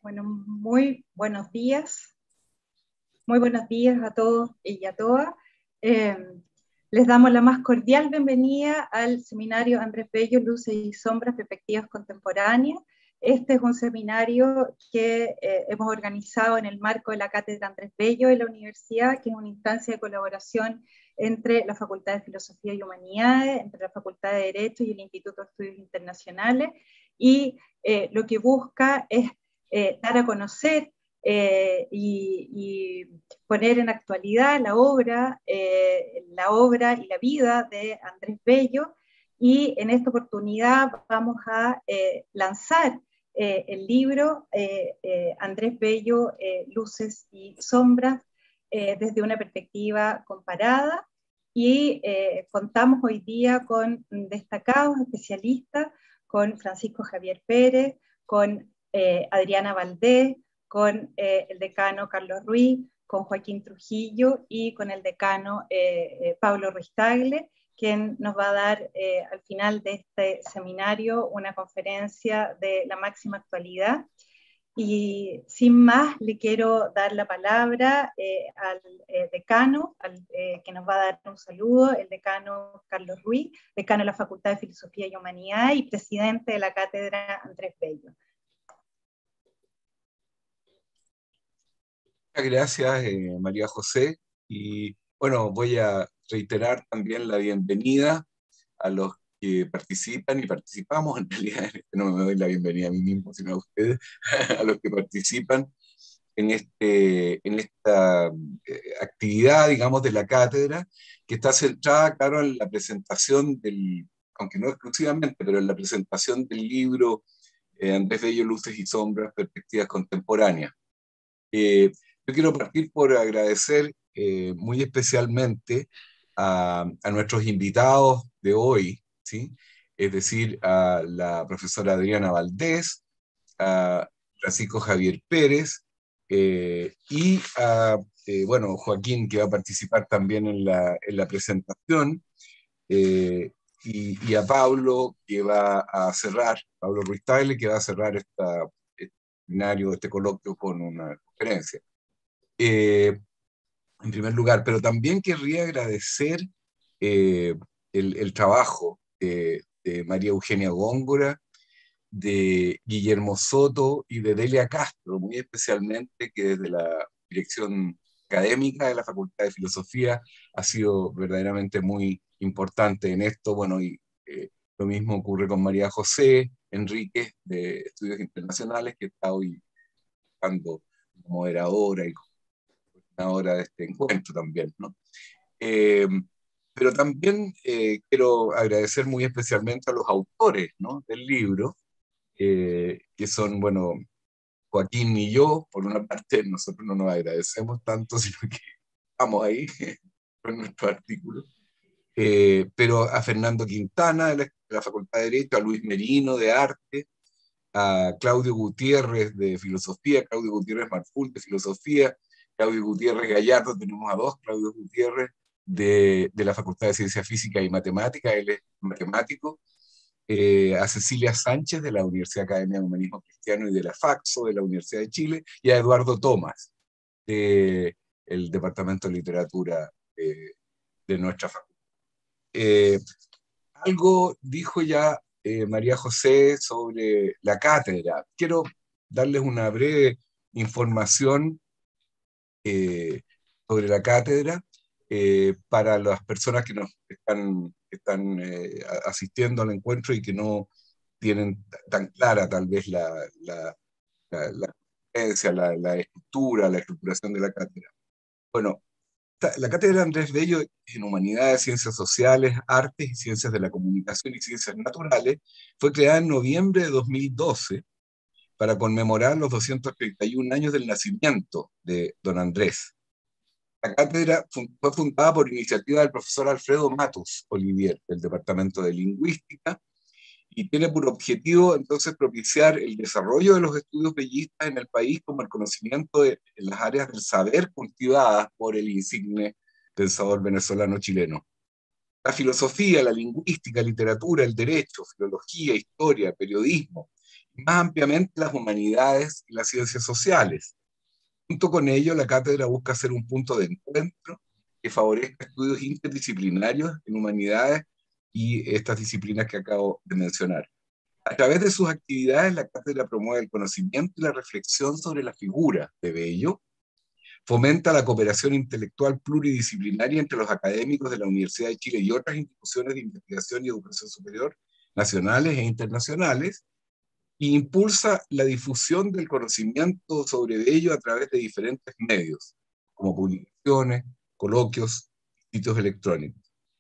Bueno, muy buenos días a todos y a todas. Eh, Les damos la más cordial bienvenida al seminario Andrés Bello, Luces y Sombras, Perspectivas Contemporáneas. Este es un seminario que hemos organizado en el marco de la Cátedra Andrés Bello de la Universidad, que es una instancia de colaboración entre la Facultad de Filosofía y Humanidades, entre la Facultad de Derecho y el Instituto de Estudios Internacionales, y lo que busca es dar a conocer y poner en actualidad la obra y la vida de Andrés Bello, y en esta oportunidad vamos a lanzar el libro Andrés Bello, Luces y Sombras, desde una perspectiva comparada, y contamos hoy día con destacados especialistas, con Francisco Javier Pérez, con Adriana Valdés, con el decano Carlos Ruiz, con Joaquín Trujillo y con el decano Pablo Ruiz Tagle, quien nos va a dar al final de este seminario una conferencia de la máxima actualidad. Y sin más, le quiero dar la palabra al decano, que nos va a dar un saludo, el decano Carlos Ruiz, decano de la Facultad de Filosofía y Humanidad y presidente de la Cátedra Andrés Bello. Muchas gracias, María José. Y bueno, voy a reiterar también la bienvenida a los que participan y participamos. En realidad, no me doy la bienvenida a mí mismo, sino a ustedes, a los que participan en esta actividad, digamos, de la cátedra, que está centrada, claro, en la presentación aunque no exclusivamente, pero en la presentación del libro Andrés Bello, Luces y Sombras, Perspectivas Contemporáneas. Yo quiero partir por agradecer muy especialmente a nuestros invitados de hoy, ¿sí? Es decir, a la profesora Adriana Valdés, a Francisco Javier Pérez y a bueno, Joaquín, que va a participar también en la presentación, y a Pablo, que va a cerrar, Pablo Ruiz Tagle, que va a cerrar este seminario, este coloquio con una conferencia. En primer lugar, pero también querría agradecer el trabajo de María Eugenia Góngora, de Guillermo Soto y de Delia Castro, muy especialmente, que desde la dirección académica de la Facultad de Filosofía ha sido verdaderamente muy importante en esto. Bueno, y lo mismo ocurre con María José Enríquez, de Estudios Internacionales, que está hoy como moderadora y coordinadora de este encuentro también, ¿no? Eh, pero también quiero agradecer muy especialmente a los autores, ¿no?, del libro, que son, bueno, Joaquín y yo. Por una parte, nosotros no nos agradecemos tanto, sino que estamos ahí con nuestro artículo. Pero a Fernando Quintana de la Facultad de Derecho, a Luis Merino de Arte, a Claudio Gutiérrez de Filosofía, Claudio Gutiérrez Marful de Filosofía, Claudio Gutiérrez Gallardo, tenemos a dos Claudio Gutiérrez de la Facultad de Ciencia Física y Matemática, él es matemático, a Cecilia Sánchez de la Universidad Academia de Humanismo Cristiano y de la FACSO de la Universidad de Chile, y a Eduardo Tomás del Departamento de Literatura de nuestra facultad. Algo dijo ya María José sobre la cátedra. Quiero darles una breve información eh, sobre la cátedra para las personas que nos están asistiendo al encuentro y que no tienen tan clara tal vez la estructura, la estructuración de la cátedra. Bueno, la cátedra Andrés Bello en Humanidades, Ciencias Sociales, Artes y Ciencias de la Comunicación y Ciencias Naturales fue creada en noviembre de 2012 para conmemorar los 231 años del nacimiento de don Andrés. La cátedra fue fundada por iniciativa del profesor Alfredo Matus Olivier, del Departamento de Lingüística, y tiene por objetivo entonces propiciar el desarrollo de los estudios bellistas en el país como el conocimiento de las áreas del saber cultivadas por el insigne pensador venezolano-chileno. La filosofía, la lingüística, literatura, el derecho, filología, historia, periodismo más ampliamente las humanidades y las ciencias sociales. Junto con ello, la cátedra busca ser un punto de encuentro que favorezca estudios interdisciplinarios en humanidades y estas disciplinas que acabo de mencionar. A través de sus actividades, la cátedra promueve el conocimiento y la reflexión sobre la figura de Bello, fomenta la cooperación intelectual pluridisciplinaria entre los académicos de la Universidad de Chile y otras instituciones de investigación y educación superior, nacionales e internacionales, e impulsa la difusión del conocimiento sobre Bello a través de diferentes medios, como publicaciones, coloquios, sitios electrónicos.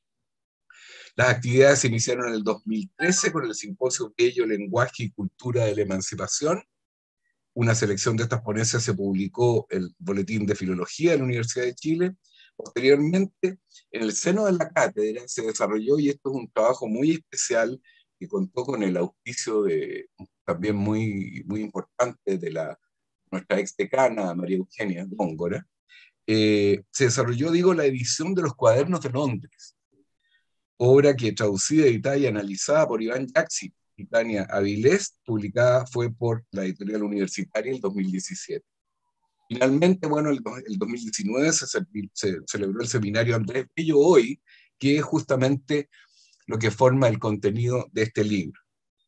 Las actividades se iniciaron en el 2013 con el Simposio Bello, Lenguaje y Cultura de la Emancipación. Una selección de estas ponencias se publicó en el Boletín de Filología de la Universidad de Chile. Posteriormente, en el seno de la cátedra se desarrolló, y esto es un trabajo muy especial que contó con el auspicio de, también muy importante de nuestra ex decana María Eugenia Góngora, se desarrolló, digo, la edición de los Cuadernos de Londres, obra que traducida, editada y analizada por Iván Yaxi y Tania Avilés, publicada fue por la editorial universitaria en el 2017. Finalmente, bueno, el 2019 se celebró el seminario Andrés Bello Hoy, que es justamente lo que forma el contenido de este libro.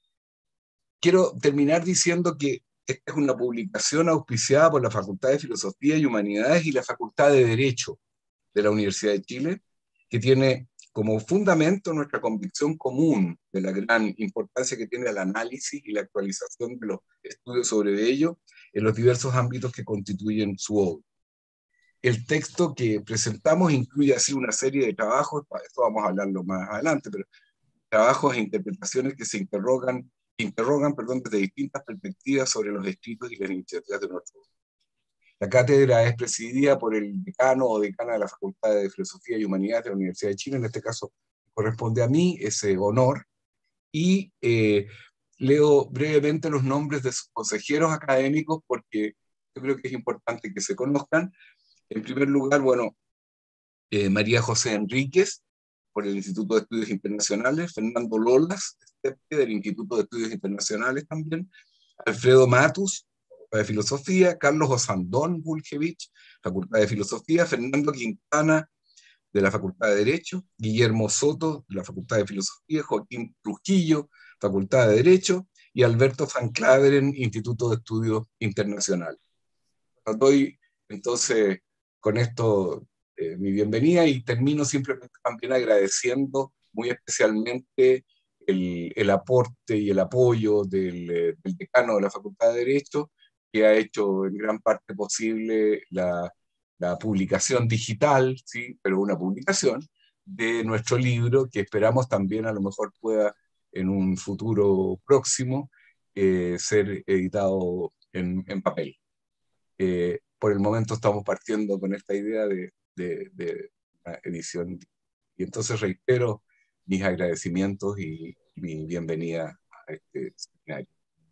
Quiero terminar diciendo que esta es una publicación auspiciada por la Facultad de Filosofía y Humanidades y la Facultad de Derecho de la Universidad de Chile, que tiene como fundamento nuestra convicción común de la gran importancia que tiene el análisis y la actualización de los estudios sobre ello en los diversos ámbitos que constituyen su obra. El texto que presentamos incluye así una serie de trabajos, para esto vamos a hablarlo más adelante, pero trabajos e interpretaciones que se interrogan desde distintas perspectivas sobre los escritos y las iniciativas de nuestro grupo. La cátedra es presidida por el decano o decana de la Facultad de Filosofía y Humanidades de la Universidad de Chile, en este caso corresponde a mí ese honor, y leo brevemente los nombres de sus consejeros académicos porque yo creo que es importante que se conozcan. En primer lugar, bueno, María José Enríquez, por el Instituto de Estudios Internacionales, Fernando Lolas, del Instituto de Estudios Internacionales también, Alfredo Matus, Facultad de Filosofía, Carlos Osandón Bulgevich, Facultad de Filosofía, Fernando Quintana, de la Facultad de Derecho, Guillermo Soto, de la Facultad de Filosofía, Joaquín Trujillo, Facultad de Derecho, y Alberto Van Claveren, Instituto de Estudios Internacionales. Doy entonces con esto mi bienvenida y termino simplemente también agradeciendo muy especialmente el aporte y el apoyo del decano de la Facultad de Derecho, que ha hecho en gran parte posible la publicación digital, ¿sí? Pero una publicación de nuestro libro, que esperamos también a lo mejor pueda en un futuro próximo ser editado en papel. Por el momento estamos partiendo con esta idea de una edición. Y entonces reitero mis agradecimientos y mi bienvenida a este seminario.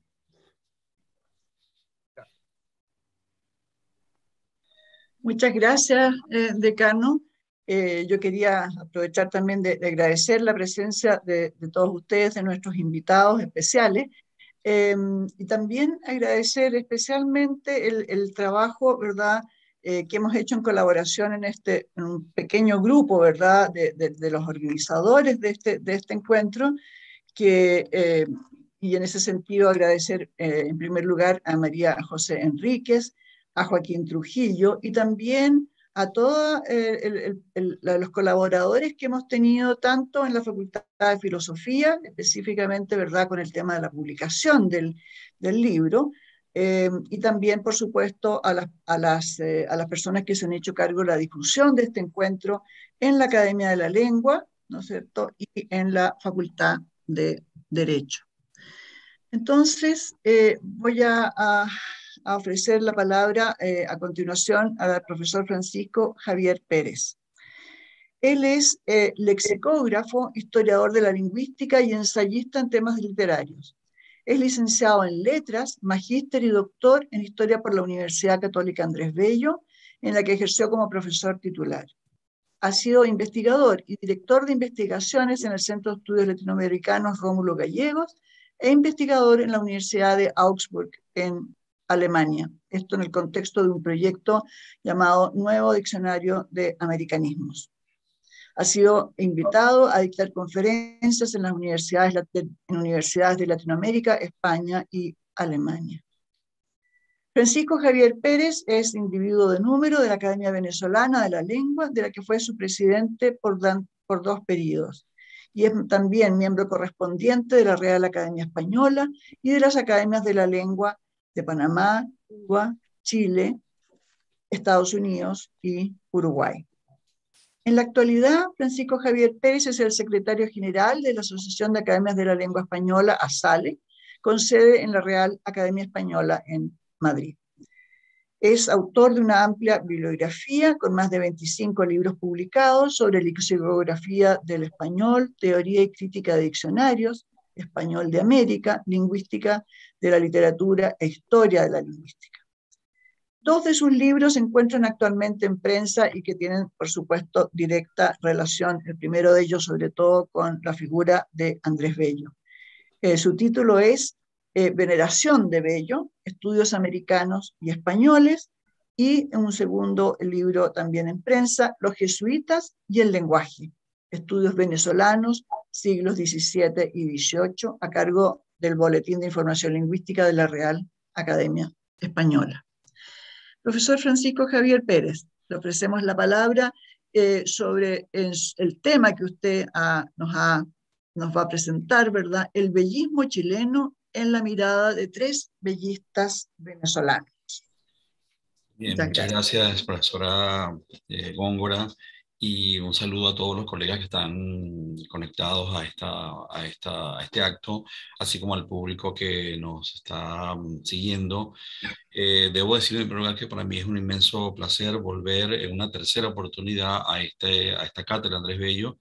Muchas gracias, decano. Yo quería aprovechar también de agradecer la presencia de todos ustedes, de nuestros invitados especiales, y también agradecer especialmente el trabajo, ¿verdad?, que hemos hecho en colaboración en un pequeño grupo, ¿verdad?, de los organizadores de este encuentro, y en ese sentido agradecer en primer lugar a María José Enríquez, a Joaquín Trujillo y también a todos los colaboradores que hemos tenido tanto en la Facultad de Filosofía, específicamente, ¿verdad?, con el tema de la publicación del libro, y también, por supuesto, a las personas que se han hecho cargo de la difusión de este encuentro en la Academia de la Lengua, ¿no es cierto?, y en la Facultad de Derecho. Entonces, voy a ofrecer la palabra a continuación al profesor Francisco Javier Pérez. Él es lexicógrafo, historiador de la lingüística y ensayista en temas literarios. Es licenciado en Letras, magíster y doctor en Historia por la Universidad Católica Andrés Bello, en la que ejerció como profesor titular. Ha sido investigador y director de investigaciones en el Centro de Estudios Latinoamericanos Rómulo Gallegos, e investigador en la Universidad de Augsburg, en Alemania. Esto en el contexto de un proyecto llamado Nuevo Diccionario de Americanismos. Ha sido invitado a dictar conferencias en las universidades de Latinoamérica, España y Alemania. Francisco Javier Pérez es individuo de número de la Academia Venezolana de la Lengua, de la que fue su presidente por 2 periodos. Y es también miembro correspondiente de la Real Academia Española y de las Academias de la Lengua de Panamá, Cuba, Chile, Estados Unidos y Uruguay. En la actualidad, Francisco Javier Pérez es el secretario general de la Asociación de Academias de la Lengua Española, ASALE, con sede en la Real Academia Española en Madrid. Es autor de una amplia bibliografía con más de 25 libros publicados sobre lexicografía del español, teoría y crítica de diccionarios, español de América, lingüística de la literatura e historia de la lingüística. 2 de sus libros se encuentran actualmente en prensa y que tienen, por supuesto, directa relación, el primero de ellos sobre todo con la figura de Andrés Bello. Su título es Veneración de Bello, Estudios Americanos y Españoles, y un segundo libro también en prensa, Los Jesuitas y el Lenguaje, Estudios Venezolanos, siglos XVII y XVIII, a cargo del Boletín de Información Lingüística de la Real Academia Española. Profesor Francisco Javier Pérez, le ofrecemos la palabra sobre el tema que usted nos va a presentar, ¿verdad? El bellismo chileno en la mirada de 3 bellistas venezolanos. Bien, muchas gracias, profesora Góngora, y un saludo a todos los colegas que están conectados a este acto, así como al público que nos está siguiendo. Debo decir en primer lugar que para mí es un inmenso placer volver en una tercera oportunidad a esta cátedra Andrés Bello.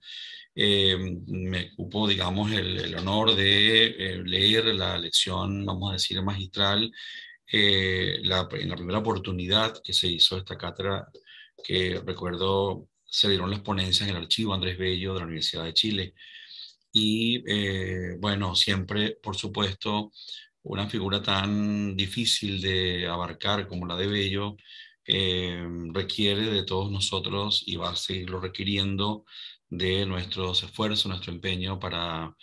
Me cupo, digamos, el honor de leer la lección, vamos a decir, magistral, en la primera oportunidad que se hizo esta cátedra, que recuerdo se dieron las ponencias en el archivo Andrés Bello de la Universidad de Chile. Y bueno, siempre, por supuesto, una figura tan difícil de abarcar como la de Bello requiere de todos nosotros y va a seguirlo requiriendo de nuestros esfuerzos, nuestro empeño para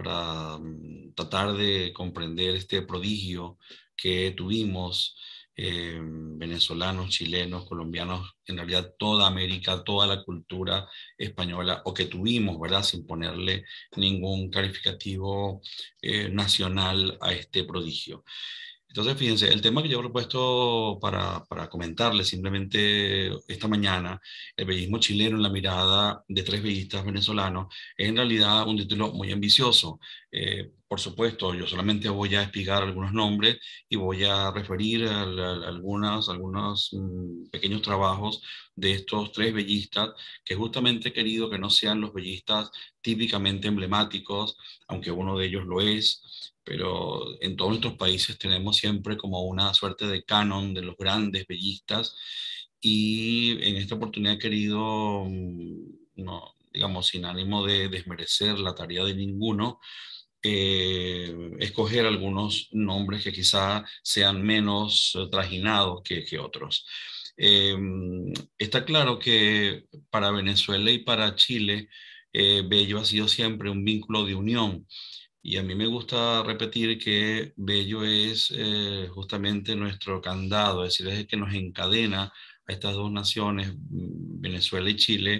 tratar de comprender este prodigio que tuvimos, venezolanos, chilenos, colombianos, en realidad toda América, toda la cultura española, o que tuvimos, ¿verdad?, sin ponerle ningún calificativo nacional a este prodigio. Entonces, fíjense, el tema que yo he propuesto para comentarles simplemente esta mañana, el bellismo chileno en la mirada de 3 bellistas venezolanos, es en realidad un título muy ambicioso. Por supuesto, yo solamente voy a explicar algunos nombres y voy a referir a algunos pequeños trabajos de estos 3 bellistas, que justamente he querido que no sean los bellistas típicamente emblemáticos, aunque uno de ellos lo es, pero en todos nuestros países tenemos siempre como una suerte de canon de los grandes bellistas, y en esta oportunidad he querido, no, digamos, sin ánimo de desmerecer la tarea de ninguno, escoger algunos nombres que quizá sean menos trajinados que otros. Está claro que para Venezuela y para Chile, Bello ha sido siempre un vínculo de unión. Y a mí me gusta repetir que Bello es justamente nuestro candado, es decir, es el que nos encadena a estas 2 naciones, Venezuela y Chile,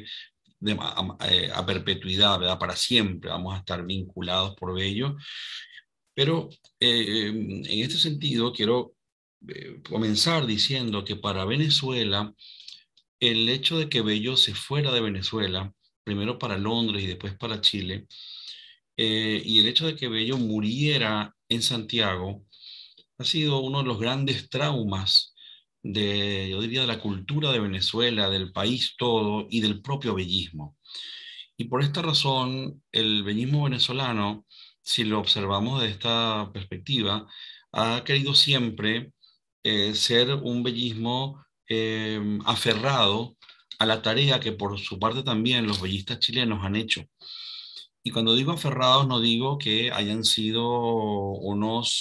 a perpetuidad, ¿verdad? Para siempre vamos a estar vinculados por Bello. Pero en este sentido quiero comenzar diciendo que para Venezuela, el hecho de que Bello se fuera de Venezuela, primero para Londres y después para Chile, y el hecho de que Bello muriera en Santiago ha sido uno de los grandes traumas yo diría, de la cultura de Venezuela, del país todo y del propio bellismo. Y por esta razón, el bellismo venezolano, si lo observamos de esta perspectiva, ha querido siempre ser un bellismo aferrado a la tarea que por su parte también los bellistas chilenos han hecho. Y cuando digo aferrados, no digo que hayan sido unos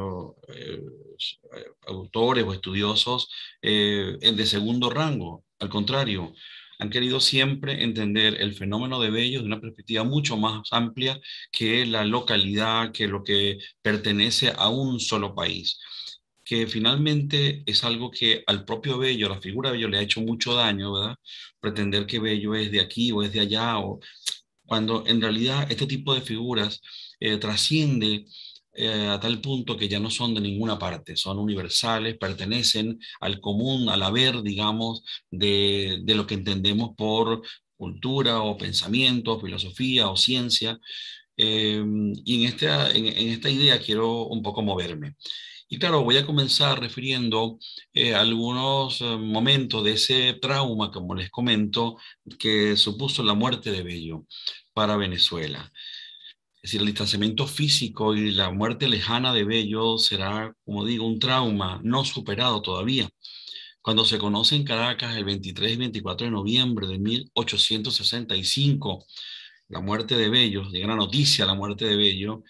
autores o estudiosos de segundo rango. Al contrario, han querido siempre entender el fenómeno de Bello de una perspectiva mucho más amplia que la localidad, que lo que pertenece a un solo país, que finalmente es algo que al propio Bello, a la figura de Bello, le ha hecho mucho daño, ¿verdad? Pretender que Bello es de aquí o es de allá, o cuando en realidad este tipo de figuras trasciende a tal punto que ya no son de ninguna parte, son universales, pertenecen al común, al haber, digamos, de lo que entendemos por cultura o pensamiento, filosofía o ciencia. Y en esta idea quiero un poco moverme. Y claro, voy a comenzar refiriendo algunos momentos de ese trauma, como les comento, que supuso la muerte de Bello para Venezuela. Es decir, el distanciamiento físico y la muerte lejana de Bello será, como digo, un trauma no superado todavía. Cuando se conoce en Caracas el 23 y 24 de noviembre de 1865, la muerte de Bello, llega la noticia la muerte de Bello,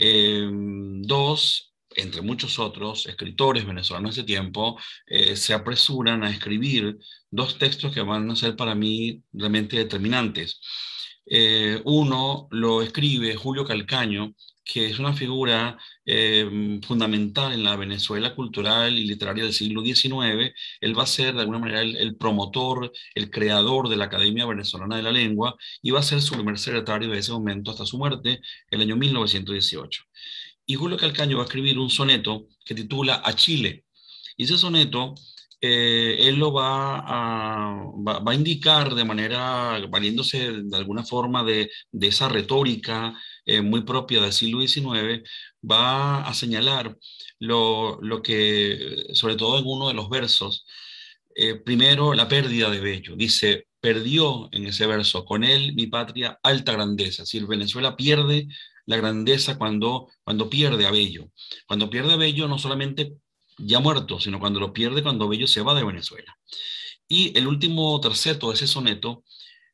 dos, entre muchos otros escritores venezolanos de ese tiempo, se apresuran a escribir dos textos que van a ser para mí realmente determinantes. Uno lo escribe Julio Calcaño, que es una figura fundamental en la Venezuela cultural y literaria del siglo XIX. Él va a ser de alguna manera el promotor, el creador de la Academia Venezolana de la Lengua, y va a ser su primer secretario de ese momento hasta su muerte, el año 1918. Y Julio Calcaño va a escribir un soneto que titula A Chile. Y ese soneto, él lo va a indicar de manera, valiéndose de alguna forma de esa retórica muy propia del siglo XIX, va a señalar lo que, sobre todo en uno de los versos, primero la pérdida de Bello. Dice, perdió en ese verso, con él mi patria alta grandeza. Es decir, Venezuela pierde la grandeza cuando pierde a Bello. Cuando pierde a Bello, no solamente ya muerto, sino cuando lo pierde cuando Bello se va de Venezuela. Y el último terceto de ese soneto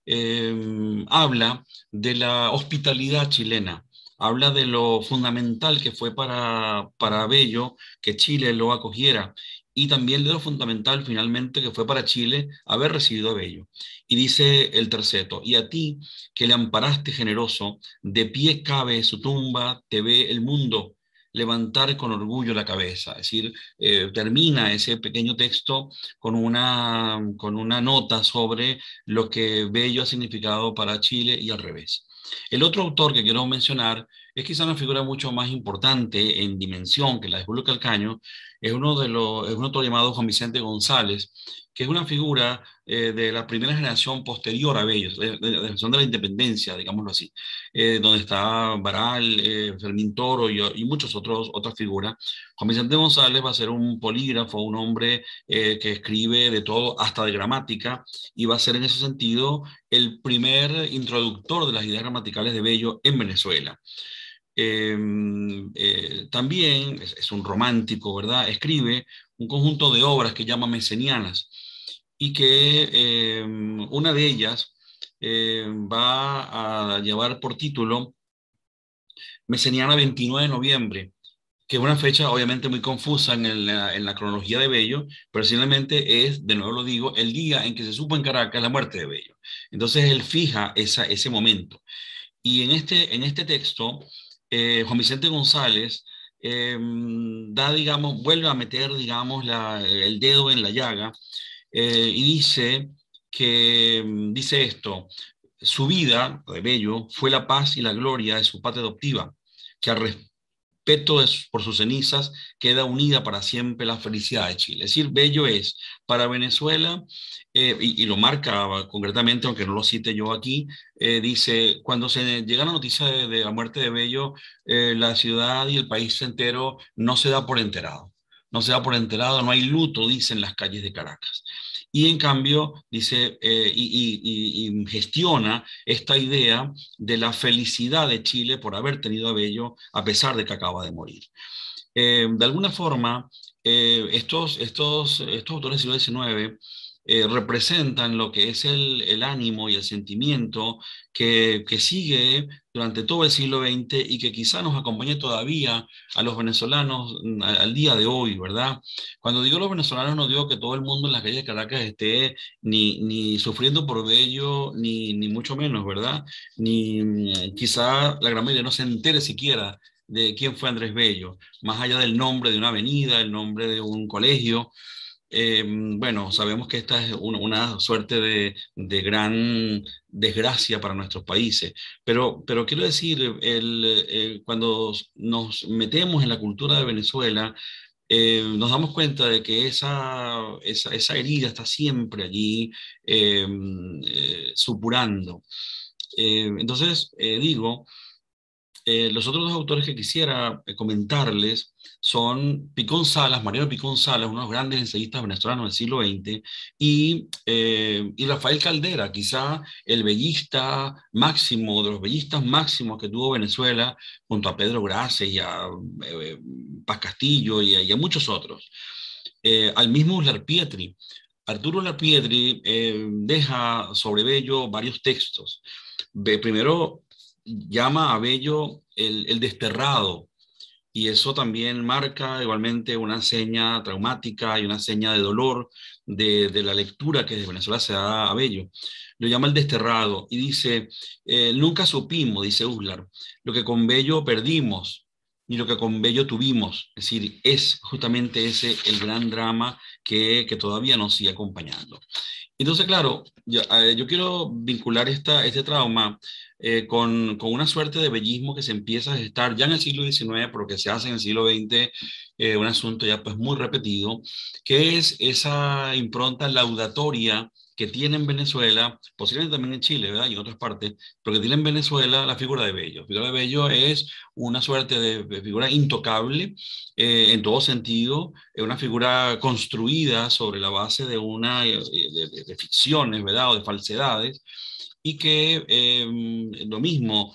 habla de la hospitalidad chilena, habla de lo fundamental que fue para Bello que Chile lo acogiera, y también de lo fundamental finalmente que fue para Chile haber recibido a Bello. Y dice el terceto, y a ti que le amparaste generoso, de pie cabe su tumba, te ve el mundo levantar con orgullo la cabeza. Es decir, termina ese pequeño texto con una nota sobre lo que Bello ha significado para Chile y al revés. El otro autor que quiero mencionar es quizá una figura mucho más importante en dimensión que la de Julio Calcaño. Es un autor llamado Juan Vicente González, que es una figura de la primera generación posterior a Bello, de la generación de la independencia, digámoslo así, donde está Baral, Fermín Toro y muchas otras figuras. Juan Vicente González va a ser un polígrafo, un hombre que escribe de todo, hasta de gramática, y va a ser en ese sentido el primer introductor de las ideas gramaticales de Bello en Venezuela. También es un romántico, ¿verdad? Escribe un conjunto de obras que llama mesenianas, y que una de ellas va a llevar por título Meseniana 29 de noviembre, que es una fecha obviamente muy confusa en la cronología de Bello, pero simplemente es, de nuevo lo digo, el día en que se supo en Caracas la muerte de Bello. Entonces él fija ese momento. Y en este texto, Juan Vicente González digamos, vuelve a meter, digamos, el dedo en la llaga, y dice esto: su vida, de Bello, fue la paz y la gloria de su patria adoptiva, que al respeto por sus cenizas queda unida para siempre la felicidad de Chile. Es decir, Bello es para Venezuela, y lo marca concretamente, aunque no lo cite yo aquí, dice, cuando se llega la noticia de la muerte de Bello, la ciudad y el país entero no se da por enterado. No se da por enterado, no hay luto, dice, en las calles de Caracas. Y en cambio, dice, y gestiona esta idea de la felicidad de Chile por haber tenido a Bello, a pesar de que acaba de morir. De alguna forma, estos autores del siglo XIX representan lo que es el ánimo y el sentimiento que sigue durante todo el siglo XX y que quizá nos acompañe todavía a los venezolanos al día de hoy, ¿verdad? Cuando digo los venezolanos, no digo que todo el mundo en las calles de Caracas esté ni sufriendo por Bello, ni mucho menos, ¿verdad? Ni quizá la gran mayoría no se entere siquiera de quién fue Andrés Bello, más allá del nombre de una avenida, el nombre de un colegio. Bueno, sabemos que esta es una suerte de gran desgracia para nuestros países, pero quiero decir, cuando nos metemos en la cultura de Venezuela, nos damos cuenta de que esa herida está siempre allí supurando. Entonces, digo, los otros dos autores que quisiera comentarles son Picón Salas, Mariano Picón Salas, uno de los grandes ensayistas venezolanos del siglo XX, y Rafael Caldera, quizá el bellista máximo, de los bellistas máximos que tuvo Venezuela, junto a Pedro Graces y a Paz Castillo y a muchos otros. Al mismo Uslar Pietri. Arturo Uslar Pietri deja sobre Bello varios textos. Primero, llama a Bello el desterrado, y eso también marca igualmente una seña traumática y una seña de dolor de la lectura que desde Venezuela se da a Bello. Lo llama el desterrado y dice, nunca supimos, dice Uslar, lo que con Bello perdimos, ni lo que con Bello tuvimos. Es decir, es justamente ese el gran drama que todavía nos sigue acompañando. Entonces, claro, yo quiero vincular este trauma con una suerte de bellismo que se empieza a gestar ya en el siglo XIX, pero que se hace en el siglo XX, un asunto ya pues muy repetido, que es esa impronta laudatoria que tiene en Venezuela, posiblemente también en Chile, ¿verdad? Y en otras partes, pero que tiene en Venezuela la figura de Bello. La figura de Bello es una suerte de figura intocable en todo sentido, una figura construida sobre la base de de ficciones, ¿verdad? O de falsedades, y que lo mismo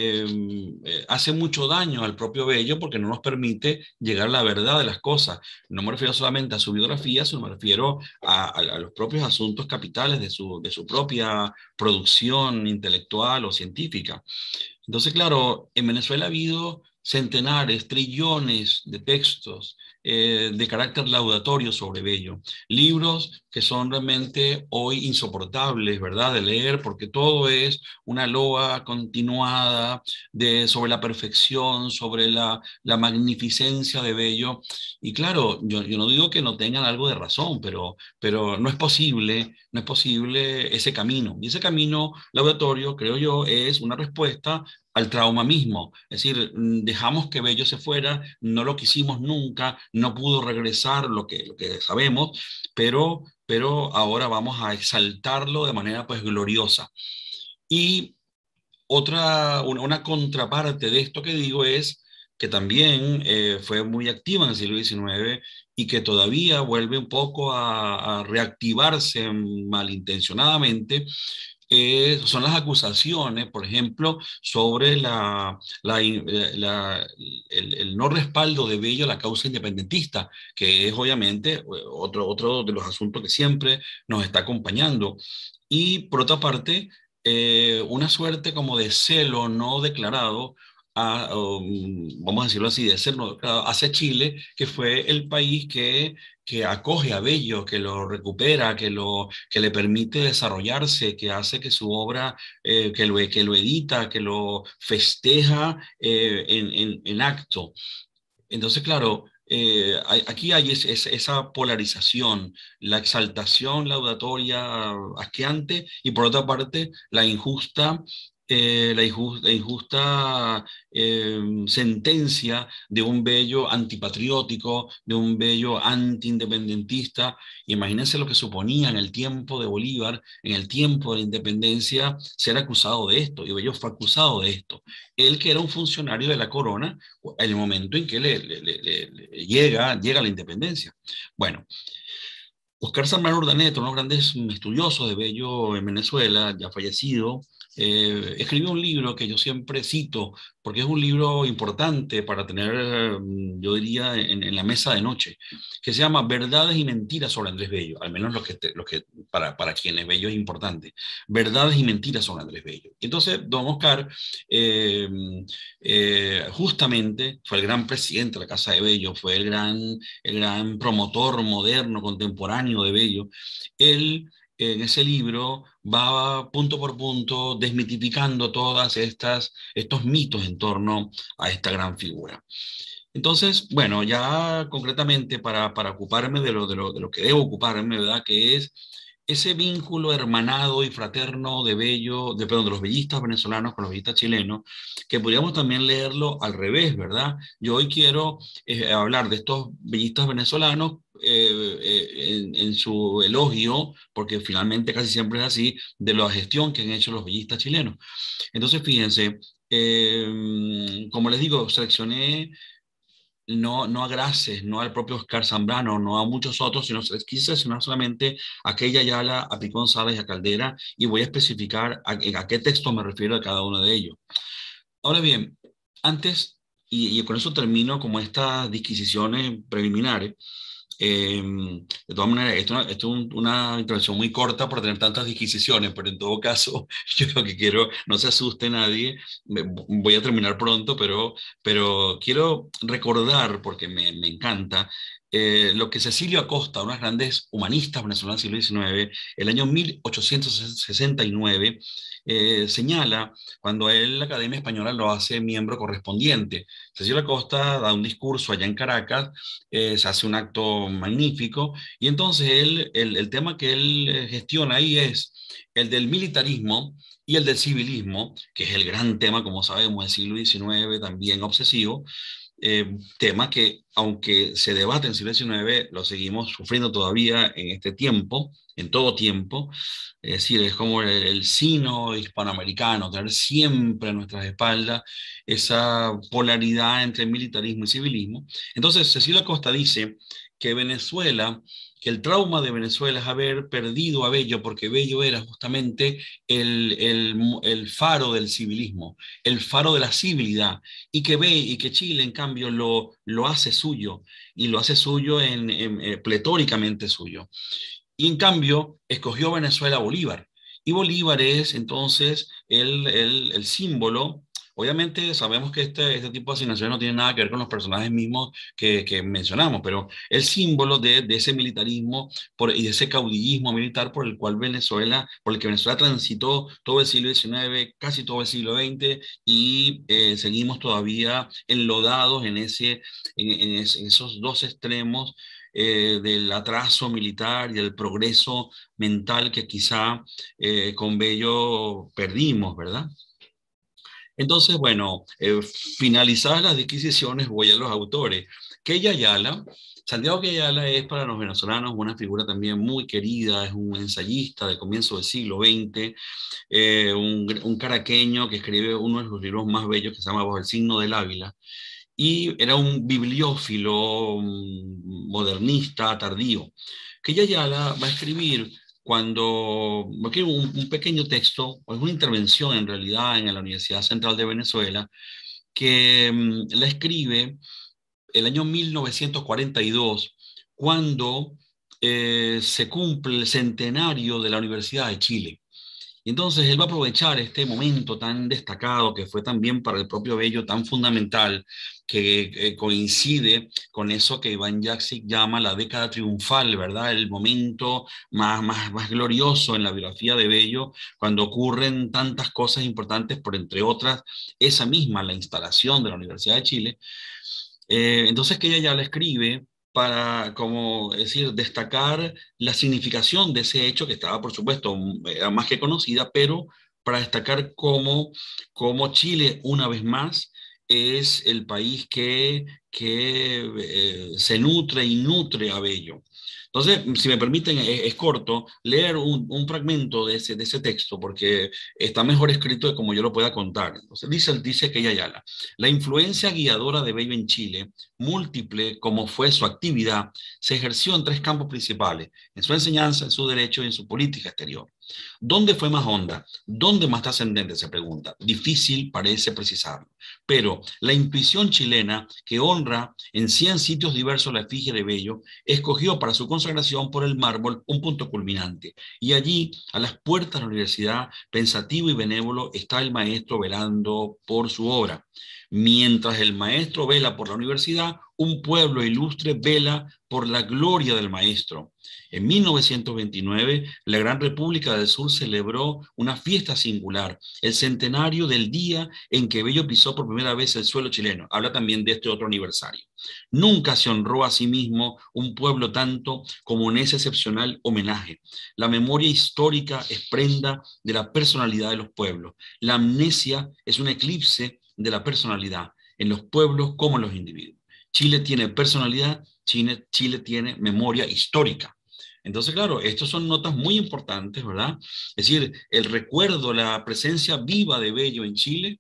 hace mucho daño al propio Bello porque no nos permite llegar a la verdad de las cosas. No me refiero solamente a su biografía, sino me refiero a los propios asuntos capitales de su propia producción intelectual o científica. Entonces, claro, en Venezuela ha habido centenares, trillones de textos de carácter laudatorio sobre Bello. Libros que son realmente hoy insoportables, ¿verdad?, de leer, porque todo es una loa continuada sobre la perfección, sobre la magnificencia de Bello. Y claro, yo no digo que no tengan algo de razón, pero no es posible, no es posible ese camino. Y ese camino laudatorio, creo yo, es una respuesta al trauma mismo. Es decir, dejamos que Bello se fuera, no lo quisimos nunca, no pudo regresar, lo que sabemos, pero ahora vamos a exaltarlo de manera pues gloriosa. Y una contraparte de esto que digo es que también fue muy activa en el siglo XIX y que todavía vuelve un poco a reactivarse malintencionadamente, son las acusaciones, por ejemplo, sobre el no respaldo de Bello a la causa independentista, que es obviamente otro de los asuntos que siempre nos está acompañando. Y por otra parte, una suerte como de celo no declarado, vamos a decirlo así, de ser no declarado, hacia Chile, que fue el país que acoge a Bello, que lo recupera, que le permite desarrollarse, que hace que su obra, que lo edita, que lo festeja en acto. Entonces, claro, aquí hay esa polarización, la exaltación laudatoria asqueante y por otra parte la injusta sentencia de un Bello antipatriótico, de un Bello antiindependentista. Imagínense lo que suponía en el tiempo de Bolívar, en el tiempo de la independencia, ser acusado de esto, y Bello fue acusado de esto. Él, que era un funcionario de la corona, en el momento en que llega la independencia. Bueno, Oscar Zambrano Urdaneta, uno de los grandes estudiosos de Bello en Venezuela, ya fallecido, escribió un libro que yo siempre cito, porque es un libro importante para tener, yo diría, en la mesa de noche, que se llama Verdades y Mentiras sobre Andrés Bello, al menos para quienes Bello es importante. Verdades y Mentiras sobre Andrés Bello. Entonces, don Oscar, justamente fue el gran presidente de la Casa de Bello, fue el gran promotor moderno, contemporáneo de Bello. Él, en ese libro, va punto por punto desmitificando todas estos mitos en torno a esta gran figura. Entonces, bueno, ya concretamente para ocuparme de lo que debo ocuparme, ¿verdad? Que es ese vínculo hermanado y fraterno de Bello, perdón, de los bellistas venezolanos con los bellistas chilenos, que podríamos también leerlo al revés, ¿verdad? Yo hoy quiero hablar de estos bellistas venezolanos en su elogio, porque finalmente casi siempre es así, de la gestión que han hecho los bellistas chilenos. Entonces, fíjense, como les digo, seleccioné no a Graces, no al propio Oscar Zambrano, no a muchos otros, sino quise seleccionar solamente a aquella Ayala, a Picón González y a Caldera, y voy a especificar a qué texto me refiero a cada uno de ellos. Ahora bien, antes, y con eso termino como estas disquisiciones preliminares, de todas maneras, esto es una intervención muy corta por tener tantas disquisiciones, pero en todo caso, yo lo que quiero, no se asuste nadie, voy a terminar pronto, pero quiero recordar, porque me encanta, lo que Cecilio Acosta, uno de los grandes humanistas venezolanos del siglo XIX, el año 1869, señala cuando él, la Academia Española lo hace miembro correspondiente. Cecilio Acosta da un discurso allá en Caracas, se hace un acto magnífico, y entonces el tema que él gestiona ahí es el del militarismo y el del civilismo, que es el gran tema, como sabemos, del siglo XIX, también obsesivo, tema que, aunque se debate en el siglo XIX, lo seguimos sufriendo todavía en este tiempo, en todo tiempo. Es decir, es como el sino hispanoamericano, tener siempre a nuestras espaldas esa polaridad entre militarismo y civilismo. Entonces, Cecilio Acosta dice que Venezuela, que el trauma de Venezuela es haber perdido a Bello, porque Bello era justamente el faro del civilismo, el faro de la civilidad, y que Chile, en cambio, lo hace suyo, y lo hace suyo pletóricamente suyo. Y en cambio, escogió Venezuela a Bolívar. Y Bolívar es entonces el símbolo. Obviamente sabemos que este tipo de asignaciones no tiene nada que ver con los personajes mismos que mencionamos, pero el símbolo de ese militarismo y de ese caudillismo militar por el que Venezuela transitó todo el siglo XIX, casi todo el siglo XX, y seguimos todavía enlodados en esos dos extremos del atraso militar y del progreso mental que quizá con Bello perdimos, ¿verdad? Entonces, bueno, finalizadas las disquisiciones, voy a los autores. Quella Ayala, Santiago Quella Ayala es para los venezolanos una figura también muy querida, es un ensayista de comienzo del siglo XX, un caraqueño que escribe uno de los libros más bellos que se llama Bajo el signo del Águila, y era un bibliófilo modernista tardío. Quella Ayala va a escribir aquí un pequeño texto, es una intervención en realidad en la Universidad Central de Venezuela, que la escribe el año 1942, cuando se cumple el centenario de la Universidad de Chile. Y entonces él va a aprovechar este momento tan destacado, que fue también para el propio Bello tan fundamental, que coincide con eso que Iván Jaksic llama la década triunfal, ¿verdad? El momento más glorioso en la biografía de Bello, cuando ocurren tantas cosas importantes, por entre otras, esa misma, la instalación de la Universidad de Chile. Entonces que ella ya la escribe para, como decir, destacar la significación de ese hecho, que estaba, por supuesto, era más que conocida, pero para destacar cómo Chile, una vez más, es el país que se nutre y nutre a Bello. Entonces, si me permiten, es corto leer un fragmento de ese texto, porque está mejor escrito de como yo lo pueda contar. Entonces, dice Quella Ayala: la influencia guiadora de Bello en Chile, múltiple como fue su actividad, se ejerció en tres campos principales: en su enseñanza, en su derecho y en su política exterior. ¿Dónde fue más honda? ¿Dónde más trascendente? Se pregunta. Difícil parece precisarlo. Pero la intuición chilena, que honra en 100 sitios diversos la efigie de Bello, escogió para su consagración por el mármol un punto culminante. Y allí, a las puertas de la universidad, pensativo y benévolo, está el maestro velando por su obra. Mientras el maestro vela por la universidad, un pueblo ilustre vela por la gloria del maestro. En 1929, la Gran República del Sur celebró una fiesta singular, el centenario del día en que Bello pisó por primera vez el suelo chileno. Habla también de este otro aniversario. Nunca se honró a sí mismo un pueblo tanto como en ese excepcional homenaje. La memoria histórica es prenda de la personalidad de los pueblos. La amnesia es un eclipse de la personalidad en los pueblos como en los individuos. Chile tiene personalidad, Chile tiene memoria histórica. Entonces, claro, estas son notas muy importantes, ¿verdad? Es decir, el recuerdo, la presencia viva de Bello en Chile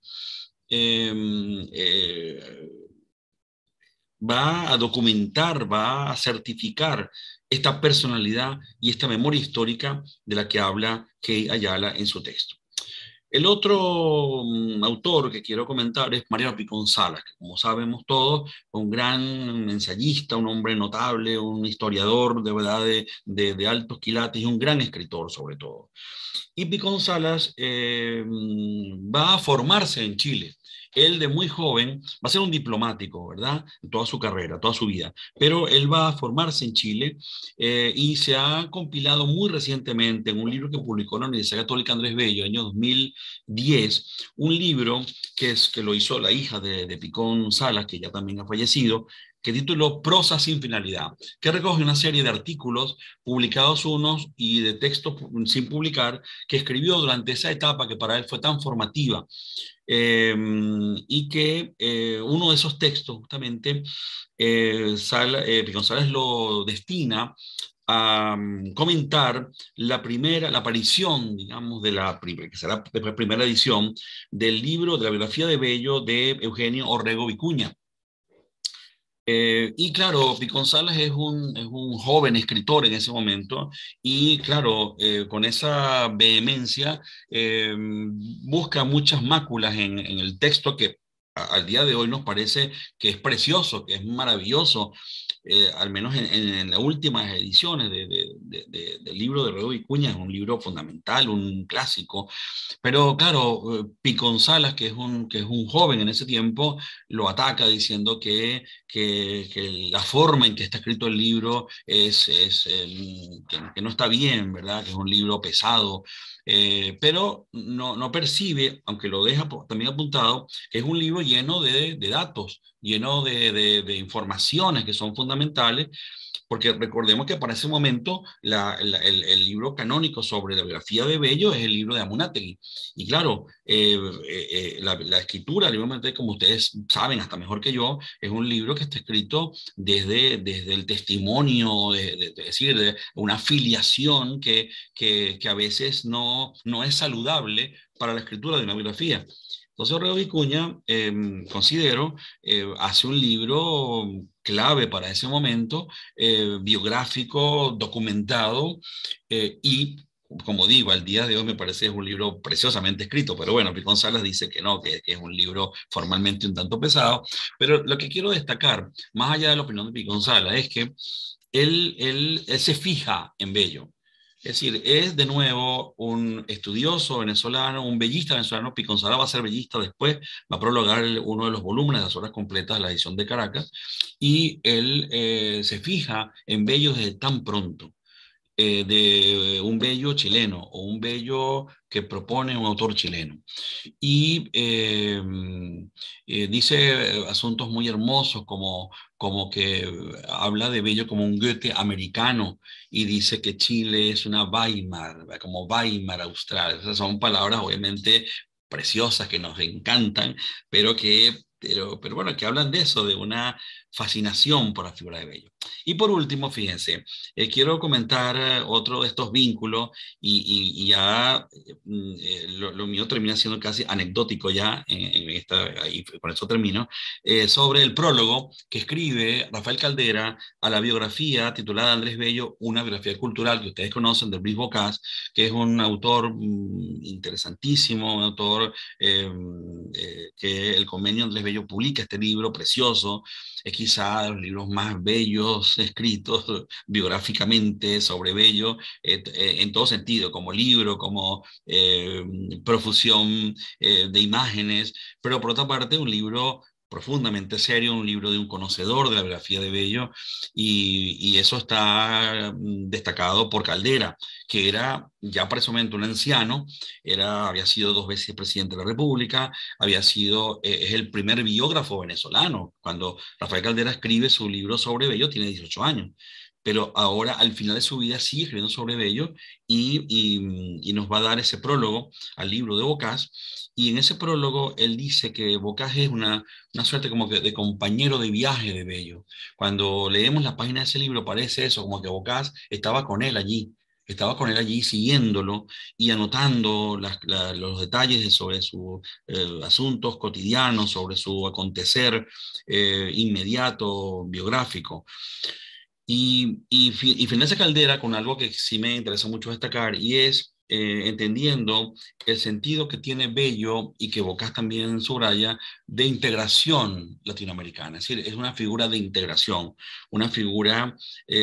va a documentar, va a certificar esta personalidad y esta memoria histórica de la que habla Key Ayala en su texto. El otro autor que quiero comentar es Mariano Picón Salas, que como sabemos todos, un gran ensayista, un hombre notable, un historiador de verdad de altos quilates y un gran escritor sobre todo. Y Picón Salas va a formarse en Chile. Él de muy joven va a ser un diplomático, ¿verdad? Toda su carrera, toda su vida. Pero él va a formarse en Chile y se ha compilado muy recientemente en un libro que publicó la Universidad Católica Andrés Bello, año 2010, un libro que lo hizo la hija de Picón Salas, que ya también ha fallecido, que tituló Prosa sin finalidad, que recoge una serie de artículos publicados unos y de textos sin publicar que escribió durante esa etapa que para él fue tan formativa. Y que uno de esos textos justamente Picón Salas lo destina a comentar la aparición, digamos, que será la primera edición del libro de la biografía de Bello de Eugenio Orrego Vicuña. Y claro, Picón Salas es un joven escritor en ese momento y claro, con esa vehemencia busca muchas máculas en el texto que al día de hoy nos parece que es precioso, que es maravilloso, al menos en las últimas ediciones del libro de Orrego Vicuña, es un libro fundamental, un clásico, pero claro, Picón Salas, que es un joven en ese tiempo, lo ataca diciendo que la forma en que está escrito el libro que no está bien, ¿verdad? Que es un libro pesado, pero no percibe, aunque lo deja también apuntado, que es un libro lleno de datos, lleno de informaciones que son fundamentales, porque recordemos que para ese momento el libro canónico sobre la biografía de Bello es el libro de Amunátegui. Y claro, la escritura, el libro de Amunátegui, como ustedes saben, hasta mejor que yo, es un libro que está escrito desde el testimonio, es decir, de una filiación que a veces no es saludable para la escritura de una biografía. Entonces Orrego Vicuña, considero, hace un libro clave para ese momento, biográfico, documentado, y como digo, al día de hoy me parece que es un libro preciosamente escrito, pero bueno, Picón Salas dice que no, que es un libro formalmente un tanto pesado, pero lo que quiero destacar, más allá de la opinión de Picón Salas, es que él se fija en Bello. Es decir, es de nuevo un estudioso venezolano, un bellista venezolano. Picón Salas va a ser bellista después, va a prologar uno de los volúmenes de las obras completas de la edición de Caracas, y él se fija en Bello desde tan pronto, de un Bello chileno o un Bello que propone un autor chileno. Y dice asuntos muy hermosos como que habla de Bello como un Goethe americano y dice que Chile es una Weimar, como Weimar austral. Esas son palabras obviamente preciosas que nos encantan, pero que pero bueno, que hablan de eso, de una fascinación por la figura de Bello. Y por último, fíjense, quiero comentar otro de estos vínculos, y ya lo mío termina siendo casi anecdótico ya, y con eso termino, sobre el prólogo que escribe Rafael Caldera a la biografía titulada Andrés Bello, una biografía cultural que ustedes conocen, de Luis Bocaz, que es un autor interesantísimo, un autor que el Convenio Andrés Bello publica este libro precioso. Es quizá de los libros más bellos escritos biográficamente sobre Bello, en todo sentido, como libro, como profusión de imágenes, pero por otra parte un libro profundamente serio, un libro de un conocedor de la biografía de Bello, y eso está destacado por Caldera, que era ya para ese momento un anciano, había sido 2 veces presidente de la República, es el primer biógrafo venezolano. Cuando Rafael Caldera escribe su libro sobre Bello tiene 18 años, pero ahora al final de su vida sigue escribiendo sobre Bello, y nos va a dar ese prólogo al libro de Bocaz. Y en ese prólogo él dice que Bocaz es una suerte como que de compañero de viaje de Bello. Cuando leemos la página de ese libro parece eso, como que Bocaz estaba con él allí siguiéndolo y anotando los detalles sobre sus asuntos cotidianos, sobre su acontecer inmediato, biográfico. Y finaliza Caldera con algo que sí me interesa mucho destacar, y es entendiendo el sentido que tiene Bello, y que Bocaz también subraya, de integración latinoamericana. Es decir, es una figura de integración, una figura,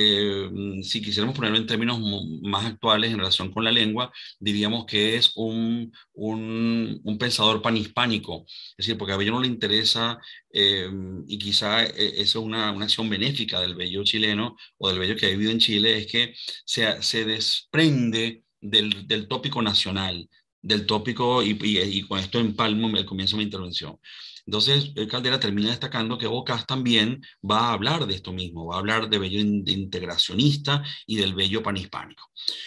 si quisiéramos ponerlo en términos más actuales en relación con la lengua, diríamos que es un pensador panhispánico. Es decir, porque a Bello no le interesa, y quizá eso es una acción benéfica del Bello chileno, o del Bello que ha vivido en Chile, es que se desprende del tópico nacional, del tópico, y con esto empalmo el comienzo de mi intervención. Entonces, Caldera termina destacando que Bocaz también va a hablar de esto mismo, va a hablar de Bello integracionista y del Bello panhispánico.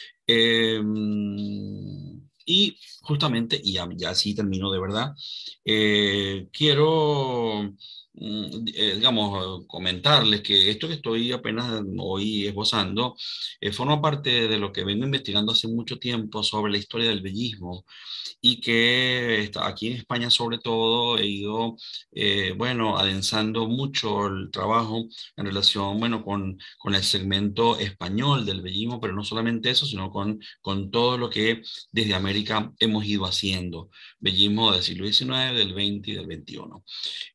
Y justamente, y ya sí termino de verdad, quiero, digamos, comentarles que esto que estoy apenas hoy esbozando forma parte de lo que vengo investigando hace mucho tiempo sobre la historia del bellismo, y que aquí en España sobre todo he ido, bueno, adensando mucho el trabajo en relación, bueno, con el segmento español del bellismo, pero no solamente eso, sino con todo lo que desde América hemos ido haciendo, bellismo del siglo XIX, del XX y del XXI.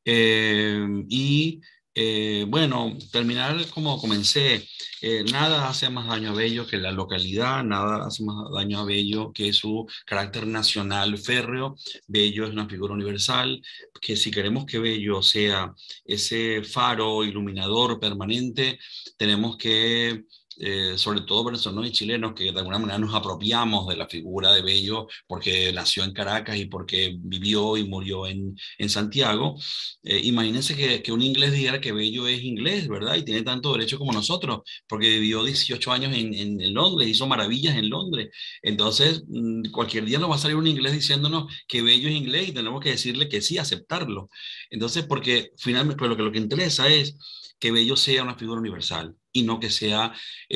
Bueno, terminar como comencé, nada hace más daño a Bello que la localidad, nada hace más daño a Bello que su carácter nacional férreo. Bello es una figura universal, que si queremos que Bello sea ese faro iluminador permanente, tenemos que, sobre todo venezolanos y chilenos, que de alguna manera nos apropiamos de la figura de Bello porque nació en Caracas y porque vivió y murió en Santiago. Imagínense que un inglés dijera que Bello es inglés, ¿verdad? Y tiene tanto derecho como nosotros, porque vivió 18 años en Londres, hizo maravillas en Londres. Entonces, cualquier día nos va a salir un inglés diciéndonos que Bello es inglés, y tenemos que decirle que sí, aceptarlo. Entonces, porque finalmente, pero lo que interesa es que Bello sea una figura universal, y no que sea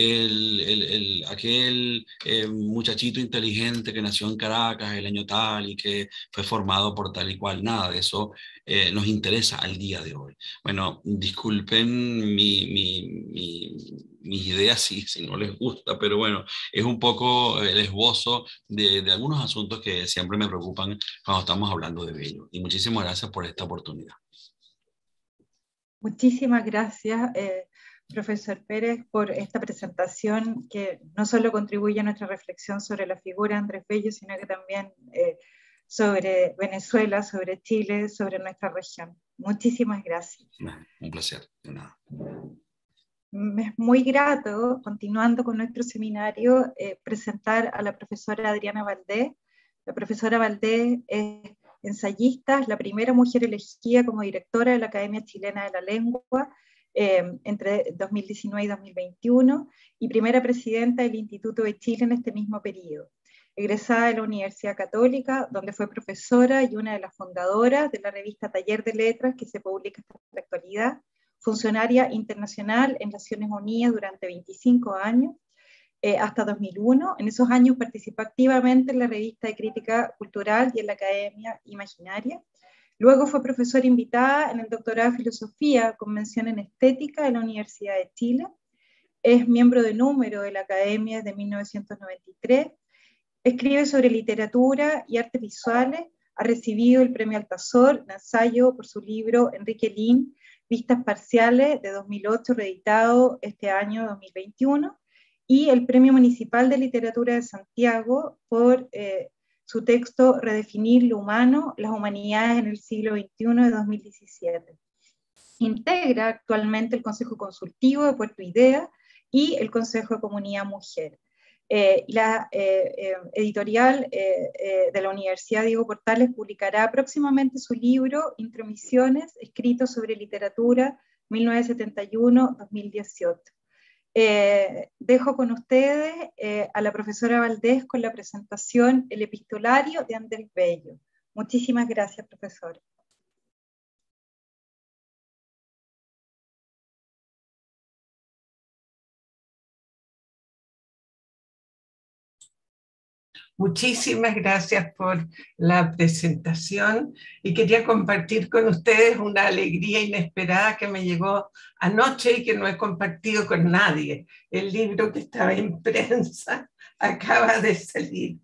aquel muchachito inteligente que nació en Caracas el año tal y que fue formado por tal y cual. Nada de eso nos interesa al día de hoy. Bueno, disculpen mis ideas si no les gusta, pero bueno, es un poco el esbozo de algunos asuntos que siempre me preocupan cuando estamos hablando de Bello. Y muchísimas gracias por esta oportunidad. Muchísimas gracias, profesor Pérez, por esta presentación que no solo contribuye a nuestra reflexión sobre la figura de Andrés Bello, sino que también sobre Venezuela, sobre Chile, sobre nuestra región. Muchísimas gracias. Un placer. De nada. Me es muy grato, continuando con nuestro seminario, presentar a la profesora Adriana Valdés. La profesora Valdés es ensayista, es la primera mujer elegida como directora de la Academia Chilena de la Lengua entre 2019 y 2021, y primera presidenta del Instituto de Chile en este mismo periodo. egresada de la Universidad Católica, donde fue profesora y una de las fundadoras de la revista Taller de Letras, que se publica hasta la actualidad, funcionaria internacional en Naciones Unidas durante 25 años, hasta 2001. En esos años participó activamente en la revista de crítica cultural y en la Academia Imaginaria. Luego fue profesora invitada en el doctorado de Filosofía con mención en Estética de la Universidad de Chile. Es miembro de número de la Academia desde 1993. Escribe sobre literatura y artes visuales. Ha recibido el Premio Altazor de ensayo por su libro Enrique Lin, Vistas Parciales, de 2008, reeditado este año 2021. Y el Premio Municipal de Literatura de Santiago por su texto Redefinir lo humano, las humanidades en el siglo XXI, de 2017. Integra actualmente el Consejo Consultivo de Puerto Idea y el Consejo de Comunidad Mujer. La editorial de la Universidad Diego Portales publicará próximamente su libro Intromisiones, escrito sobre literatura 1971-2018. Dejo con ustedes a la profesora Valdés con la presentación El epistolario de Andrés Bello. Muchísimas gracias, profesora. Muchísimas gracias por la presentación y quería compartir con ustedes una alegría inesperada que me llegó anoche y que no he compartido con nadie. El libro que estaba en prensa acaba de salir,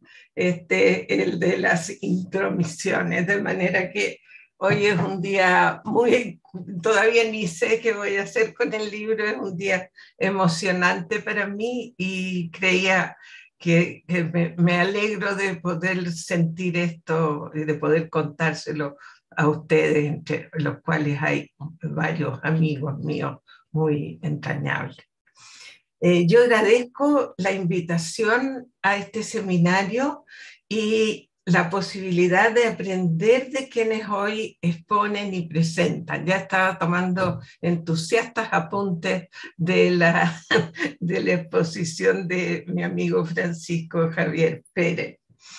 el de las intromisiones, de manera que hoy es un día todavía ni sé qué voy a hacer con el libro, es un día emocionante para mí y creía que me alegro de poder sentir esto y de poder contárselo a ustedes, entre los cuales hay varios amigos míos muy entrañables. Yo agradezco la invitación a este seminario y la posibilidad de aprender de quienes hoy exponen y presentan. Ya estaba tomando entusiastas apuntes de la exposición de mi amigo Francisco Javier Pérez.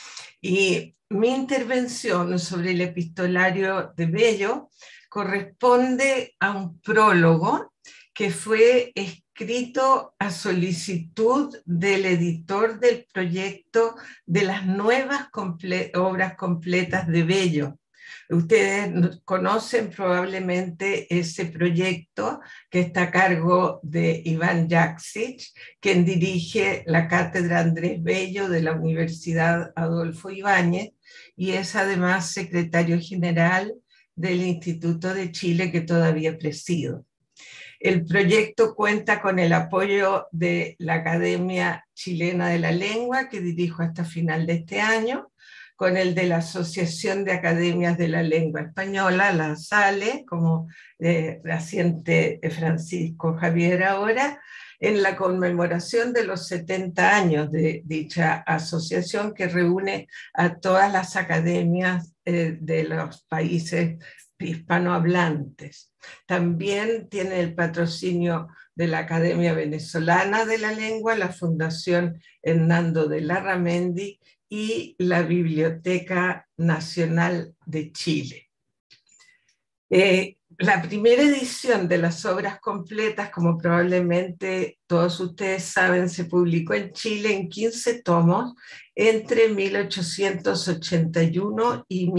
Y mi intervención sobre el epistolario de Bello corresponde a un prólogo que fue escrito a solicitud del editor del proyecto de las nuevas obras completas de Bello. Ustedes conocen probablemente ese proyecto que está a cargo de Iván Jaksic, quien dirige la Cátedra Andrés Bello de la Universidad Adolfo Ibáñez y es además secretario general del Instituto de Chile que todavía presido. El proyecto cuenta con el apoyo de la Academia Chilena de la Lengua, que dirijo hasta final de este año, con el de la Asociación de Academias de la Lengua Española, la SALE, como asiente Francisco Javier ahora, en la conmemoración de los 70 años de dicha asociación que reúne a todas las academias de los países hispanohablantes. También tiene el patrocinio de la Academia Venezolana de la Lengua, la Fundación Hernando de Larramendi y la Biblioteca Nacional de Chile. La primera edición de las obras completas, como probablemente todos ustedes saben, se publicó en Chile en 15 tomos entre 1881 y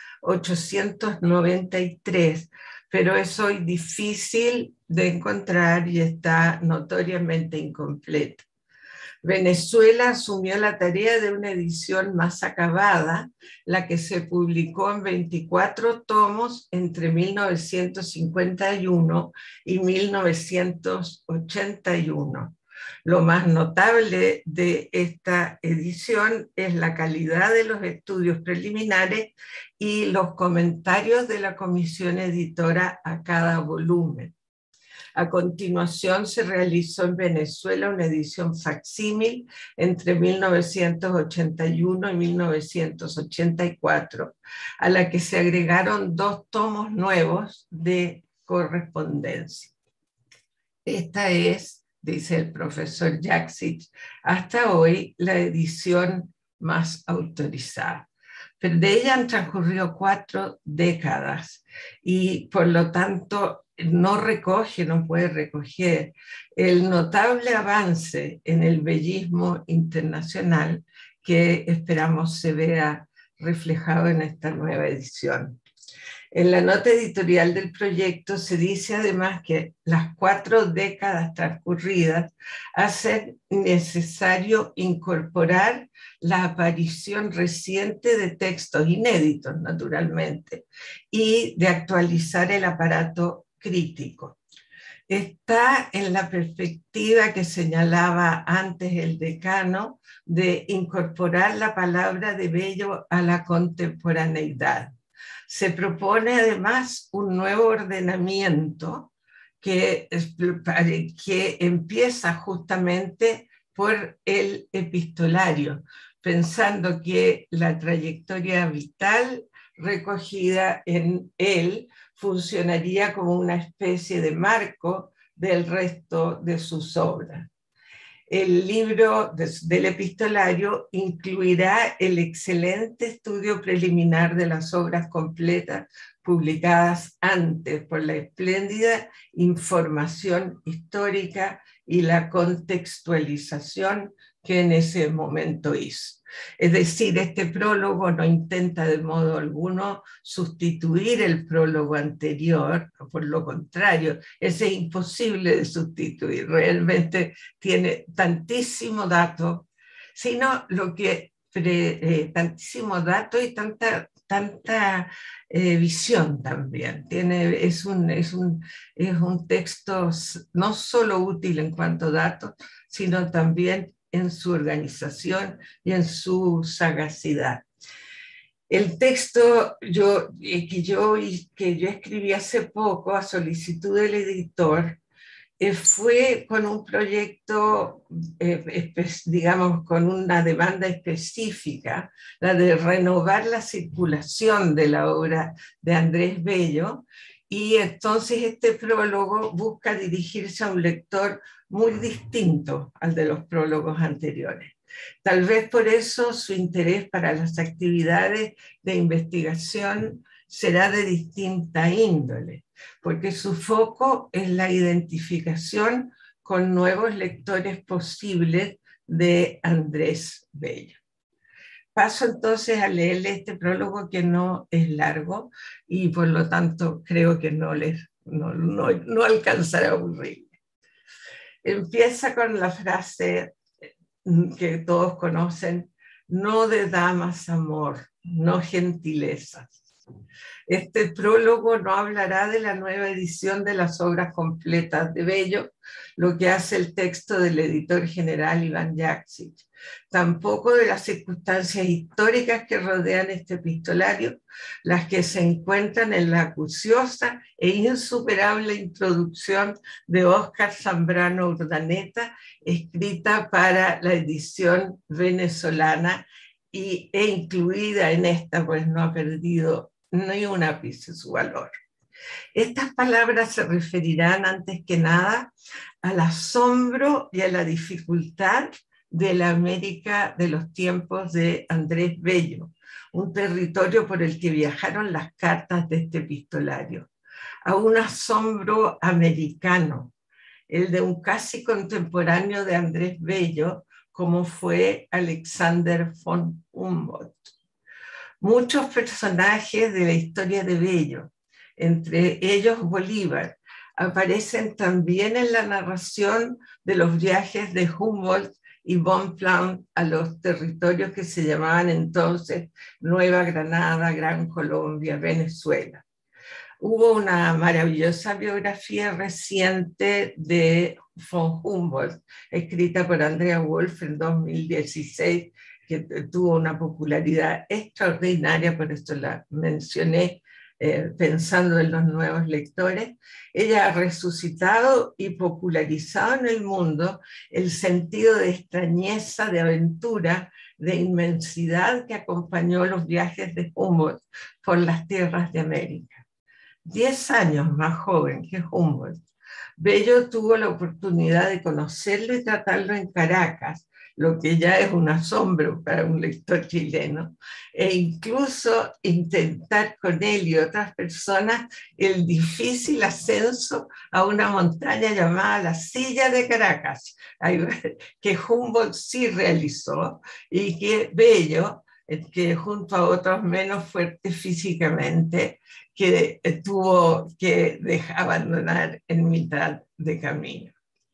1893, pero es hoy difícil de encontrar y está notoriamente incompleta. Venezuela asumió la tarea de una edición más acabada, la que se publicó en 24 tomos entre 1951 y 1981. Lo más notable de esta edición es la calidad de los estudios preliminares y los comentarios de la comisión editora a cada volumen. A continuación se realizó en Venezuela una edición facsímil entre 1981 y 1984, a la que se agregaron 2 tomos nuevos de correspondencia. Esta es, dice el profesor Jaksic, hasta hoy la edición más autorizada. Pero de ella han transcurrido 4 décadas y por lo tanto no puede recoger el notable avance en el bellismo internacional que esperamos se vea reflejado en esta nueva edición. En la nota editorial del proyecto se dice además que las 4 décadas transcurridas hacen necesario incorporar la aparición reciente de textos inéditos, naturalmente, y de actualizar el aparato crítico. Está en la perspectiva que señalaba antes el decano de incorporar la palabra de Bello a la contemporaneidad. Se propone además un nuevo ordenamiento que empieza justamente por el epistolario, pensando que la trayectoria vital recogida en él funcionaría como una especie de marco del resto de sus obras. El libro del epistolario incluirá el excelente estudio preliminar de las obras completas publicadas antes por la espléndida información histórica y la contextualización que en ese momento hizo. Es decir, este prólogo no intenta de modo alguno sustituir el prólogo anterior, por lo contrario, ese es imposible de sustituir, realmente tiene tantísimo dato, sino tantísimo dato y tanta visión también. Es un texto no solo útil en cuanto a datos, sino también en su organización y en su sagacidad. El texto que yo escribí hace poco a solicitud del editor fue con un proyecto, digamos, con una demanda específica, la de renovar la circulación de la obra de Andrés Bello, y entonces este prólogo busca dirigirse a un lector muy distinto al de los prólogos anteriores. Tal vez por eso su interés para las actividades de investigación será de distinta índole, porque su foco es la identificación con nuevos lectores posibles de Andrés Bello. Paso entonces a leerle este prólogo que no es largo y por lo tanto creo que no alcanzará a aburrirme. Empieza con la frase que todos conocen: no de damas amor, no gentilezas. Este prólogo no hablará de la nueva edición de las obras completas de Bello, lo que hace el texto del editor general Iván Jaksic. Tampoco de las circunstancias históricas que rodean este epistolario, las que se encuentran en la acuciosa e insuperable introducción de Óscar Zambrano Urdaneta, escrita para la edición venezolana e incluida en esta, pues no ha perdido ni un ápice su valor. Estas palabras se referirán antes que nada al asombro y a la dificultad de la América de los tiempos de Andrés Bello, un territorio por el que viajaron las cartas de este epistolario, a un asombro americano, el de un casi contemporáneo de Andrés Bello, como fue Alexander von Humboldt. Muchos personajes de la historia de Bello, entre ellos Bolívar, aparecen también en la narración de los viajes de Humboldt y Bonpland a los territorios que se llamaban entonces Nueva Granada, Gran Colombia, Venezuela. Hubo una maravillosa biografía reciente de von Humboldt, escrita por Andrea Wolf en 2016, que tuvo una popularidad extraordinaria, por eso la mencioné, pensando en los nuevos lectores. Ella ha resucitado y popularizado en el mundo el sentido de extrañeza, de aventura, de inmensidad que acompañó los viajes de Humboldt por las tierras de América. 10 años más joven que Humboldt, Bello tuvo la oportunidad de conocerlo y tratarlo en Caracas, lo que ya es un asombro para un lector chileno, e incluso intentar con él y otras personas el difícil ascenso a una montaña llamada la Silla de Caracas, que Humboldt sí realizó y que Bello, que junto a otros menos fuertes físicamente, que tuvo que abandonar en mitad de camino.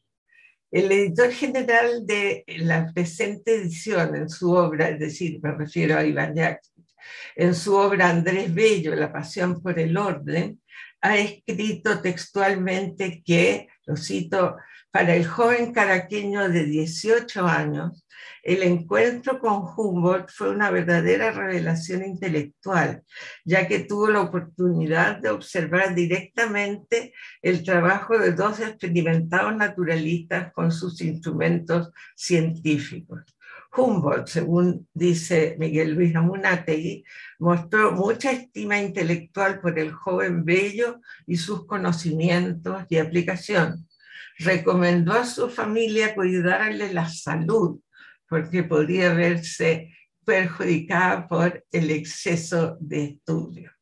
El editor general de la presente edición en su obra, es decir, me refiero a Iván Yaksich, en su obra Andrés Bello, La pasión por el orden, ha escrito textualmente que, lo cito, para el joven caraqueño de 18 años, el encuentro con Humboldt fue una verdadera revelación intelectual, ya que tuvo la oportunidad de observar directamente el trabajo de dos experimentados naturalistas con sus instrumentos científicos. Humboldt, según dice Miguel Luis Amunátegui, mostró mucha estima intelectual por el joven Bello y sus conocimientos y aplicación. Recomendó a su familia cuidarle la salud, porque podría verse perjudicada por el exceso de estudio.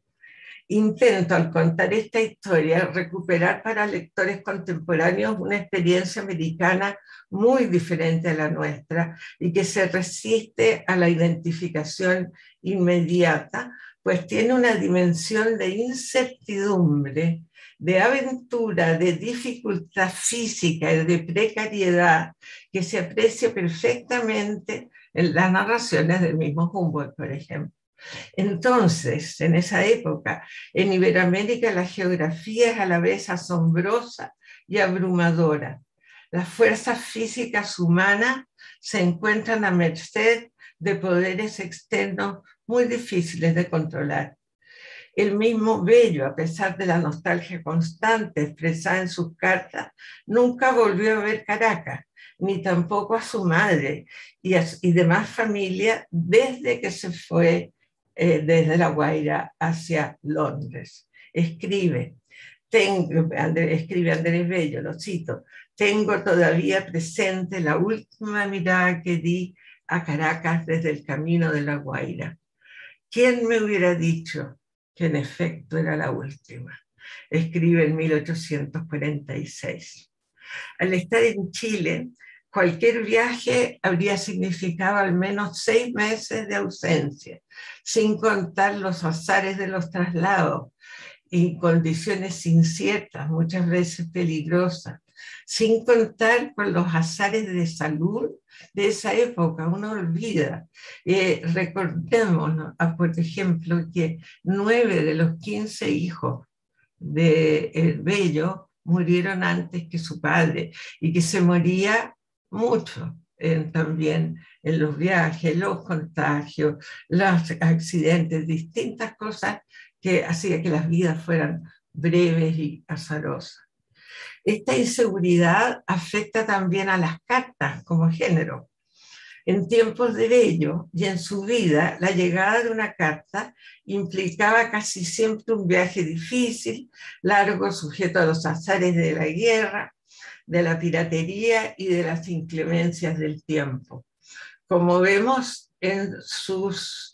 Intento, al contar esta historia, recuperar para lectores contemporáneos una experiencia americana muy diferente a la nuestra y que se resiste a la identificación inmediata, pues tiene una dimensión de incertidumbre, de aventura, de dificultad física y de precariedad que se aprecia perfectamente en las narraciones del mismo Humboldt, por ejemplo. Entonces, en esa época, en Iberoamérica la geografía es a la vez asombrosa y abrumadora. Las fuerzas físicas humanas se encuentran a merced de poderes externos muy difíciles de controlar. El mismo Bello, a pesar de la nostalgia constante expresada en sus cartas, nunca volvió a ver Caracas, ni tampoco a su madre y demás familia desde que se fue desde La Guaira hacia Londres. Escribe Andrés Bello, lo cito, tengo todavía presente la última mirada que di a Caracas desde el camino de La Guaira. ¿Quién me hubiera dicho que en efecto era la última? Escribe en 1846. Al estar en Chile, cualquier viaje habría significado al menos 6 meses de ausencia, sin contar los azares de los traslados y condiciones inciertas, muchas veces peligrosas, sin contar con los azares de salud de esa época. Uno olvida. Recordémonos, por ejemplo, que 9 de los 15 hijos de Bello murieron antes que su padre y que se moría mucho también en los viajes, los contagios, los accidentes, distintas cosas que hacían que las vidas fueran breves y azarosas. Esta inseguridad afecta también a las cartas como género. En tiempos de Bello y en su vida, la llegada de una carta implicaba casi siempre un viaje difícil, largo, sujeto a los azares de la guerra, de la piratería y de las inclemencias del tiempo. Como vemos en su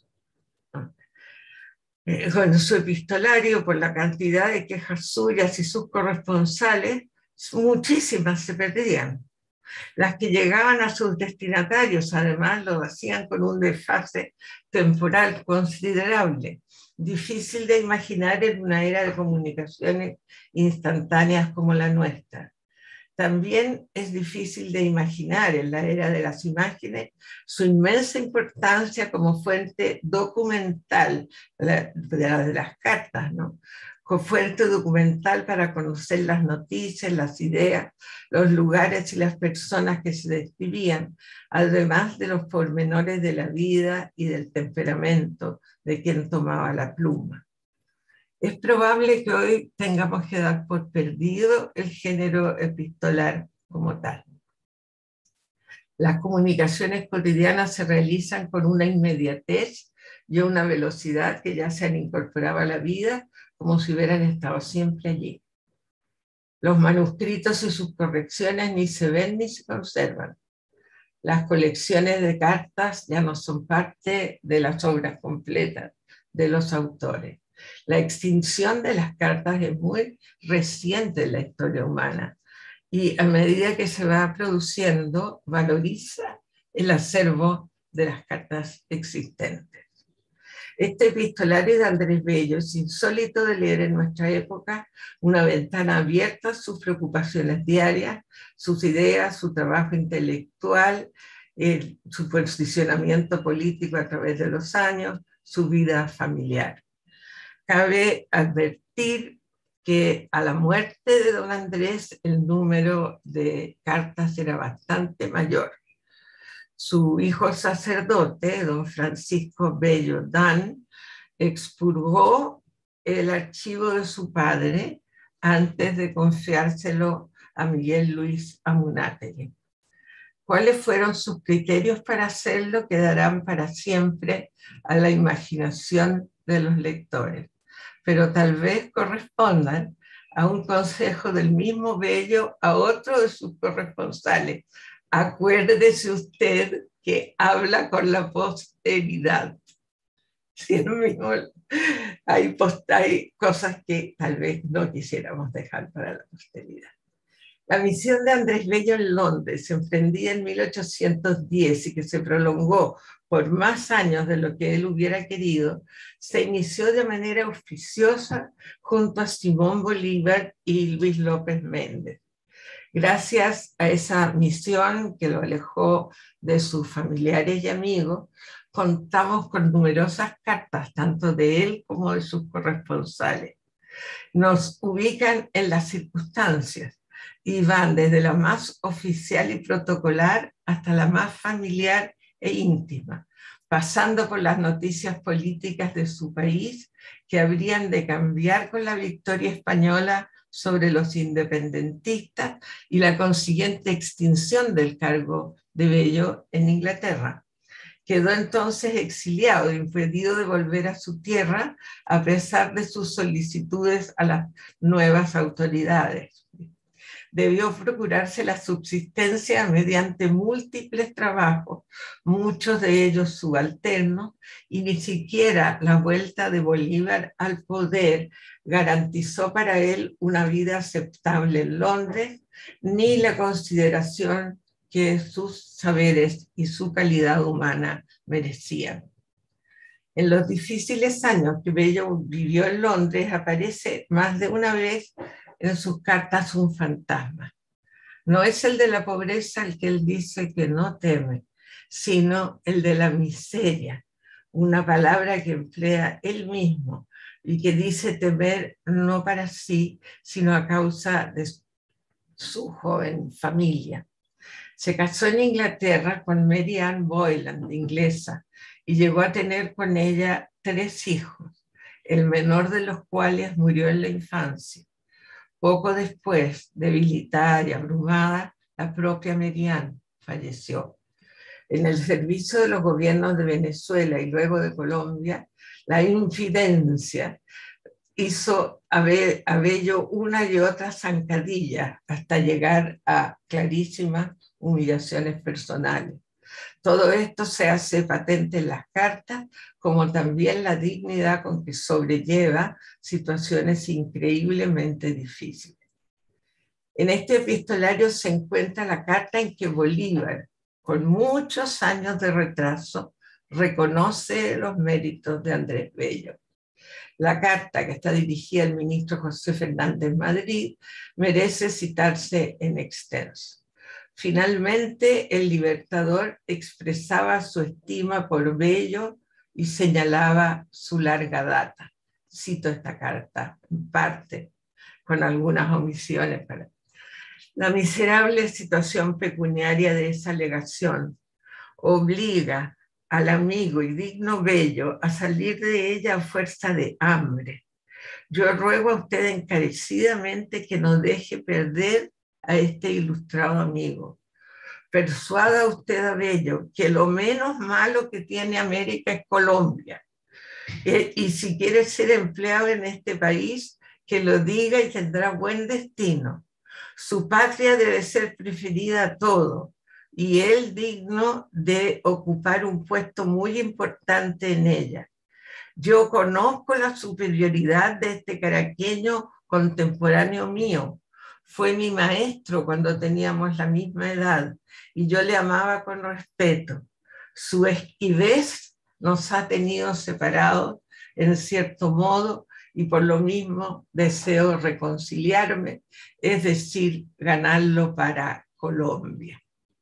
epistolario, por la cantidad de quejas suyas y sus corresponsales, muchísimas se perdían. Las que llegaban a sus destinatarios, además, lo hacían con un desfase temporal considerable, difícil de imaginar en una era de comunicaciones instantáneas como la nuestra. También es difícil de imaginar en la era de las imágenes su inmensa importancia como fuente documental de las cartas, ¿no? Como fuente documental para conocer las noticias, las ideas, los lugares y las personas que se describían, además de los pormenores de la vida y del temperamento de quien tomaba la pluma. Es probable que hoy tengamos que dar por perdido el género epistolar como tal. Las comunicaciones cotidianas se realizan con una inmediatez y una velocidad que ya se han incorporado a la vida como si hubieran estado siempre allí. Los manuscritos y sus correcciones ni se ven ni se conservan. Las colecciones de cartas ya no son parte de las obras completas de los autores. La extinción de las cartas es muy reciente en la historia humana y a medida que se va produciendo, valoriza el acervo de las cartas existentes. Este epistolario de Andrés Bello es insólito de leer en nuestra época, una ventana abierta a sus preocupaciones diarias, sus ideas, su trabajo intelectual, su posicionamiento político a través de los años, su vida familiar. Cabe advertir que a la muerte de don Andrés el número de cartas era bastante mayor. Su hijo sacerdote, don Francisco Bello Dan, expurgó el archivo de su padre antes de confiárselo a Miguel Luis Amunátegui. ¿Cuáles fueron sus criterios para hacerlo? Quedarán para siempre a la imaginación de los lectores, pero tal vez correspondan a un consejo del mismo Bello a otro de sus corresponsales. Acuérdese usted que habla con la posteridad. Sí, hay cosas que tal vez no quisiéramos dejar para la posteridad. La misión de Andrés Bello en Londres, emprendida en 1810 y que se prolongó por más años de lo que él hubiera querido, se inició de manera auspiciosa junto a Simón Bolívar y Luis López Méndez. Gracias a esa misión que lo alejó de sus familiares y amigos, contamos con numerosas cartas, tanto de él como de sus corresponsales. Nos ubican en las circunstancias y van desde la más oficial y protocolar hasta la más familiar e íntima, pasando por las noticias políticas de su país que habrían de cambiar con la victoria española sobre los independentistas y la consiguiente extinción del cargo de Bello en Inglaterra. Quedó entonces exiliado, impedido de volver a su tierra a pesar de sus solicitudes a las nuevas autoridades. Debió procurarse la subsistencia mediante múltiples trabajos, muchos de ellos subalternos, y ni siquiera la vuelta de Bolívar al poder garantizó para él una vida aceptable en Londres, ni la consideración que sus saberes y su calidad humana merecían. En los difíciles años que Bello vivió en Londres, aparece más de una vez en sus cartas un fantasma. No es el de la pobreza el que él dice que no teme, sino el de la miseria, una palabra que emplea él mismo y que dice temer no para sí, sino a causa de su joven familia. Se casó en Inglaterra con Mary Ann Boylan, inglesa, y llegó a tener con ella 3 hijos, el menor de los cuales murió en la infancia. Poco después, debilitada y abrumada, la propia Mary Ann falleció. En el servicio de los gobiernos de Venezuela y luego de Colombia, la infidencia hizo a Bello una y otra zancadilla hasta llegar a clarísimas humillaciones personales. Todo esto se hace patente en las cartas, como también la dignidad con que sobrelleva situaciones increíblemente difíciles. En este epistolario se encuentra la carta en que Bolívar, con muchos años de retraso, reconoce los méritos de Andrés Bello. La carta, que está dirigida al ministro José Fernández Madrid, merece citarse en extenso. Finalmente, el Libertador expresaba su estima por Bello y señalaba su larga data. Cito esta carta, en parte, con algunas omisiones. La miserable situación pecuniaria de esa legación obliga al amigo y digno Bello a salir de ella a fuerza de hambre. Yo ruego a usted encarecidamente que no deje perder a este ilustrado amigo. Persuada usted a Bello que lo menos malo que tiene América es Colombia. Y si quiere ser empleado en este país, que lo diga y tendrá buen destino. Su patria debe ser preferida a todo, y él digno de ocupar un puesto muy importante en ella. Yo conozco la superioridad de este caraqueño contemporáneo mío. Fue mi maestro cuando teníamos la misma edad y yo le amaba con respeto. Su esquivez nos ha tenido separados en cierto modo y por lo mismo deseo reconciliarme, es decir, ganarlo para Colombia.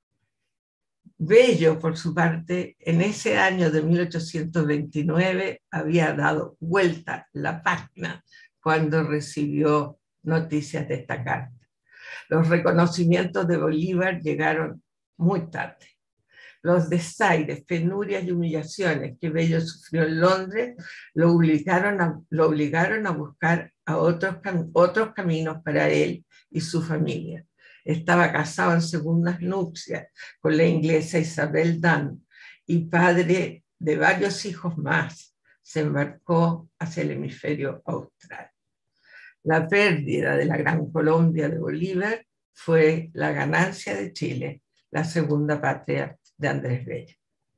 Bello, por su parte, en ese año de 1829 había dado vuelta la página cuando recibió noticias de esta carta. Los reconocimientos de Bolívar llegaron muy tarde. Los desaires, penurias y humillaciones que Bello sufrió en Londres lo obligaron a buscar a otros caminos para él y su familia. Estaba casado en segundas nupcias con la inglesa Isabel Dunn y padre de varios hijos más. Se embarcó hacia el hemisferio austral. La pérdida de la Gran Colombia de Bolívar fue la ganancia de Chile, la segunda patria de Andrés Bello.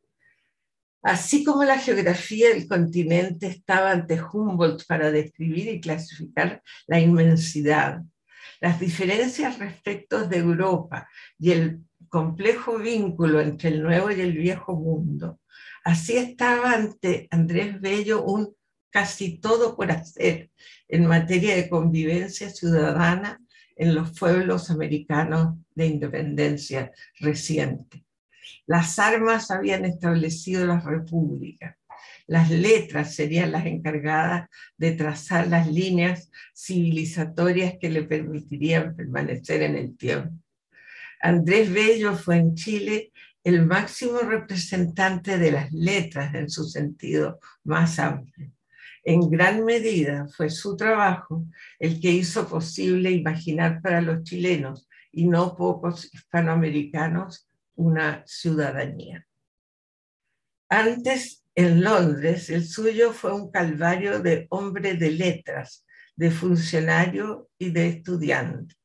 Así como la geografía del continente estaba ante Humboldt para describir y clasificar la inmensidad, las diferencias respecto de Europa y el complejo vínculo entre el nuevo y el viejo mundo, así estaba ante Andrés Bello un casi todo por hacer en materia de convivencia ciudadana en los pueblos americanos de independencia reciente. Las armas habían establecido las repúblicas. Las letras serían las encargadas de trazar las líneas civilizatorias que le permitirían permanecer en el tiempo. Andrés Bello fue en Chile el máximo representante de las letras en su sentido más amplio. En gran medida fue su trabajo el que hizo posible imaginar para los chilenos y no pocos hispanoamericanos una ciudadanía. Antes, en Londres, el suyo fue un calvario de hombre de letras, de funcionario y de estudiante.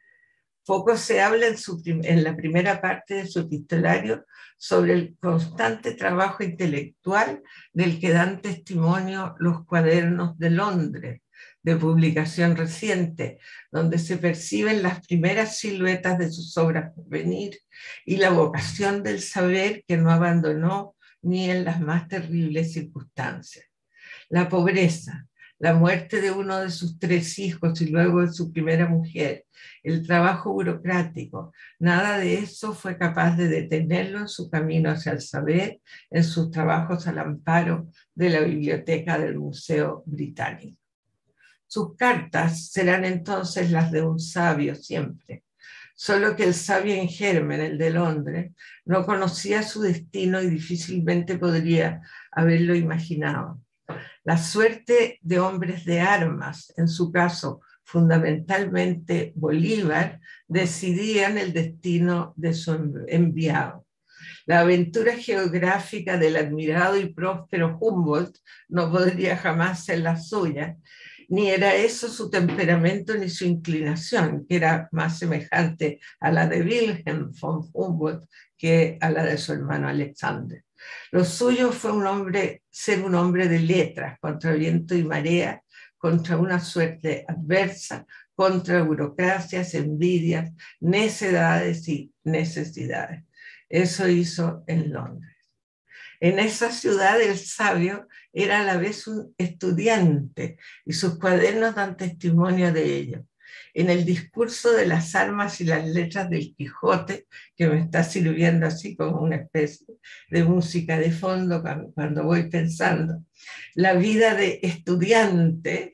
Poco se habla en la primera parte de su epistolario sobre el constante trabajo intelectual del que dan testimonio los cuadernos de Londres, de publicación reciente, donde se perciben las primeras siluetas de sus obras por venir y la vocación del saber que no abandonó ni en las más terribles circunstancias. La pobreza, la muerte de uno de sus 3 hijos y luego de su primera mujer, el trabajo burocrático, nada de eso fue capaz de detenerlo en su camino hacia el saber, en sus trabajos al amparo de la biblioteca del Museo Británico. Sus cartas serán entonces las de un sabio siempre, solo que el sabio en germen, el de Londres, no conocía su destino y difícilmente podría haberlo imaginado. La suerte de hombres de armas, en su caso fundamentalmente Bolívar, decidían el destino de su enviado. La aventura geográfica del admirado y próspero Humboldt no podría jamás ser la suya, ni era eso su temperamento ni su inclinación, que era más semejante a la de Wilhelm von Humboldt que a la de su hermano Alexander. Lo suyo fue ser un hombre de letras, contra viento y marea, contra una suerte adversa, contra burocracias, envidias, necedades y necesidades. Eso hizo en Londres. En esa ciudad el sabio era a la vez un estudiante y sus cuadernos dan testimonio de ello. En el discurso de las armas y las letras del Quijote, que me está sirviendo así como una especie de música de fondo cuando voy pensando, la vida de estudiante,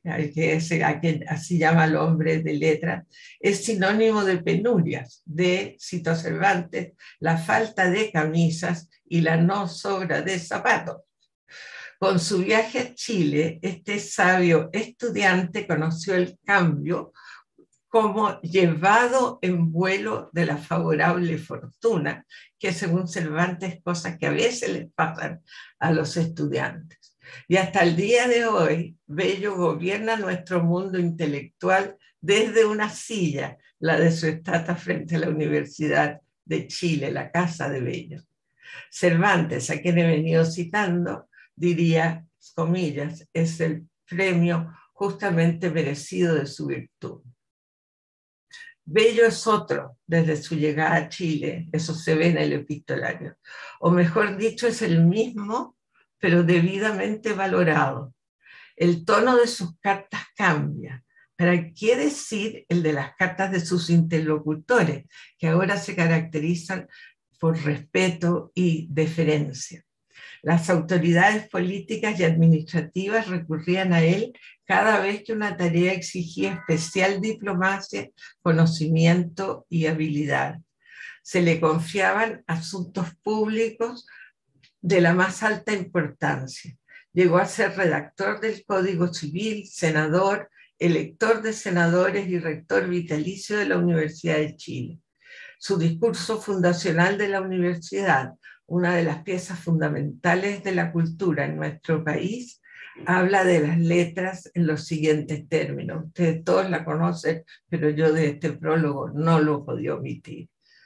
que así llama el hombre de letras, es sinónimo de penurias, de, cito Cervantes, la falta de camisas y la no sobra de zapatos. Con su viaje a Chile, este sabio estudiante conoció el cambio como llevado en vuelo de la favorable fortuna, que según Cervantes, cosas que a veces les pasan a los estudiantes. Y hasta el día de hoy, Bello gobierna nuestro mundo intelectual desde una silla, la de su estatua frente a la Universidad de Chile, la Casa de Bello. Cervantes, a quien he venido citando, diría, comillas, es el premio justamente merecido de su virtud. Bello es otro desde su llegada a Chile, eso se ve en el epistolario, o mejor dicho, es el mismo, pero debidamente valorado. El tono de sus cartas cambia. ¿Para qué decir el de las cartas de sus interlocutores, que ahora se caracterizan por respeto y deferencia? Las autoridades políticas y administrativas recurrían a él cada vez que una tarea exigía especial diplomacia, conocimiento y habilidad. Se le confiaban asuntos públicos de la más alta importancia. Llegó a ser redactor del Código Civil, senador, elector de senadores y rector vitalicio de la Universidad de Chile. Su discurso fundacional de la universidad, una de las piezas fundamentales de la cultura en nuestro país, habla de las letras en los siguientes términos. Ustedes todos la conocen, pero yo de este prólogo no lo podía omitir.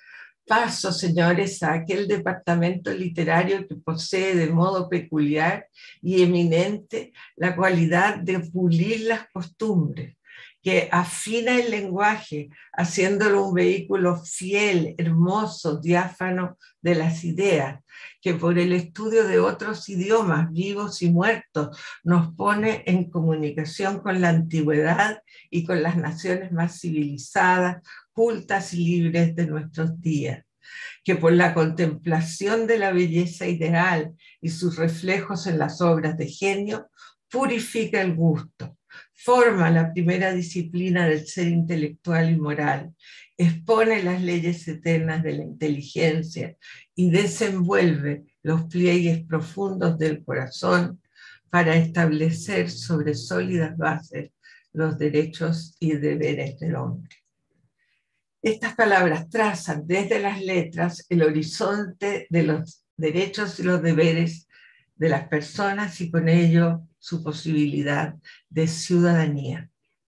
Paso, señores, a aquel departamento literario que posee de modo peculiar y eminente la cualidad de pulir las costumbres, que afina el lenguaje, haciéndolo un vehículo fiel, hermoso, diáfano de las ideas, que por el estudio de otros idiomas vivos y muertos nos pone en comunicación con la antigüedad y con las naciones más civilizadas, cultas y libres de nuestros días, que por la contemplación de la belleza ideal y sus reflejos en las obras de genio, purifica el gusto, forma la primera disciplina del ser intelectual y moral, expone las leyes eternas de la inteligencia y desenvuelve los pliegues profundos del corazón para establecer sobre sólidas bases los derechos y deberes del hombre. Estas palabras trazan desde las letras el horizonte de los derechos y los deberes de las personas y con ello su posibilidad de ciudadanía.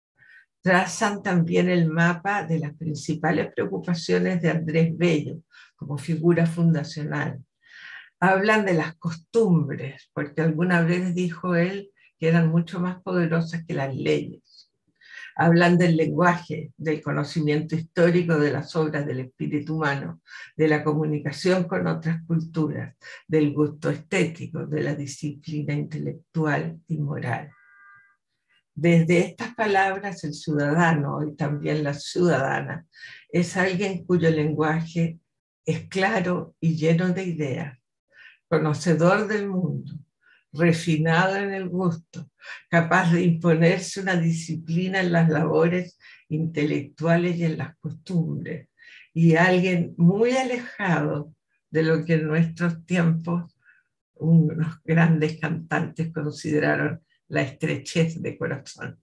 Trazan también el mapa de las principales preocupaciones de Andrés Bello como figura fundacional. Hablan de las costumbres, porque alguna vez dijo él que eran mucho más poderosas que las leyes. Hablan del lenguaje, del conocimiento histórico de las obras del espíritu humano, de la comunicación con otras culturas, del gusto estético, de la disciplina intelectual y moral. Desde estas palabras, el ciudadano y también la ciudadana es alguien cuyo lenguaje es claro y lleno de ideas, conocedor del mundo, refinado en el gusto, capaz de imponerse una disciplina en las labores intelectuales y en las costumbres, y alguien muy alejado de lo que en nuestros tiempos unos grandes cantantes consideraron la estrechez de corazón.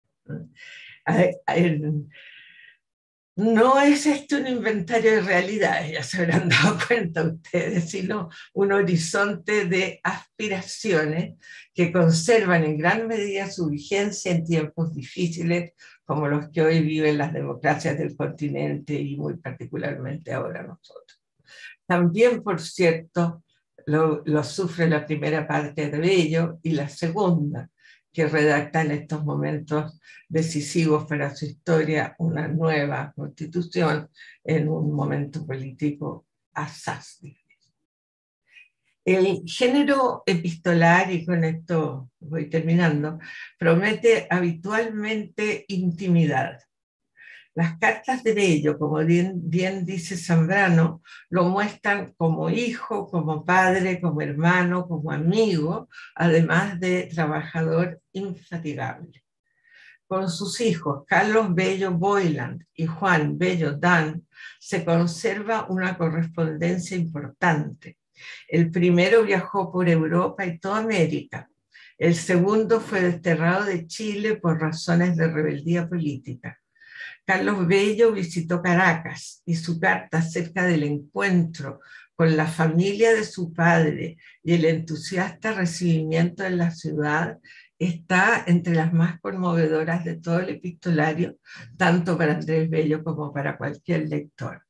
No es esto un inventario de realidades, ya se habrán dado cuenta ustedes, sino un horizonte de aspiraciones que conservan en gran medida su vigencia en tiempos difíciles como los que hoy viven las democracias del continente y muy particularmente ahora nosotros. También, por cierto, lo sufre la primera parte de Bello y la segunda, que redacta en estos momentos decisivos para su historia una nueva constitución en un momento político asaz. El género epistolar, y con esto voy terminando, promete habitualmente intimidad. Las cartas de Bello, como bien dice Zambrano, lo muestran como hijo, como padre, como hermano, como amigo, además de trabajador infatigable. Con sus hijos, Carlos Bello Boyland y Juan Bello Dan, se conserva una correspondencia importante. El primero viajó por Europa y toda América. El segundo fue desterrado de Chile por razones de rebeldía política. Carlos Bello visitó Caracas y su carta acerca del encuentro con la familia de su padre y el entusiasta recibimiento en la ciudad está entre las más conmovedoras de todo el epistolario, tanto para Andrés Bello como para cualquier lector.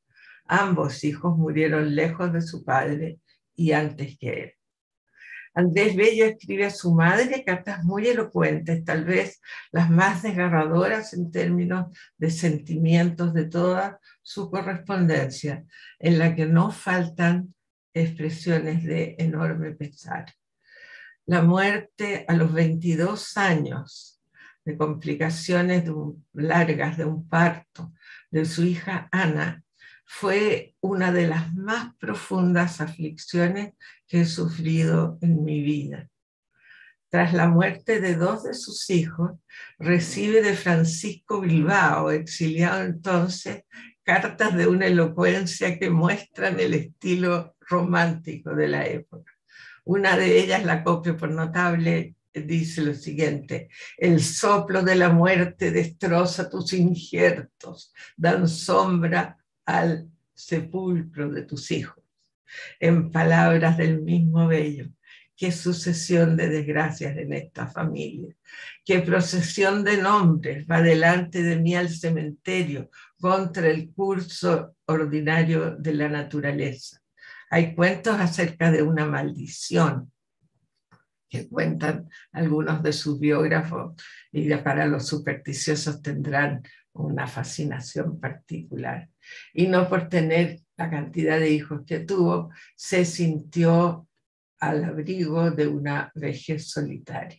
Ambos hijos murieron lejos de su padre y antes que él. Andrés Bello escribe a su madre cartas muy elocuentes, tal vez las más desgarradoras en términos de sentimientos de toda su correspondencia, en la que no faltan expresiones de enorme pesar. La muerte a los 22 años de complicaciones largas de un parto de su hija Ana fue una de las más profundas aflicciones que he sufrido en mi vida. Tras la muerte de 2 de sus hijos, recibe de Francisco Bilbao, exiliado entonces, cartas de una elocuencia que muestran el estilo romántico de la época. Una de ellas, la copio por notable, dice lo siguiente: el soplo de la muerte destroza tus injertos, dan sombra al sepulcro de tus hijos. En palabras del mismo Bello, qué sucesión de desgracias en esta familia, qué procesión de nombres va delante de mí al cementerio contra el curso ordinario de la naturaleza. Hay cuentos acerca de una maldición que cuentan algunos de sus biógrafos y para los supersticiosos tendrán una fascinación particular. Y no por tener la cantidad de hijos que tuvo, se sintió al abrigo de una vejez solitaria.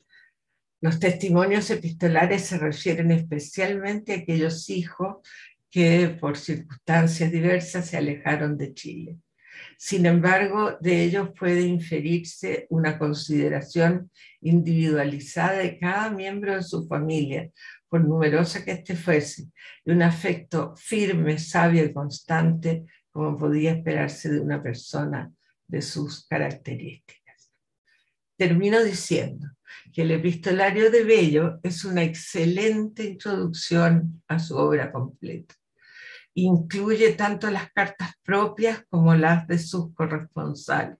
Los testimonios epistolares se refieren especialmente a aquellos hijos que por circunstancias diversas se alejaron de Chile. Sin embargo, de ellos puede inferirse una consideración individualizada de cada miembro de su familia, por numerosa que éste fuese, y un afecto firme, sabio y constante, como podía esperarse de una persona de sus características. Termino diciendo que el epistolario de Bello es una excelente introducción a su obra completa. Incluye tanto las cartas propias como las de sus corresponsales.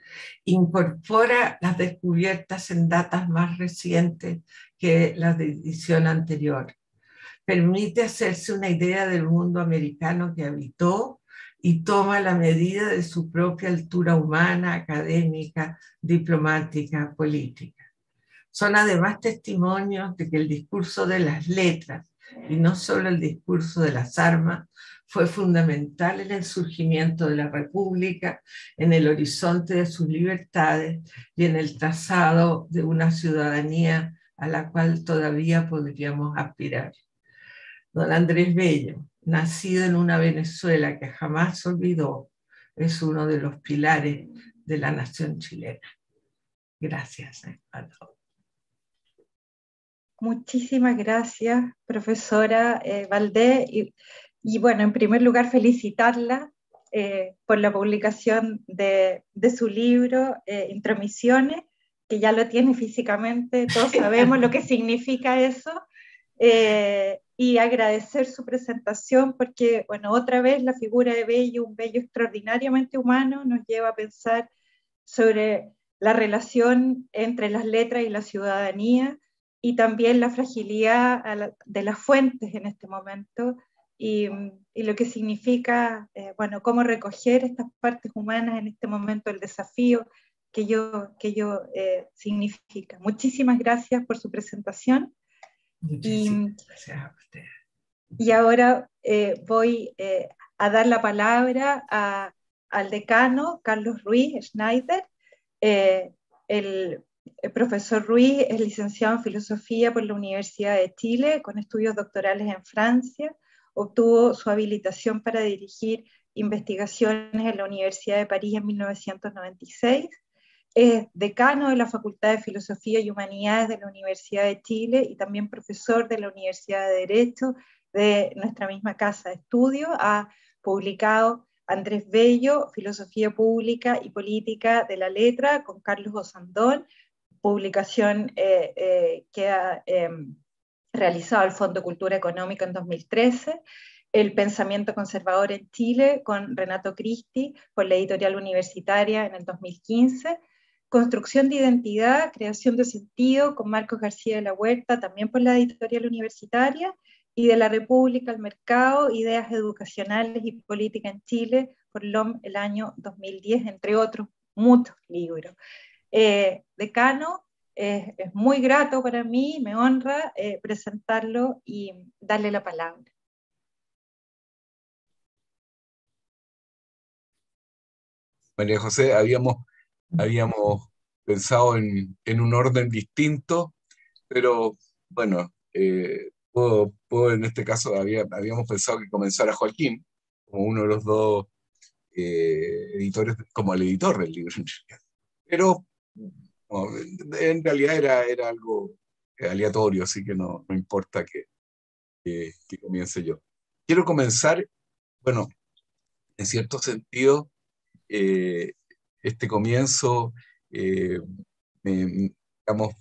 Incorpora las descubiertas en datas más recientes que las de edición anterior. Permite hacerse una idea del mundo americano que habitó y toma la medida de su propia altura humana, académica, diplomática, política. Son además testimonios de que el discurso de las letras, y no solo el discurso de las armas, fue fundamental en el surgimiento de la República, en el horizonte de sus libertades y en el trazado de una ciudadanía a la cual todavía podríamos aspirar. Don Andrés Bello, nacido en una Venezuela que jamás olvidó, es uno de los pilares de la nación chilena. Gracias a todos. Muchísimas gracias, profesora Valdés. Y bueno, en primer lugar, felicitarla por la publicación de su libro, Intromisiones, que ya lo tiene físicamente, todos sabemos lo que significa eso, y agradecer su presentación porque, bueno, otra vez la figura de Bello, un Bello extraordinariamente humano, nos lleva a pensar sobre la relación entre las letras y la ciudadanía, y también la fragilidad de las fuentes en este momento, y lo que significa, bueno, cómo recoger estas partes humanas en este momento, el desafío que ello significa. Muchísimas gracias por su presentación. Muchísimas gracias a usted. Y ahora voy a dar la palabra al decano, Carlos Ruiz Schneider. El profesor Ruiz es licenciado en Filosofía por la Universidad de Chile, con estudios doctorales en Francia. Obtuvo su habilitación para dirigir investigaciones en la Universidad de París en 1996. Es decano de la Facultad de Filosofía y Humanidades de la Universidad de Chile y también profesor de la Universidad de Derecho de nuestra misma casa de estudio. Ha publicado Andrés Bello, Filosofía Pública y Política de la Letra, con Carlos Osandón, publicación que ha realizado el Fondo Cultura Económica en 2013, El Pensamiento Conservador en Chile, con Renato Cristi, por la Editorial Universitaria en el 2015, Construcción de Identidad, Creación de Sentido, con Marcos García de la Huerta, también por la Editorial Universitaria, y de la República al mercado, ideas educacionales y política en Chile, por LOM el año 2010, entre otros muchos libros. Decano, es muy grato para mí, me honra presentarlo y darle la palabra. María José, habíamos pensado en un orden distinto, pero bueno, puedo en este caso habíamos pensado que comenzara Joaquín, como uno de los dos editores, como el editor del libro. Pero no, en realidad era algo aleatorio, así que no importa que comience yo. Quiero comenzar, bueno, en cierto sentido, eh, este comienzo, eh, digamos,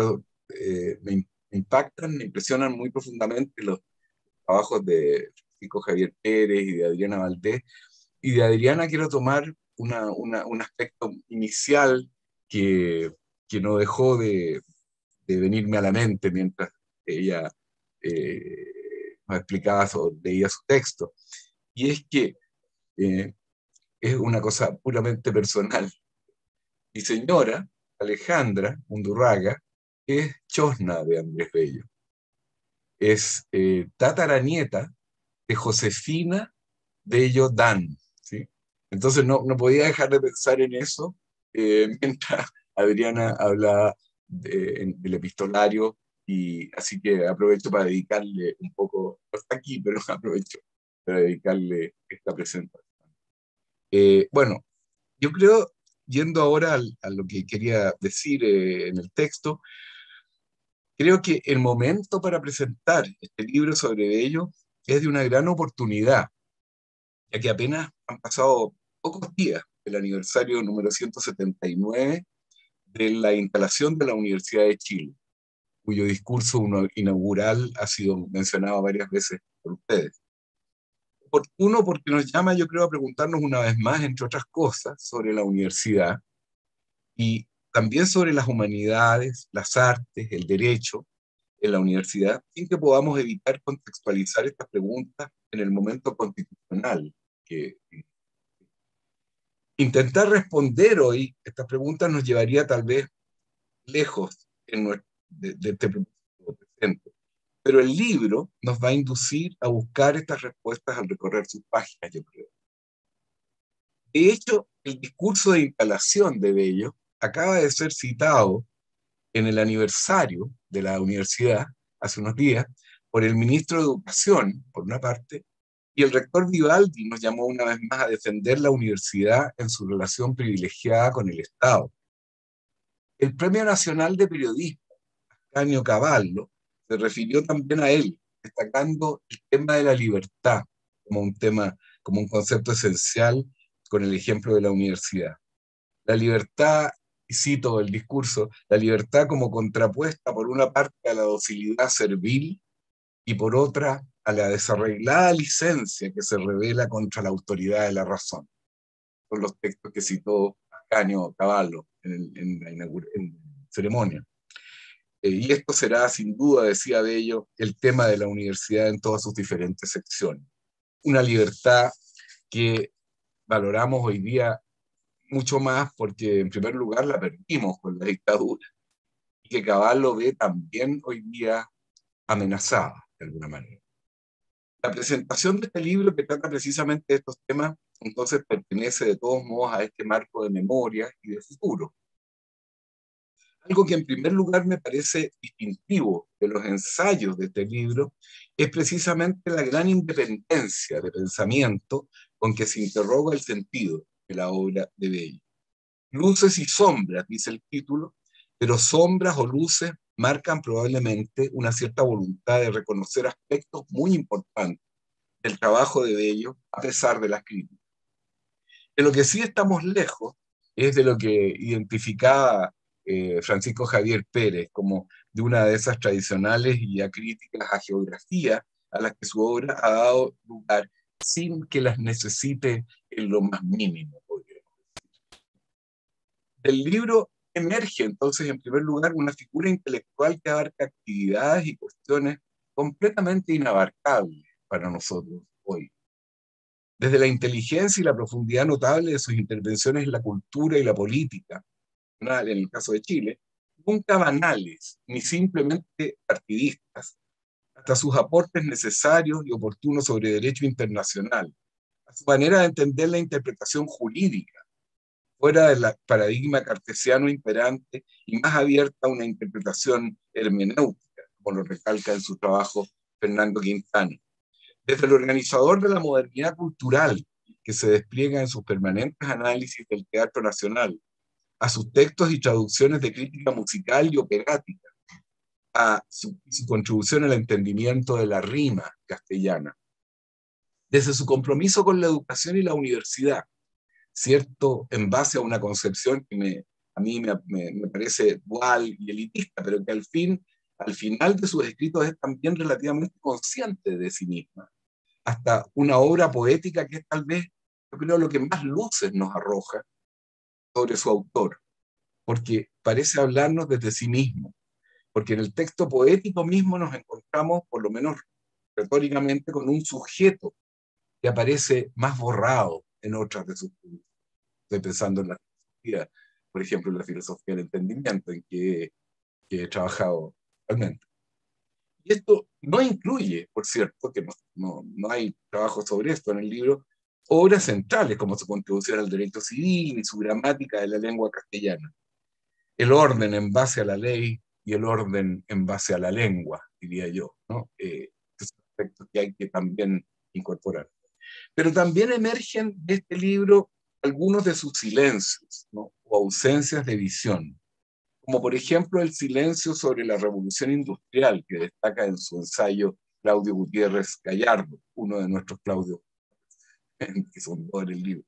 me impactan, me impresionan muy profundamente los trabajos de Francisco Javier Pérez y de Adriana Valdés. Y de Adriana quiero tomar un aspecto inicial que no dejó de venirme a la mente mientras ella nos explicaba o leía su texto. Y es que eh, es una cosa puramente personal. Mi señora, Alejandra Undurraga, es chosna de Andrés Bello. Es tataranieta de Josefina Bello Dan, ¿sí? Entonces no podía dejar de pensar en eso mientras Adriana hablaba del epistolario, y así que aprovecho para dedicarle un poco, no está aquí, pero aprovecho para dedicarle esta presentación. Bueno, yo creo, yendo ahora a lo que quería decir en el texto, creo que el momento para presentar este libro sobre Bello es de una gran oportunidad, ya que apenas han pasado pocos días del aniversario número 179 de la instalación de la Universidad de Chile, cuyo discurso inaugural ha sido mencionado varias veces por ustedes. Uno, porque nos llama, yo creo, a preguntarnos una vez más, entre otras cosas, sobre la universidad y también sobre las humanidades, las artes, el derecho en la universidad, sin que podamos evitar contextualizar estas preguntas en el momento constitucional. Intentar responder hoy estas preguntas nos llevaría tal vez lejos de este propósito presente. Pero el libro nos va a inducir a buscar estas respuestas al recorrer sus páginas, yo creo. De hecho, el discurso de instalación de Bello acaba de ser citado en el aniversario de la universidad, hace unos días, por el ministro de Educación, por una parte, y el rector Vivaldi nos llamó una vez más a defender la universidad en su relación privilegiada con el Estado. El Premio Nacional de Periodismo, Ascanio Cavallo, se refirió también a él, destacando el tema de la libertad como un tema, como un concepto esencial con el ejemplo de la universidad. La libertad, y cito el discurso, la libertad como contrapuesta por una parte a la docilidad servil y por otra a la desarreglada licencia que se revela contra la autoridad de la razón. Son los textos que citó Ascanio Cavallo en la ceremonia. Y esto será, sin duda, decía Bello, el tema de la universidad en todas sus diferentes secciones. Una libertad que valoramos hoy día mucho más porque, en primer lugar, la perdimos con la dictadura, y que Cavallo ve también hoy día amenazada, de alguna manera. La presentación de este libro, que trata precisamente de estos temas, entonces pertenece de todos modos a este marco de memoria y de futuro. Algo que en primer lugar me parece distintivo de los ensayos de este libro es precisamente la gran independencia de pensamiento con que se interroga el sentido de la obra de Bello. Luces y sombras, dice el título, pero sombras o luces marcan probablemente una cierta voluntad de reconocer aspectos muy importantes del trabajo de Bello a pesar de las críticas. De lo que sí estamos lejos es de lo que identificaba Francisco Javier Pérez como de una de esas tradicionales y acríticas a geografía a las que su obra ha dado lugar sin que las necesite en lo más mínimo. Del libro emerge entonces en primer lugar una figura intelectual que abarca actividades y cuestiones completamente inabarcables para nosotros hoy. Desde la inteligencia y la profundidad notable de sus intervenciones en la cultura y la política, en el caso de Chile, nunca banales ni simplemente partidistas, hasta sus aportes necesarios y oportunos sobre derecho internacional, a su manera de entender la interpretación jurídica, fuera del paradigma cartesiano imperante y más abierta a una interpretación hermenéutica, como lo recalca en su trabajo Fernando Quintana. Desde el organizador de la modernidad cultural que se despliega en sus permanentes análisis del teatro nacional, a sus textos y traducciones de crítica musical y operática, a su contribución al entendimiento de la rima castellana, desde su compromiso con la educación y la universidad, ¿cierto? En base a una concepción que a mí me parece dual y elitista, pero que al final de sus escritos es también relativamente consciente de sí misma, hasta una obra poética que es tal vez, yo creo, lo que más luces nos arroja sobre su autor, porque parece hablarnos desde sí mismo, porque en el texto poético mismo nos encontramos, por lo menos retóricamente, con un sujeto que aparece más borrado en otras de sus poemas. Estoy pensando en la filosofía, por ejemplo, en la filosofía del entendimiento, en que he trabajado actualmente. Y esto no incluye, por cierto, que no hay trabajo sobre esto en el libro, obras centrales como su contribución al derecho civil y su gramática de la lengua castellana. El orden en base a la ley y el orden en base a la lengua, diría yo, ¿no? Es un aspecto que hay que también incorporar. Pero también emergen de este libro algunos de sus silencios, ¿no? O ausencias de visión, como por ejemplo el silencio sobre la revolución industrial que destaca en su ensayo Claudio Gutiérrez Gallardo, uno de nuestros Claudios que son dos en el libro.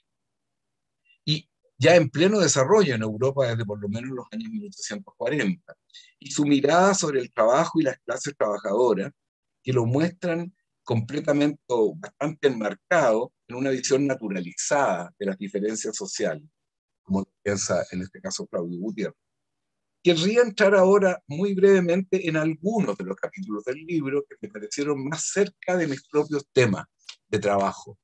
Y ya en pleno desarrollo en Europa desde por lo menos los años 1840, y su mirada sobre el trabajo y las clases trabajadoras, que lo muestran completamente, bastante enmarcado en una visión naturalizada de las diferencias sociales, como piensa en este caso Claudio Gutiérrez. Querría entrar ahora muy brevemente en algunos de los capítulos del libro que me parecieron más cerca de mis propios temas de trabajo.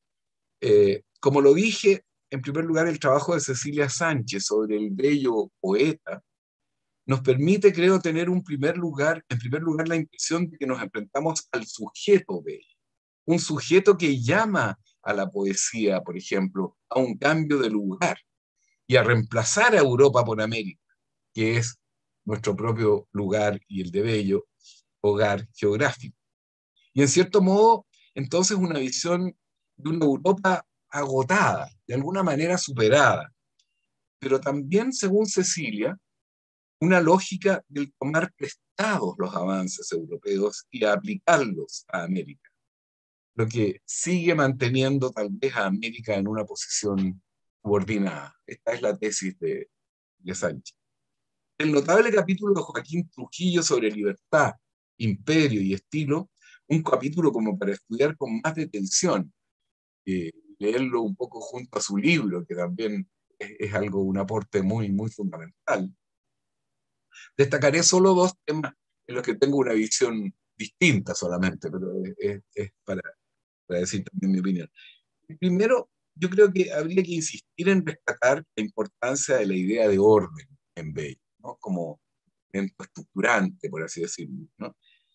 Como lo dije, en primer lugar, el trabajo de Cecilia Sánchez sobre el bello poeta nos permite, creo, tener en primer lugar la impresión de que nos enfrentamos al sujeto bello, un sujeto que llama a la poesía, por ejemplo, a un cambio de lugar y a reemplazar a Europa por América, que es nuestro propio lugar y el de Bello, hogar geográfico. Y en cierto modo, entonces, una visión de una Europa agotada, de alguna manera superada, pero también, según Cecilia, una lógica del tomar prestados los avances europeos y aplicarlos a América, lo que sigue manteniendo tal vez a América en una posición subordinada. Esta es la tesis de Sánchez. El notable capítulo de Joaquín Trujillo sobre libertad, imperio y estilo, un capítulo como para estudiar con más detención, leerlo un poco junto a su libro, que también es algo, un aporte muy, muy fundamental. Destacaré solo dos temas en los que tengo una visión distinta solamente, pero es para decir también mi opinión. Primero, yo creo que habría que insistir en rescatar la importancia de la idea de orden en Bello, ¿no? Como elemento estructurante, por así decirlo, ¿no?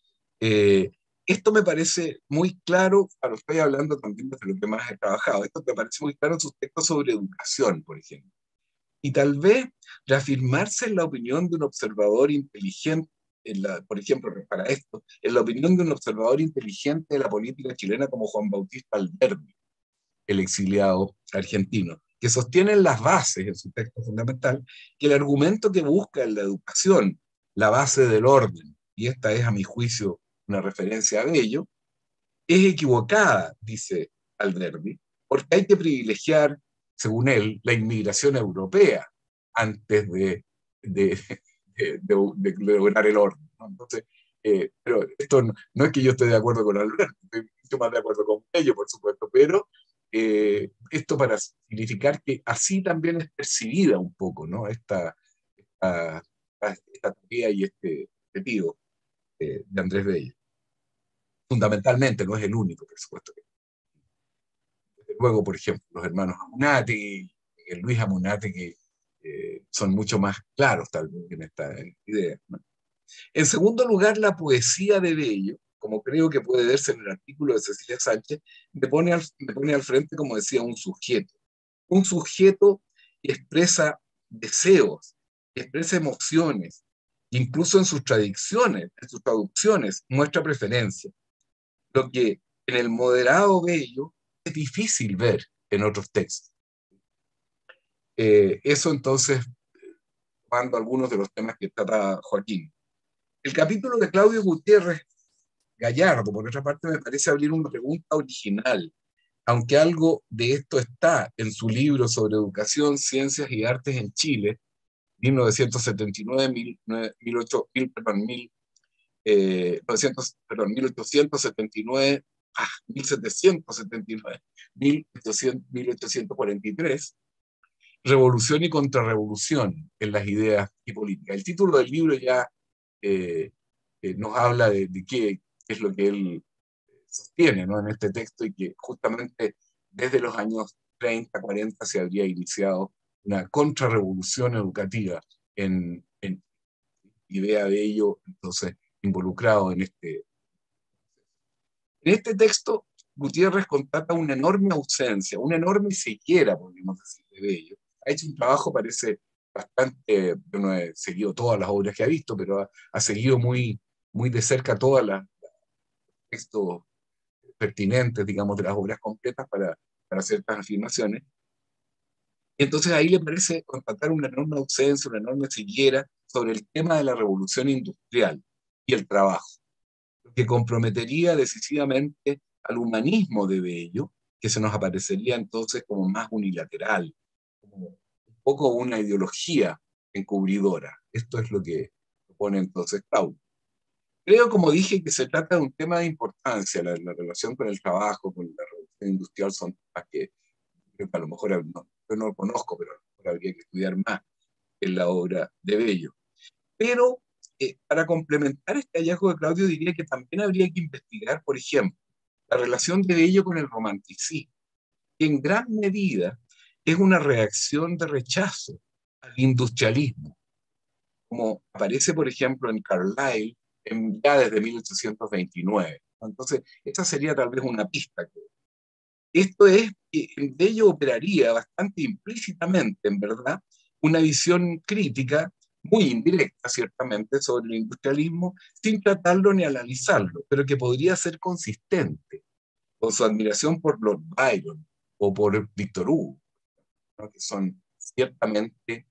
Esto me parece muy claro, claro, estoy hablando también de lo que más he trabajado, esto me parece muy claro en sus textos sobre educación, por ejemplo. Y tal vez reafirmarse en la opinión de un observador inteligente, por ejemplo, para esto, en la opinión de un observador inteligente de la política chilena como Juan Bautista Alberdi, el exiliado argentino, que sostiene en las bases, en su texto fundamental, que el argumento que busca en la educación, la base del orden, y esta es a mi juicio una referencia a Bello, es equivocada, dice Alberdi, porque hay que privilegiar, según él, la inmigración europea antes de lograr el orden, ¿no? Entonces, pero esto no es que yo esté de acuerdo con Alberti, estoy mucho más de acuerdo con Bello, por supuesto, pero esto para significar que así también es percibida un poco, ¿no? Esta teoría y este sentido de Andrés Bello. fundamentalmente, no es el único, por supuesto. Desde luego, por ejemplo, los hermanos Amunátegui, Luis Amunátegui, son mucho más claros tal vez en esta idea, ¿no? En segundo lugar, la poesía de Bello, como creo que puede verse en el artículo de Cecilia Sánchez, me pone al frente, como decía, un sujeto que expresa deseos, que expresa emociones, incluso en sus traducciones muestra preferencia, lo que en el moderado Bello es difícil ver en otros textos. Eso entonces, tomando algunos de los temas que trata Joaquín. El capítulo de Claudio Gutiérrez Gallardo, por otra parte, me parece abrir una pregunta original, aunque algo de esto está en su libro sobre educación, ciencias y artes en Chile, 1879, 1843, Revolución y Contrarrevolución en las ideas y políticas. El título del libro ya nos habla de qué es lo que él sostiene, ¿no?, en este texto, y que justamente desde los años 30, 40 se habría iniciado una contrarrevolución educativa en idea de ello, entonces, involucrado en este texto. Gutiérrez constata una enorme ausencia, una enorme ceguera, podríamos decir, de Bello. Ha hecho un trabajo, parece, bastante, yo no he seguido todas las obras que ha visto, pero ha seguido muy, muy de cerca todos los textos pertinentes, digamos, de las obras completas para ciertas afirmaciones. Y entonces ahí le parece constatar una enorme ausencia, una enorme ceguera sobre el tema de la revolución industrial y el trabajo, que comprometería decisivamente al humanismo de Bello, que se nos aparecería entonces como más unilateral, como un poco una ideología encubridora. Esto es lo que propone entonces Claudio. Creo, como dije, que se trata de un tema de importancia, la relación con el trabajo, con la revolución industrial, son temas que creo que a lo mejor yo no lo conozco, pero a lo mejor habría que estudiar más en la obra de Bello. Pero para complementar este hallazgo de Claudio, diría que también habría que investigar, por ejemplo, la relación de Bello con el romanticismo, que en gran medida es una reacción de rechazo al industrialismo, como aparece, por ejemplo, en Carlyle ya desde 1829. Entonces, esa sería tal vez una pista. Esto es que Bello operaría bastante implícitamente, en verdad, una visión crítica, muy indirecta, ciertamente, sobre el industrialismo, sin tratarlo ni analizarlo, pero que podría ser consistente con su admiración por Lord Byron o por Victor Hugo, ¿no?, que son ciertamente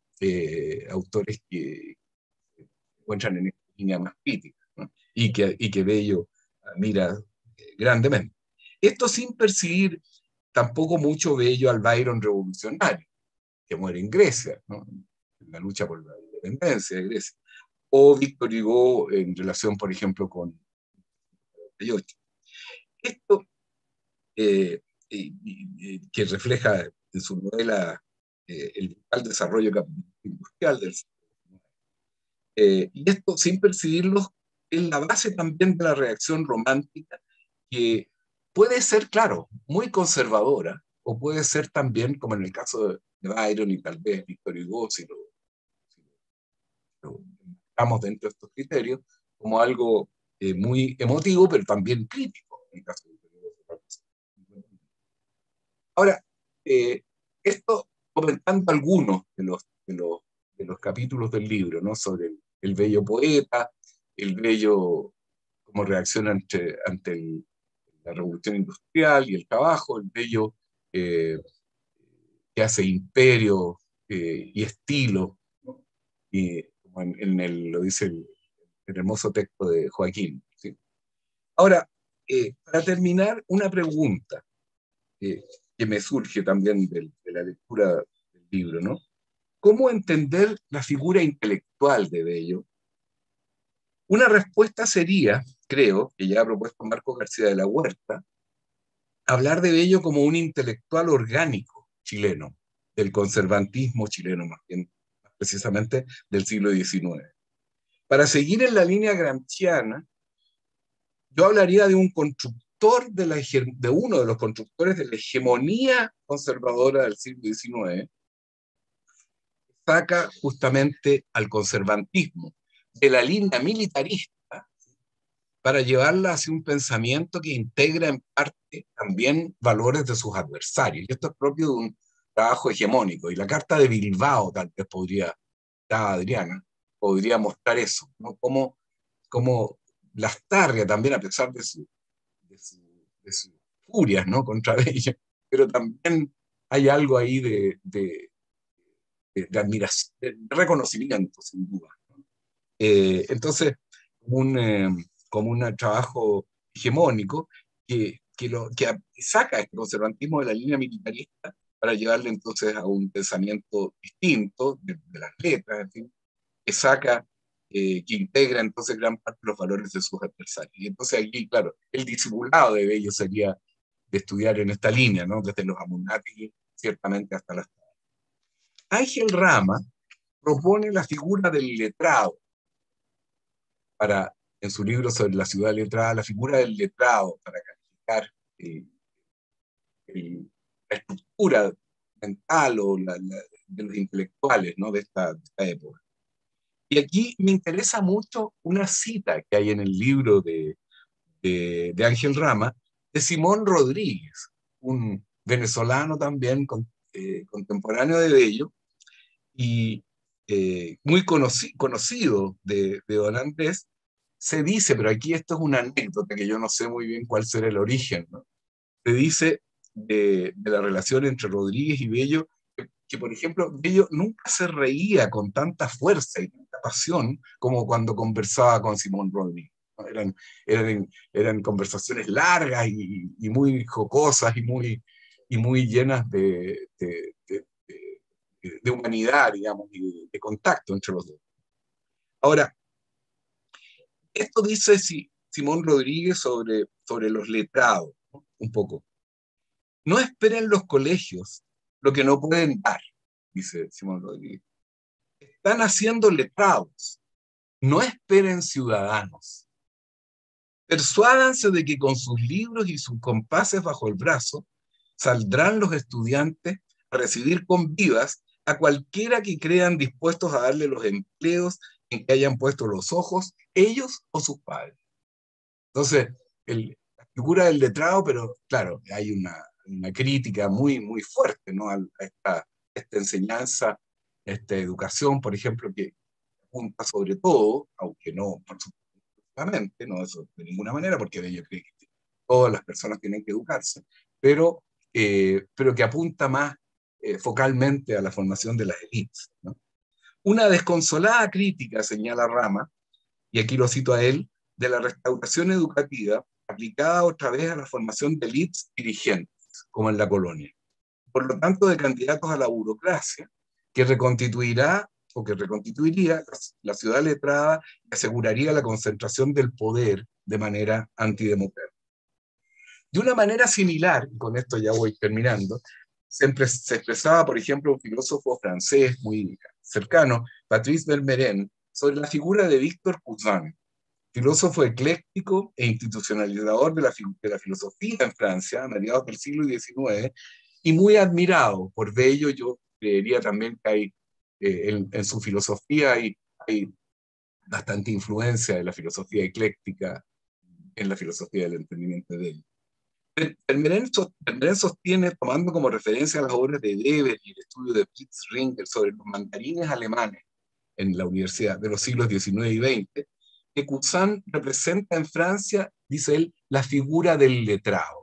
autores que encuentran en esta línea más crítica, ¿no?, y que Bello admira grandemente. Esto sin percibir tampoco mucho Bello al Byron revolucionario, que muere en Grecia, ¿no?, en la lucha por la independencia de Grecia, o Victor Hugo en relación, por ejemplo, con 1948. Esto que refleja en su novela el brutal desarrollo industrial del siglo XIX. Y esto, sin percibirlo, es la base también de la reacción romántica, que puede ser, claro, muy conservadora, o puede ser también, como en el caso de Byron y tal vez Victor Hugo, si lo estamos dentro de estos criterios, como algo muy emotivo, pero también crítico, en el caso de Victor Hugo. Ahora, esto comentando algunos de los capítulos del libro, ¿no?, sobre el bello poeta, el bello como reacción ante la revolución industrial y el trabajo, el bello que hace imperio y estilo, ¿no?, y como lo dice el hermoso texto de Joaquín, ¿sí? Ahora, para terminar, una pregunta que me surge también de la lectura del libro, ¿no? ¿Cómo entender la figura intelectual de Bello? Una respuesta sería, creo, que ya ha propuesto Marco García de la Huerta, hablar de Bello como un intelectual orgánico chileno, del conservantismo chileno, más bien, precisamente del siglo XIX. Para seguir en la línea gramsciana, yo hablaría de un constructor de uno de los constructores de la hegemonía conservadora del siglo XIX, saca justamente al conservantismo de la línea militarista para llevarla hacia un pensamiento que integra en parte también valores de sus adversarios. Y esto es propio de un trabajo hegemónico. Y la Carta de Bilbao, tal vez podría, Adriana, podría mostrar eso, ¿no? Como Lastarria también, a pesar de sus furias, ¿no?, contra ella, pero también hay algo ahí de admiración, de reconocimiento, sin duda, ¿no? Entonces, como un trabajo hegemónico que saca este conservantismo de la línea militarista para llevarle entonces a un pensamiento distinto de las letras, en fin, que saca, que integra entonces gran parte de los valores de sus adversarios. Y entonces aquí, claro, el disimulado de Bello sería de estudiar en esta línea, ¿no?, desde los Amunátegui ciertamente hasta las... Ángel Rama propone la figura del letrado en su libro sobre la ciudad letrada, la figura del letrado para calificar la estructura mental o de los intelectuales, ¿no?, de esta época. Y aquí me interesa mucho una cita que hay en el libro de Ángel Rama, de Simón Rodríguez, un venezolano también contemporáneo de Bello, y muy conocido de don Andrés. Se dice, pero aquí esto es una anécdota que yo no sé muy bien cuál será el origen, ¿no? Se dice de la relación entre Rodríguez y Bello, que, por ejemplo, Bello nunca se reía con tanta fuerza y tanta pasión como cuando conversaba con Simón Rodríguez, ¿no? Eran conversaciones largas y muy jocosas y muy llenas de humanidad, digamos, y de contacto entre los dos. Ahora, esto dice Simón Rodríguez sobre los letrados, ¿no?, un poco. No esperen los colegios lo que no pueden dar, dice Simón Rodríguez. Están haciendo letrados, no esperen ciudadanos. Persuádanse de que con sus libros y sus compases bajo el brazo saldrán los estudiantes a recibir con vivas a cualquiera que crean dispuestos a darle los empleos en que hayan puesto los ojos, ellos o sus padres. Entonces, la figura del letrado, pero claro, hay una crítica muy, muy fuerte, ¿no?, a esta enseñanza, esta educación, por ejemplo, que apunta sobre todo, aunque no, por supuesto, no eso de ninguna manera, porque ellos creen que todas las personas tienen que educarse, pero que apunta más focalmente a la formación de las élites, ¿no? Una desconsolada crítica, señala Rama, y aquí lo cito a él, de la restauración educativa aplicada otra vez a la formación de élites dirigentes, como en la colonia. Por lo tanto, de candidatos a la burocracia, que reconstituiría la ciudad letrada y aseguraría la concentración del poder de manera antidemocrática. De una manera similar, y con esto ya voy terminando, se expresaba, por ejemplo, un filósofo francés muy cercano, Patrice Vermeuren, sobre la figura de Victor Cousin, filósofo ecléctico e institucionalizador de la filosofía en Francia a mediados del siglo XIX, y muy admirado por Bello. Yo creería también que hay, en su filosofía hay bastante influencia de la filosofía ecléctica en la filosofía del entendimiento de Bello. Vermeuren sostiene, tomando como referencia las obras de Weber y el estudio de Fritz Ringel sobre los mandarines alemanes en la universidad de los siglos XIX y XX, que Cousin representa en Francia, dice él, la figura del letrado.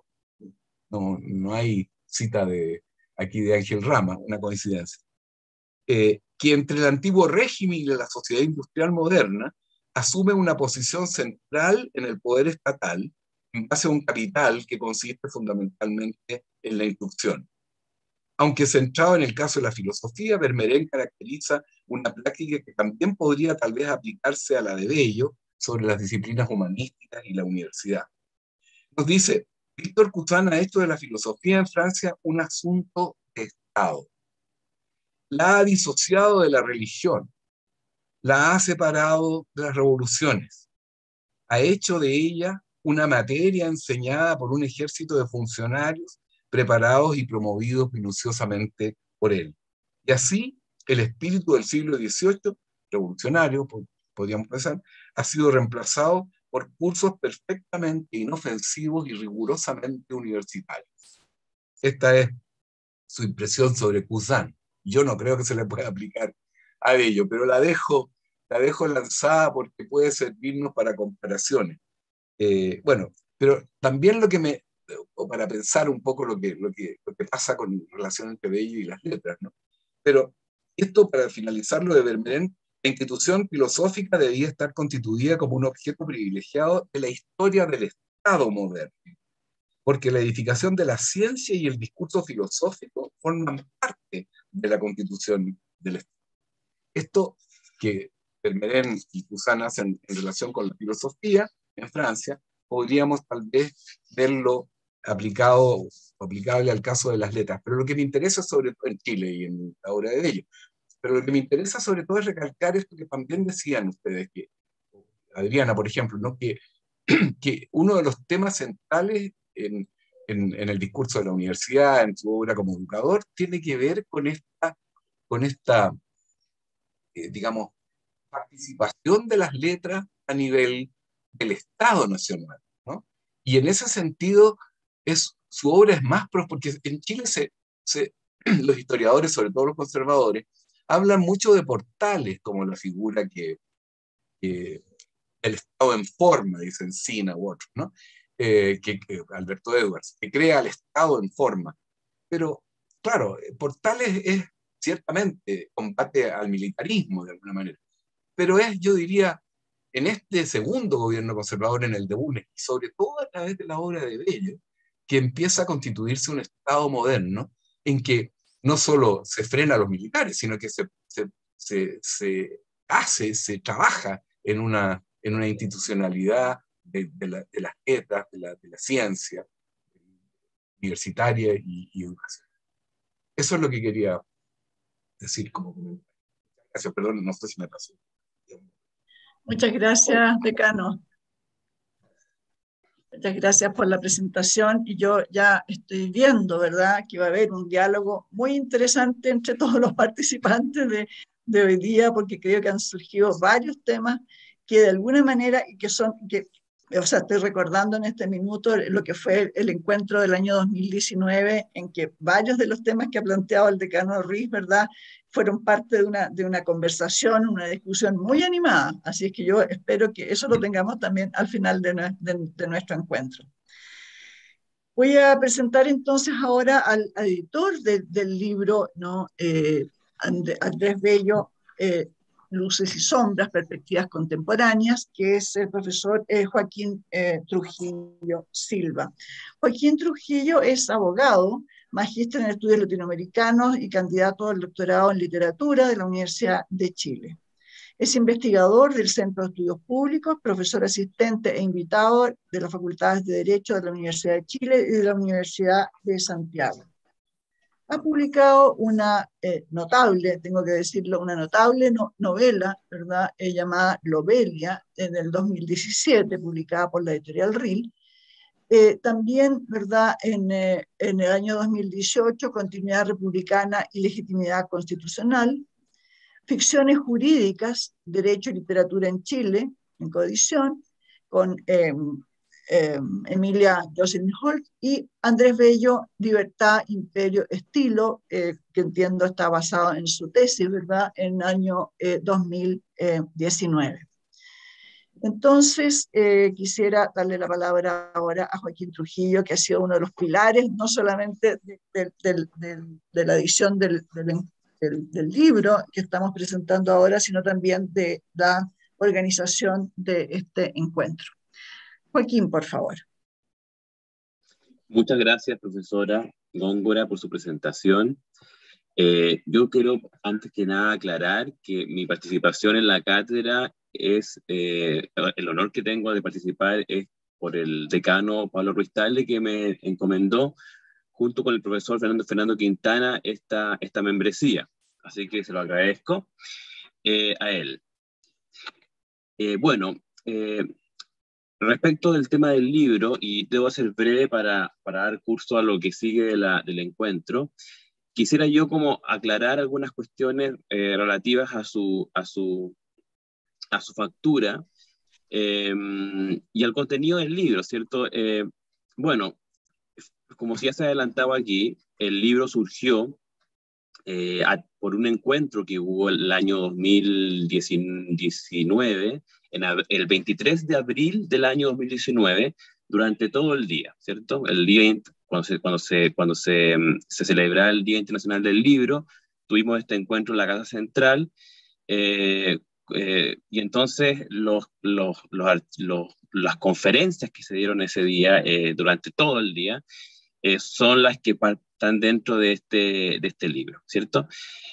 No hay cita aquí de Ángel Rama, una coincidencia. Que entre el antiguo régimen y la sociedad industrial moderna asume una posición central en el poder estatal en base a un capital que consiste fundamentalmente en la instrucción. Aunque centrado en el caso de la filosofía, Vermeuren caracteriza una práctica que también podría tal vez aplicarse a la de Bello sobre las disciplinas humanísticas y la universidad. Nos dice, Víctor Cousin ha hecho de la filosofía en Francia un asunto de Estado. La ha disociado de la religión, la ha separado de las revoluciones, ha hecho de ella una materia enseñada por un ejército de funcionarios preparados y promovidos minuciosamente por él. Y así, el espíritu del siglo XVIII, revolucionario, podríamos pensar, ha sido reemplazado por cursos perfectamente inofensivos y rigurosamente universitarios. Esta es su impresión sobre Cousin. Yo no creo que se le pueda aplicar a ello, pero la dejo lanzada porque puede servirnos para comparaciones. Bueno, pero también o para pensar un poco lo que pasa con relación entre Bello y las letras, ¿no? Pero esto, para finalizar lo de Vermeeren, la institución filosófica debía estar constituida como un objeto privilegiado de la historia del Estado moderno, porque la edificación de la ciencia y el discurso filosófico forman parte de la constitución del Estado. Esto que Vermeeren y Cousin hacen en relación con la filosofía en Francia, podríamos tal vez verlo aplicable al caso de las letras. Pero lo que me interesa sobre todo en Chile y en la obra de Bello, pero lo que me interesa sobre todo es recalcar esto que también decían ustedes, que Adriana, por ejemplo, ¿no? que uno de los temas centrales en el discurso de la universidad, en su obra como educador, tiene que ver con esta digamos, participación de las letras a nivel del Estado Nacional, ¿no? Y en ese sentido, su obra es más, porque en Chile los historiadores, sobre todo los conservadores, hablan mucho de portales, como la figura que el Estado en forma, dicen Sina u otros, ¿no? Que Alberto Edwards, que crea el Estado en forma. Pero, claro, portales es ciertamente combate al militarismo de alguna manera, pero es, yo diría, en este segundo gobierno conservador, en el de Bulnes, y sobre todo a través de la obra de Bello, que empieza a constituirse un Estado moderno en que no solo se frena a los militares, sino que se trabaja en una institucionalidad de las letras, de la ciencia universitaria y educación. Eso es lo que quería decir como comentario. Gracias, perdón, no sé si me pasó. Muchas gracias, decano. Muchas gracias por la presentación, y yo ya estoy viendo, ¿verdad?, que va a haber un diálogo muy interesante entre todos los participantes de hoy día, porque creo que han surgido varios temas que de alguna manera, o sea, estoy recordando en este minuto lo que fue el encuentro del año 2019, en que varios de los temas que ha planteado el decano Ruiz, ¿verdad?, fueron parte de una conversación, una discusión muy animada. Así es que yo espero que eso lo tengamos también al final de nuestro encuentro. Voy a presentar entonces ahora al editor del libro, ¿no? Andrés Bello, Luces y Sombras, Perspectivas Contemporáneas, que es el profesor Joaquín Trujillo Silva. Joaquín Trujillo es abogado, magíster en estudios latinoamericanos y candidato al doctorado en literatura de la Universidad de Chile. Es investigador del Centro de Estudios Públicos, profesor asistente e invitado de las Facultades de Derecho de la Universidad de Chile y de la Universidad de Santiago. Ha publicado una notable, tengo que decirlo, una notable novela, ¿verdad?, llamada Lobelia, en el 2017, publicada por la editorial RIL. También, ¿verdad?, en el año 2018, Continuidad Republicana y Legitimidad Constitucional, Ficciones Jurídicas, Derecho y Literatura en Chile, en coedición, con Emilia Jocelyn Holt, y Andrés Bello, Libertad, Imperio, Estilo, que entiendo está basado en su tesis, ¿verdad?, en el año 2019. Entonces, quisiera darle la palabra ahora a Joaquín Trujillo, que ha sido uno de los pilares, no solamente de la edición del libro que estamos presentando ahora, sino también de la organización de este encuentro. Joaquín, por favor. Muchas gracias, profesora Góngora, por su presentación. Yo quiero, antes que nada, aclarar que mi participación en la cátedra es, el honor que tengo de participar es por el decano Pablo Ruiz Tagle, que me encomendó, junto con el profesor Fernando Quintana, esta membresía. Así que se lo agradezco a él. Bueno, respecto del tema del libro, y debo ser breve para dar curso a lo que sigue del encuentro, quisiera yo como aclarar algunas cuestiones relativas a su factura y al contenido del libro, ¿cierto? Bueno, como ya se adelantaba aquí, el libro surgió por un encuentro que hubo el año 2019, el 23 de abril del año 2019, durante todo el día, ¿cierto? El día cuando se celebra el Día Internacional del Libro, tuvimos este encuentro en la Casa Central, y entonces las conferencias que se dieron ese día, durante todo el día, son las que están dentro de este libro, ¿cierto?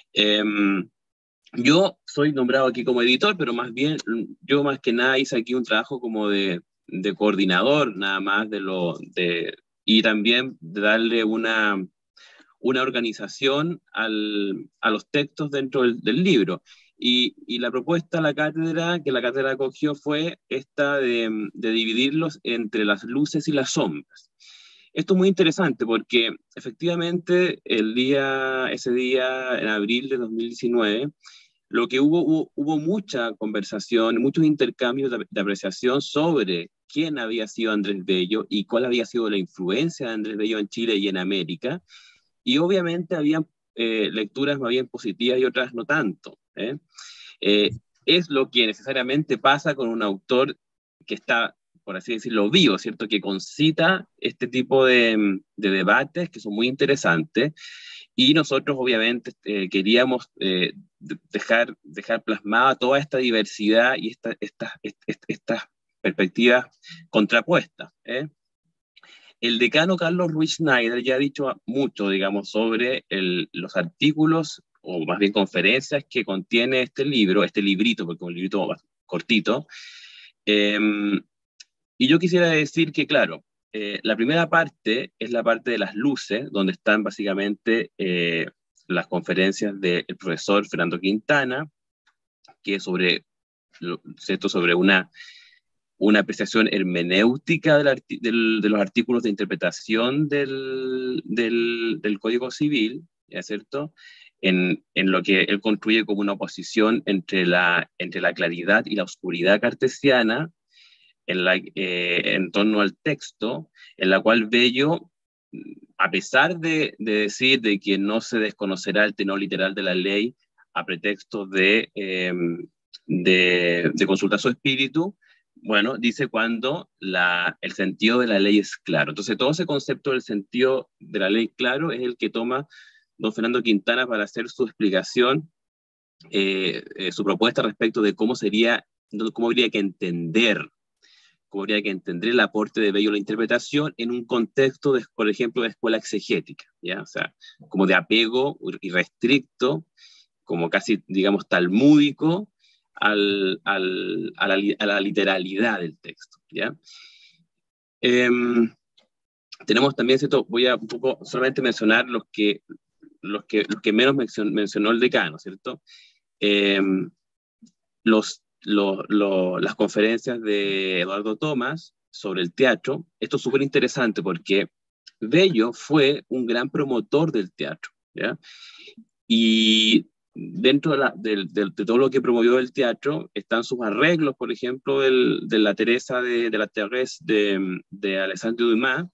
Yo soy nombrado aquí como editor, pero más bien, yo más que nada hice aquí un trabajo como de coordinador, nada más, y también de darle una organización a los textos dentro del libro. Y la propuesta a la cátedra, que la cátedra acogió, fue esta de dividirlos entre las luces y las sombras. Esto es muy interesante porque efectivamente ese día, en abril de 2019, lo que hubo mucha conversación, muchos intercambios de apreciación sobre quién había sido Andrés Bello y cuál había sido la influencia de Andrés Bello en Chile y en América. Y obviamente había lecturas más bien positivas y otras no tanto. Es lo que necesariamente pasa con un autor que está, por así decirlo, vivo, ¿cierto? Que concita este tipo de debates que son muy interesantes. Y nosotros obviamente queríamos dejar plasmada toda esta diversidad y estas perspectivas contrapuestas. El decano Carlos Ruiz Schneider ya ha dicho mucho, digamos, sobre los artículos, o más bien conferencias que contiene este librito, porque es un librito más cortito. Y yo quisiera decir que, claro, la primera parte es la parte de las luces, donde están básicamente las conferencias del profesor Fernando Quintana, que es sobre una apreciación hermenéutica de los artículos de interpretación del Código Civil, ¿ya cierto? En lo que él construye como una oposición entre la claridad y la oscuridad cartesiana en torno al texto, en la cual Bello, a pesar de decir de que no se desconocerá el tenor literal de la ley a pretexto de consultar su espíritu, bueno, dice cuando el sentido de la ley es claro. Entonces, todo ese concepto del sentido de la ley claro es el que toma don Fernando Quintana para hacer su explicación, su propuesta respecto de cómo habría que entender el aporte de Bello a la interpretación en un contexto, por ejemplo, de escuela exegética, ¿ya? O sea, como de apego irrestricto, como casi, digamos, talmúdico, a la literalidad del texto, ¿ya? Tenemos también, ¿cierto? Voy a un poco solamente mencionar los que menos mencionó el decano, ¿cierto? Las conferencias de Eduardo Tomás sobre el teatro. Esto es súper interesante porque Bello fue un gran promotor del teatro, ¿ya? Y dentro de todo lo que promovió el teatro están sus arreglos, por ejemplo, de la Teresa de la Thérèse de Alexandre Dumas,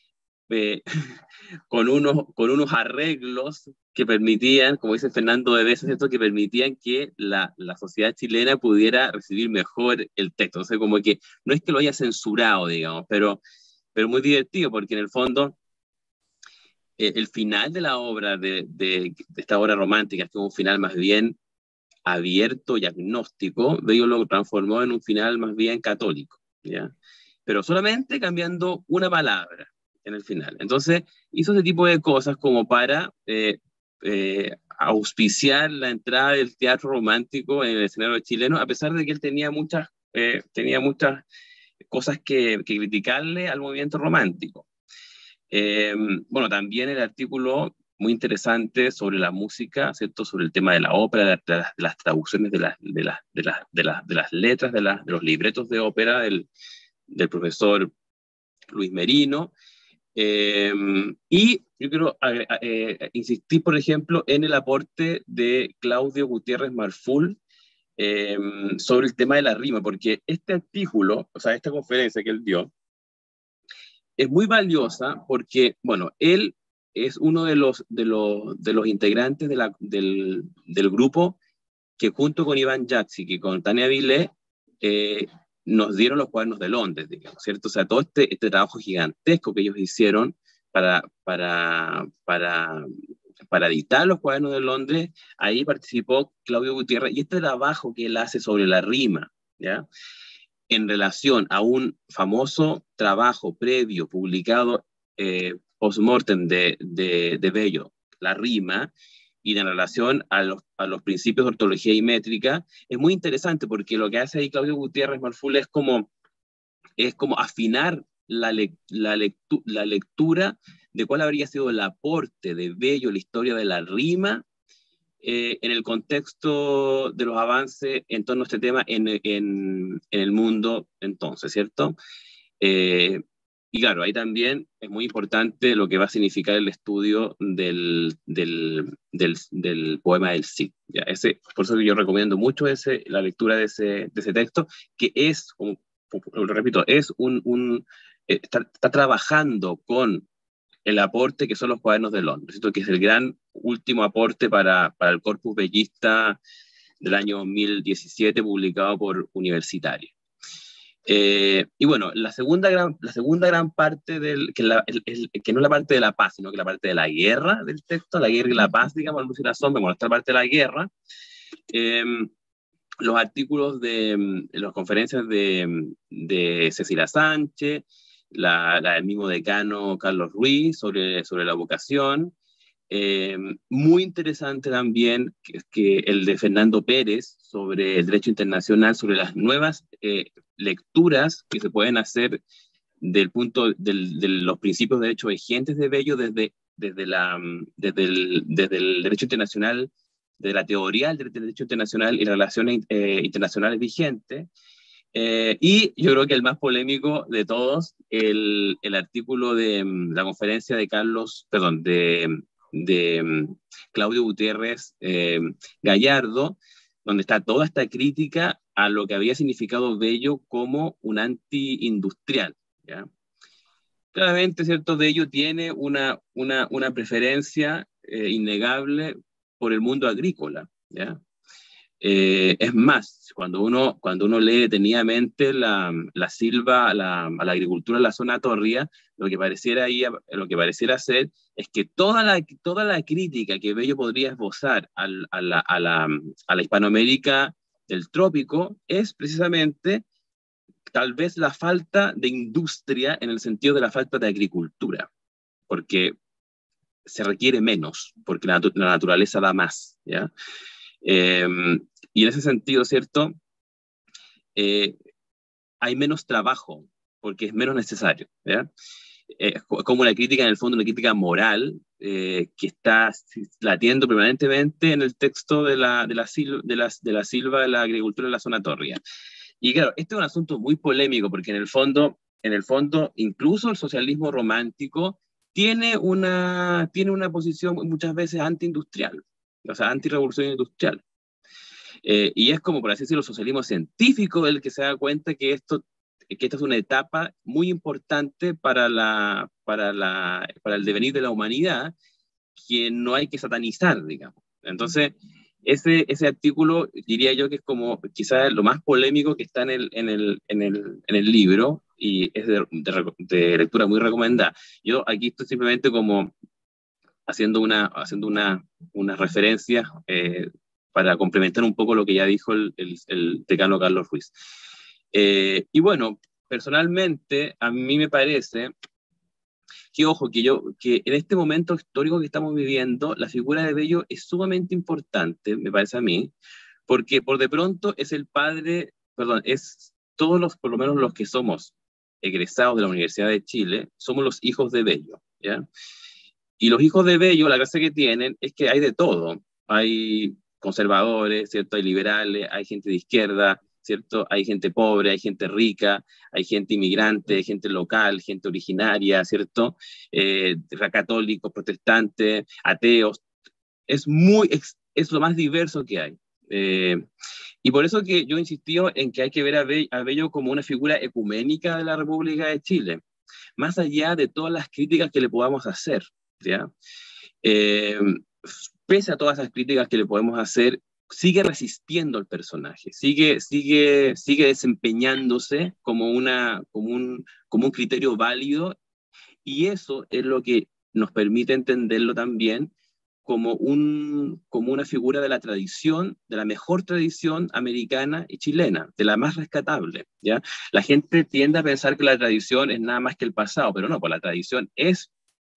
con unos arreglos que permitían, como dice Fernando de Besa, ¿cierto? Que permitían que la sociedad chilena pudiera recibir mejor el texto. O sea, como que no es que lo haya censurado, digamos, pero muy divertido, porque en el fondo el final de la obra, de esta obra romántica, que es un final más bien abierto y agnóstico, Bello lo transformó en un final más bien católico, ¿ya? Pero solamente cambiando una palabra en el final. Entonces hizo ese tipo de cosas como para auspiciar la entrada del teatro romántico en el escenario chileno, a pesar de que él tenía muchas cosas que criticarle al movimiento romántico. Bueno, también el artículo muy interesante sobre la música, ¿cierto? Sobre el tema de la ópera, de las traducciones de las letras, de los libretos de ópera del profesor Luis Merino. Y yo quiero insistir, por ejemplo, en el aporte de Claudio Gutiérrez Marful sobre el tema de la rima, porque este artículo, o sea, esta conferencia que él dio, es muy valiosa porque, bueno, él es uno de los integrantes del grupo que junto con Iván Jaxic y con Tania Vilé nos dieron los cuadernos de Londres, digamos, ¿cierto? O sea, todo este trabajo gigantesco que ellos hicieron para editar los cuadernos de Londres, ahí participó Claudio Gutiérrez, y este trabajo que él hace sobre la rima, ¿ya?, en relación a un famoso trabajo previo publicado post-mortem de Bello, la rima, y en relación a los principios de ortología y métrica, es muy interesante porque lo que hace ahí Claudio Gutiérrez Marful es como afinar la lectura de cuál habría sido el aporte de Bello a la historia de la rima en el contexto de los avances en torno a este tema en el mundo entonces, ¿cierto? Y claro, ahí también es muy importante lo que va a significar el estudio del poema del Cid. ¿Ya? Por eso yo recomiendo mucho la lectura de ese texto, que es, como lo repito, está trabajando con el aporte que son los cuadernos de Londres, ¿cierto?, que es el gran último aporte para el corpus bellista del año 2017, publicado por Universitaria. Y bueno, la segunda gran parte que no es la parte de la paz, sino que la parte de la guerra del texto, la guerra y la paz, digamos, la luz y la sombra, bueno, esta parte de la guerra, los artículos de las conferencias de Cecilia Sánchez, del mismo decano Carlos Ruiz sobre la vocación. Muy interesante también que el de Fernando Pérez sobre el derecho internacional, sobre las nuevas lecturas que se pueden hacer del punto de los principios de derecho vigentes de Bello desde el derecho internacional, de la teoría del derecho internacional y las relaciones internacionales vigentes. Y yo creo que el más polémico de todos, el artículo de la conferencia de Claudio Gutiérrez Gallardo, donde está toda esta crítica a lo que había significado Bello como un anti-industrial, ¿ya? Claramente, ¿cierto?, Bello tiene una preferencia innegable por el mundo agrícola, ¿ya? Es más, cuando uno lee detenidamente la silva a la agricultura en la zona tórrea, lo que pareciera ser es que toda la crítica que Bello podría esbozar a la Hispanoamérica del trópico es precisamente tal vez la falta de industria en el sentido de la falta de agricultura, porque se requiere menos, porque la naturaleza da más, ¿ya? Y en ese sentido, ¿cierto?, hay menos trabajo, porque es menos necesario, ¿ya? Como una crítica, en el fondo, una crítica moral que está latiendo permanentemente en el texto de la silva de la agricultura en la zona tórrea. Y claro, este es un asunto muy polémico, porque en el fondo, incluso el socialismo romántico tiene una posición muchas veces anti-industrial, o sea, anti-revolución industrial. Y es como, por así decirlo, el socialismo científico el que se da cuenta que esta es una etapa muy importante para el devenir de la humanidad, que no hay que satanizar, digamos. Entonces, ese artículo diría yo que es como quizás lo más polémico que está en el libro, y es de lectura muy recomendada. Yo aquí estoy simplemente como haciendo una referencia para complementar un poco lo que ya dijo el decano Carlos Ruiz. Y bueno, personalmente, a mí me parece que, ojo, que en este momento histórico que estamos viviendo, la figura de Bello es sumamente importante, me parece a mí, porque por de pronto es por lo menos los que somos egresados de la Universidad de Chile, somos los hijos de Bello, ¿ya? Y los hijos de Bello, la gracia que tienen es que hay de todo. Hay conservadores, ¿cierto? Hay liberales, hay gente de izquierda, ¿cierto? Hay gente pobre, hay gente rica, hay gente inmigrante, hay gente local, gente originaria, ¿cierto? Católicos, protestantes, ateos. Es lo más diverso que hay. Y por eso que yo insistí en que hay que ver a Bello como una figura ecuménica de la República de Chile, más allá de todas las críticas que le podamos hacer, ¿ya? Pese a todas esas críticas que le podemos hacer, sigue resistiendo el personaje, sigue desempeñándose como un criterio válido, y eso es lo que nos permite entenderlo también como una figura de la tradición, de la mejor tradición americana y chilena, de la más rescatable, ¿ya? La gente tiende a pensar que la tradición es nada más que el pasado, pero no, pues la tradición es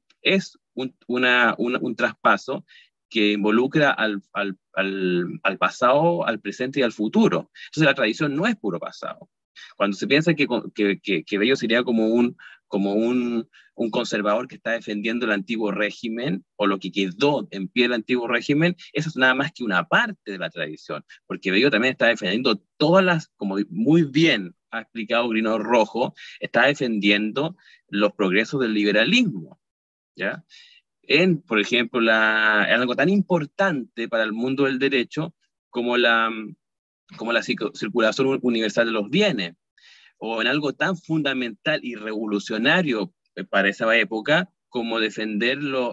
un traspaso que involucra al pasado, al presente y al futuro. Entonces la tradición no es puro pasado. Cuando se piensa que Bello sería como un conservador que está defendiendo el antiguo régimen o lo que quedó en pie del antiguo régimen, eso es nada más que una parte de la tradición, porque Bello también está defendiendo como muy bien ha explicado Grino Rojo, está defendiendo los progresos del liberalismo, ¿ya? Por ejemplo, algo tan importante para el mundo del derecho como la circulación universal de los bienes, o en algo tan fundamental y revolucionario para esa época como defender los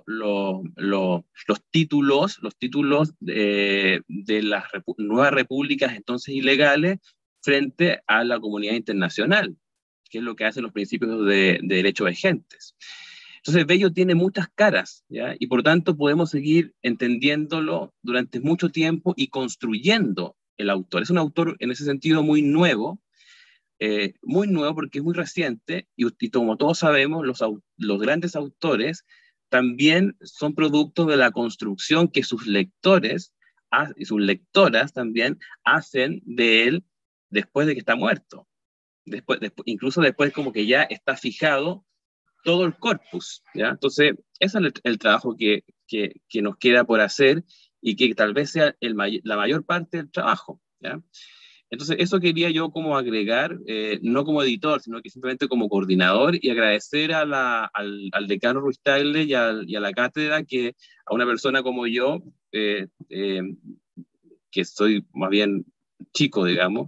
títulos de las nuevas repúblicas entonces ilegales frente a la comunidad internacional, que es lo que hacen los principios de derecho vigentes. Entonces, Bello tiene muchas caras, ¿ya? Y por tanto podemos seguir entendiéndolo durante mucho tiempo y construyendo el autor. Es un autor en ese sentido muy nuevo porque es muy reciente, y como todos sabemos, los grandes autores también son producto de la construcción que sus lectores y sus lectoras también hacen de él después de que está muerto. Incluso después como que ya está fijado todo el corpus, ¿ya? Entonces, ese es el trabajo que nos queda por hacer y que tal vez sea la mayor parte del trabajo, ¿ya? Entonces, eso quería yo como agregar, no como editor, sino que simplemente como coordinador, y agradecer al decano Ruiz Tagle y a la cátedra, que a una persona como yo, que soy más bien chico, digamos,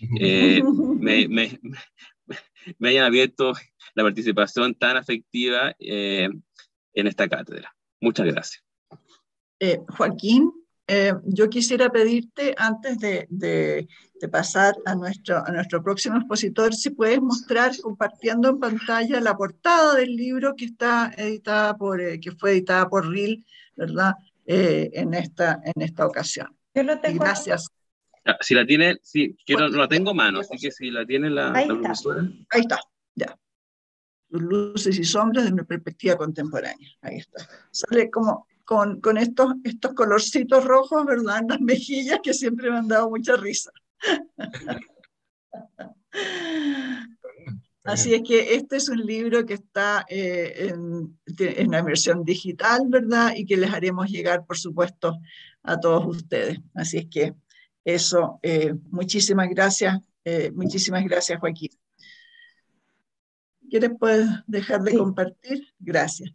me hayan abierto la participación tan afectiva en esta cátedra. Muchas gracias. Joaquín, yo quisiera pedirte, antes de pasar a nuestro próximo expositor, si puedes mostrar, compartiendo en pantalla, la portada del libro que está editada que fue editada por RIL, ¿verdad? En esta ocasión. Yo lo tengo. Y gracias. Si la tiene, sí, no la tengo a mano, así que si la tiene la profesora. Ahí está, ya. Luces y sombras de una perspectiva contemporánea. Ahí está. Sale como con estos colorcitos rojos, ¿verdad? En las mejillas, que siempre me han dado mucha risa. Así es que este es un libro que está en la versión digital, ¿verdad? Y que les haremos llegar, por supuesto, a todos ustedes. Así es que eso, muchísimas gracias, Joaquín. ¿Quieres puedes dejar de compartir? Gracias.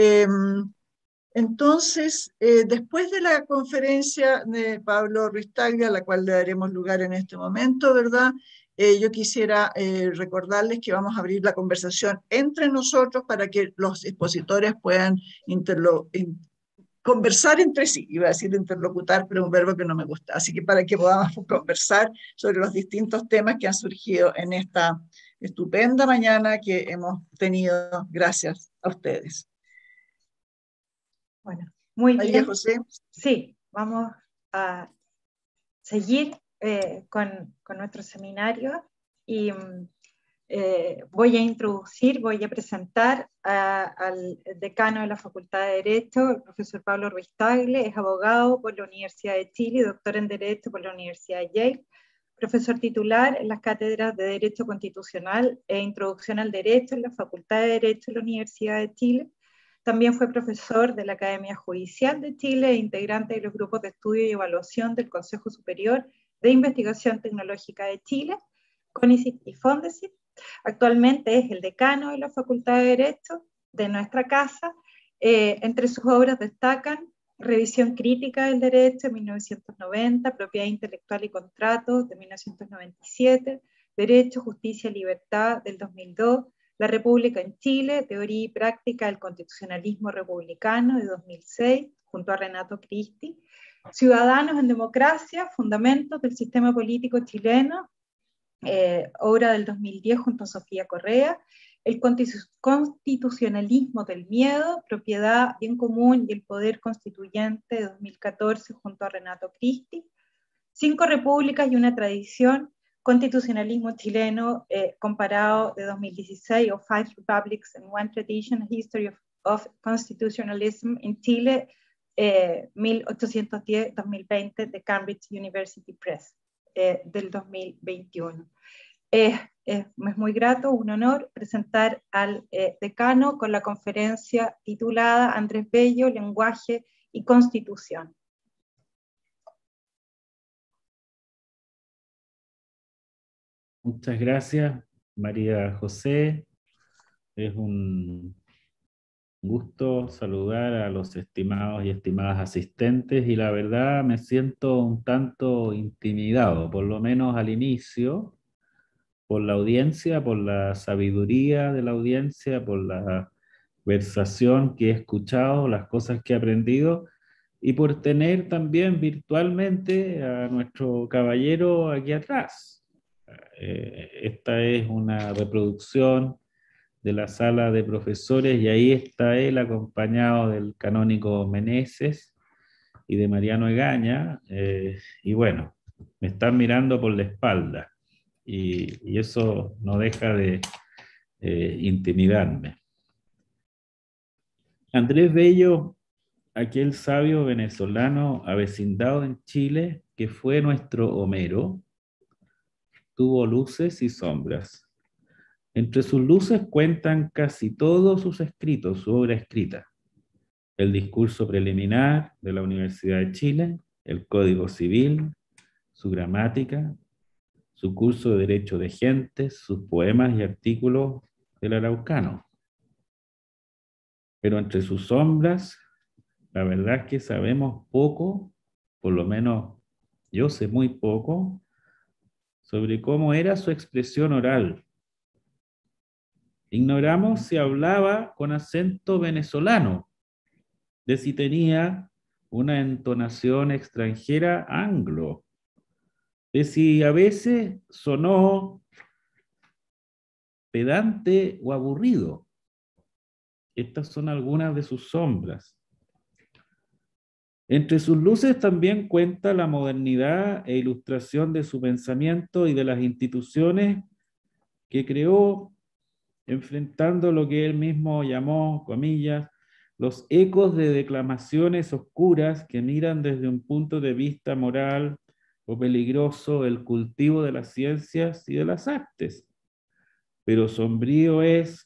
Entonces, después de la conferencia de Pablo Ruiz Tagle, a la cual le daremos lugar en este momento, ¿verdad? Yo quisiera recordarles que vamos a abrir la conversación entre nosotros para que los expositores puedan conversar entre sí. Iba a decir interlocutar, pero es un verbo que no me gusta. Así que para que podamos conversar sobre los distintos temas que han surgido en esta estupenda mañana que hemos tenido gracias a ustedes. Bueno, muy María bien. José. Sí, vamos a seguir con nuestro seminario y voy a presentar al decano de la Facultad de Derecho, el profesor Pablo Ruiz Tagle. Es abogado por la Universidad de Chile y doctor en Derecho por la Universidad de Yale, profesor titular en las cátedras de Derecho Constitucional e Introducción al Derecho en la Facultad de Derecho de la Universidad de Chile. También fue profesor de la Academia Judicial de Chile e integrante de los grupos de estudio y evaluación del Consejo Superior de Investigación Tecnológica de Chile, CONICYT y FONDECYT. Actualmente es el decano de la Facultad de Derecho de nuestra casa. Entre sus obras destacan Revisión Crítica del Derecho de 1990, Propiedad Intelectual y Contratos de 1997, Derecho, Justicia y Libertad del 2002, La República en Chile, Teoría y Práctica del Constitucionalismo Republicano de 2006, junto a Renato Cristi, Ciudadanos en Democracia, Fundamentos del Sistema Político Chileno, obra del 2010 junto a Sofía Correa, El Constitucionalismo del Miedo, Propiedad, Bien Común y el Poder Constituyente de 2014 junto a Renato Cristi, 5 repúblicas y una tradición, Constitucionalismo chileno comparado de 2016, o 5 Republics and One Tradition, A History of Constitutionalism in Chile, 1810-2020, de Cambridge University Press, del 2021. Es muy grato, un honor presentar al decano con la conferencia titulada Andrés Bello, Lenguaje y Constitución. Muchas gracias, María José. Es un gusto saludar a los estimados y estimadas asistentes, y la verdad me siento un tanto intimidado, por lo menos al inicio, por la audiencia, por la sabiduría de la audiencia, por la conversación que he escuchado, las cosas que he aprendido, y por tener también virtualmente a nuestro caballero aquí atrás. Esta es una reproducción de la sala de profesores, y ahí está él acompañado del canónigo Meneses y de Mariano Egaña, y bueno, me están mirando por la espalda, y eso no deja de intimidarme. Andrés Bello, aquel sabio venezolano avecindado en Chile, que fue nuestro Homero, tuvo luces y sombras. Entre sus luces cuentan casi todos sus escritos, su obra escrita: el discurso preliminar de la Universidad de Chile, el Código Civil, su gramática, su curso de Derecho de Gentes, sus poemas y artículos del Araucano. Pero entre sus sombras, la verdad es que sabemos poco, por lo menos yo sé muy poco, sobre cómo era su expresión oral. Ignoramos si hablaba con acento venezolano, de si tenía una entonación extranjera anglo, de si a veces sonó pedante o aburrido. Estas son algunas de sus sombras. Entre sus luces también cuenta la modernidad e ilustración de su pensamiento y de las instituciones que creó, enfrentando lo que él mismo llamó, comillas, los ecos de declamaciones oscuras que miran desde un punto de vista moral o peligroso el cultivo de las ciencias y de las artes. Pero sombrío es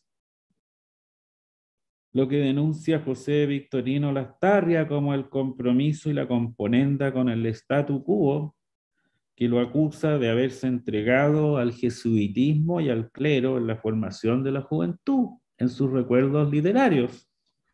lo que denuncia José Victorino Lastarria como el compromiso y la componenda con el statu quo, que lo acusa de haberse entregado al jesuitismo y al clero en la formación de la juventud, en sus recuerdos literarios.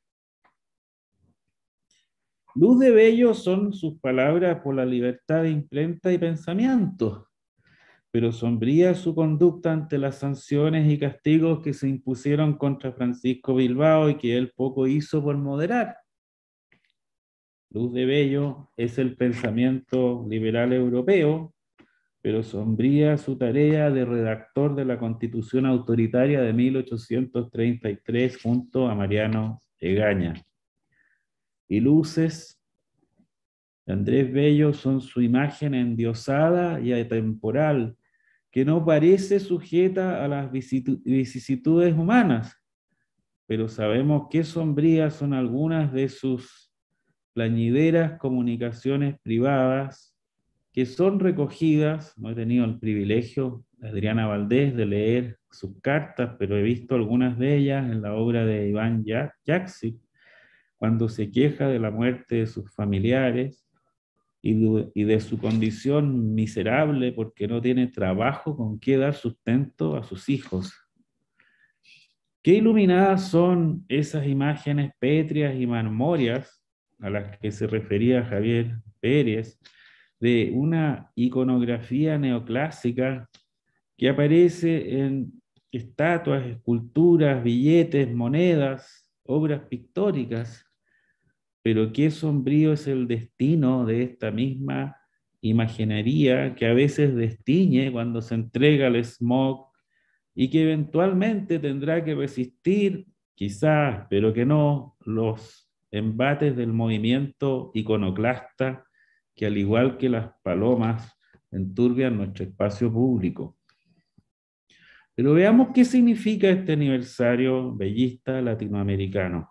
Luz de Bello son sus palabras por la libertad de imprenta y pensamiento, pero sombría su conducta ante las sanciones y castigos que se impusieron contra Francisco Bilbao y que él poco hizo por moderar. Luz de Bello es el pensamiento liberal europeo, pero sombría su tarea de redactor de la Constitución autoritaria de 1833 junto a Mariano Egaña. Y luces de Andrés Bello son su imagen endiosada y atemporal, que no parece sujeta a las vicisitudes humanas, pero sabemos qué sombrías son algunas de sus plañideras comunicaciones privadas, que son recogidas. No he tenido el privilegio, Adriana Valdés, de leer sus cartas, pero he visto algunas de ellas en la obra de Iván Yaxi, cuando se queja de la muerte de sus familiares, y de su condición miserable porque no tiene trabajo con qué dar sustento a sus hijos. Qué iluminadas son esas imágenes pétreas y marmóreas a las que se refería Javier Pérez, de una iconografía neoclásica que aparece en estatuas, esculturas, billetes, monedas, obras pictóricas. Pero qué sombrío es el destino de esta misma imaginería que a veces destiñe cuando se entrega al smog y que eventualmente tendrá que resistir, quizás, pero que no, los embates del movimiento iconoclasta que, al igual que las palomas, enturbian nuestro espacio público. Pero veamos qué significa este aniversario bellista latinoamericano,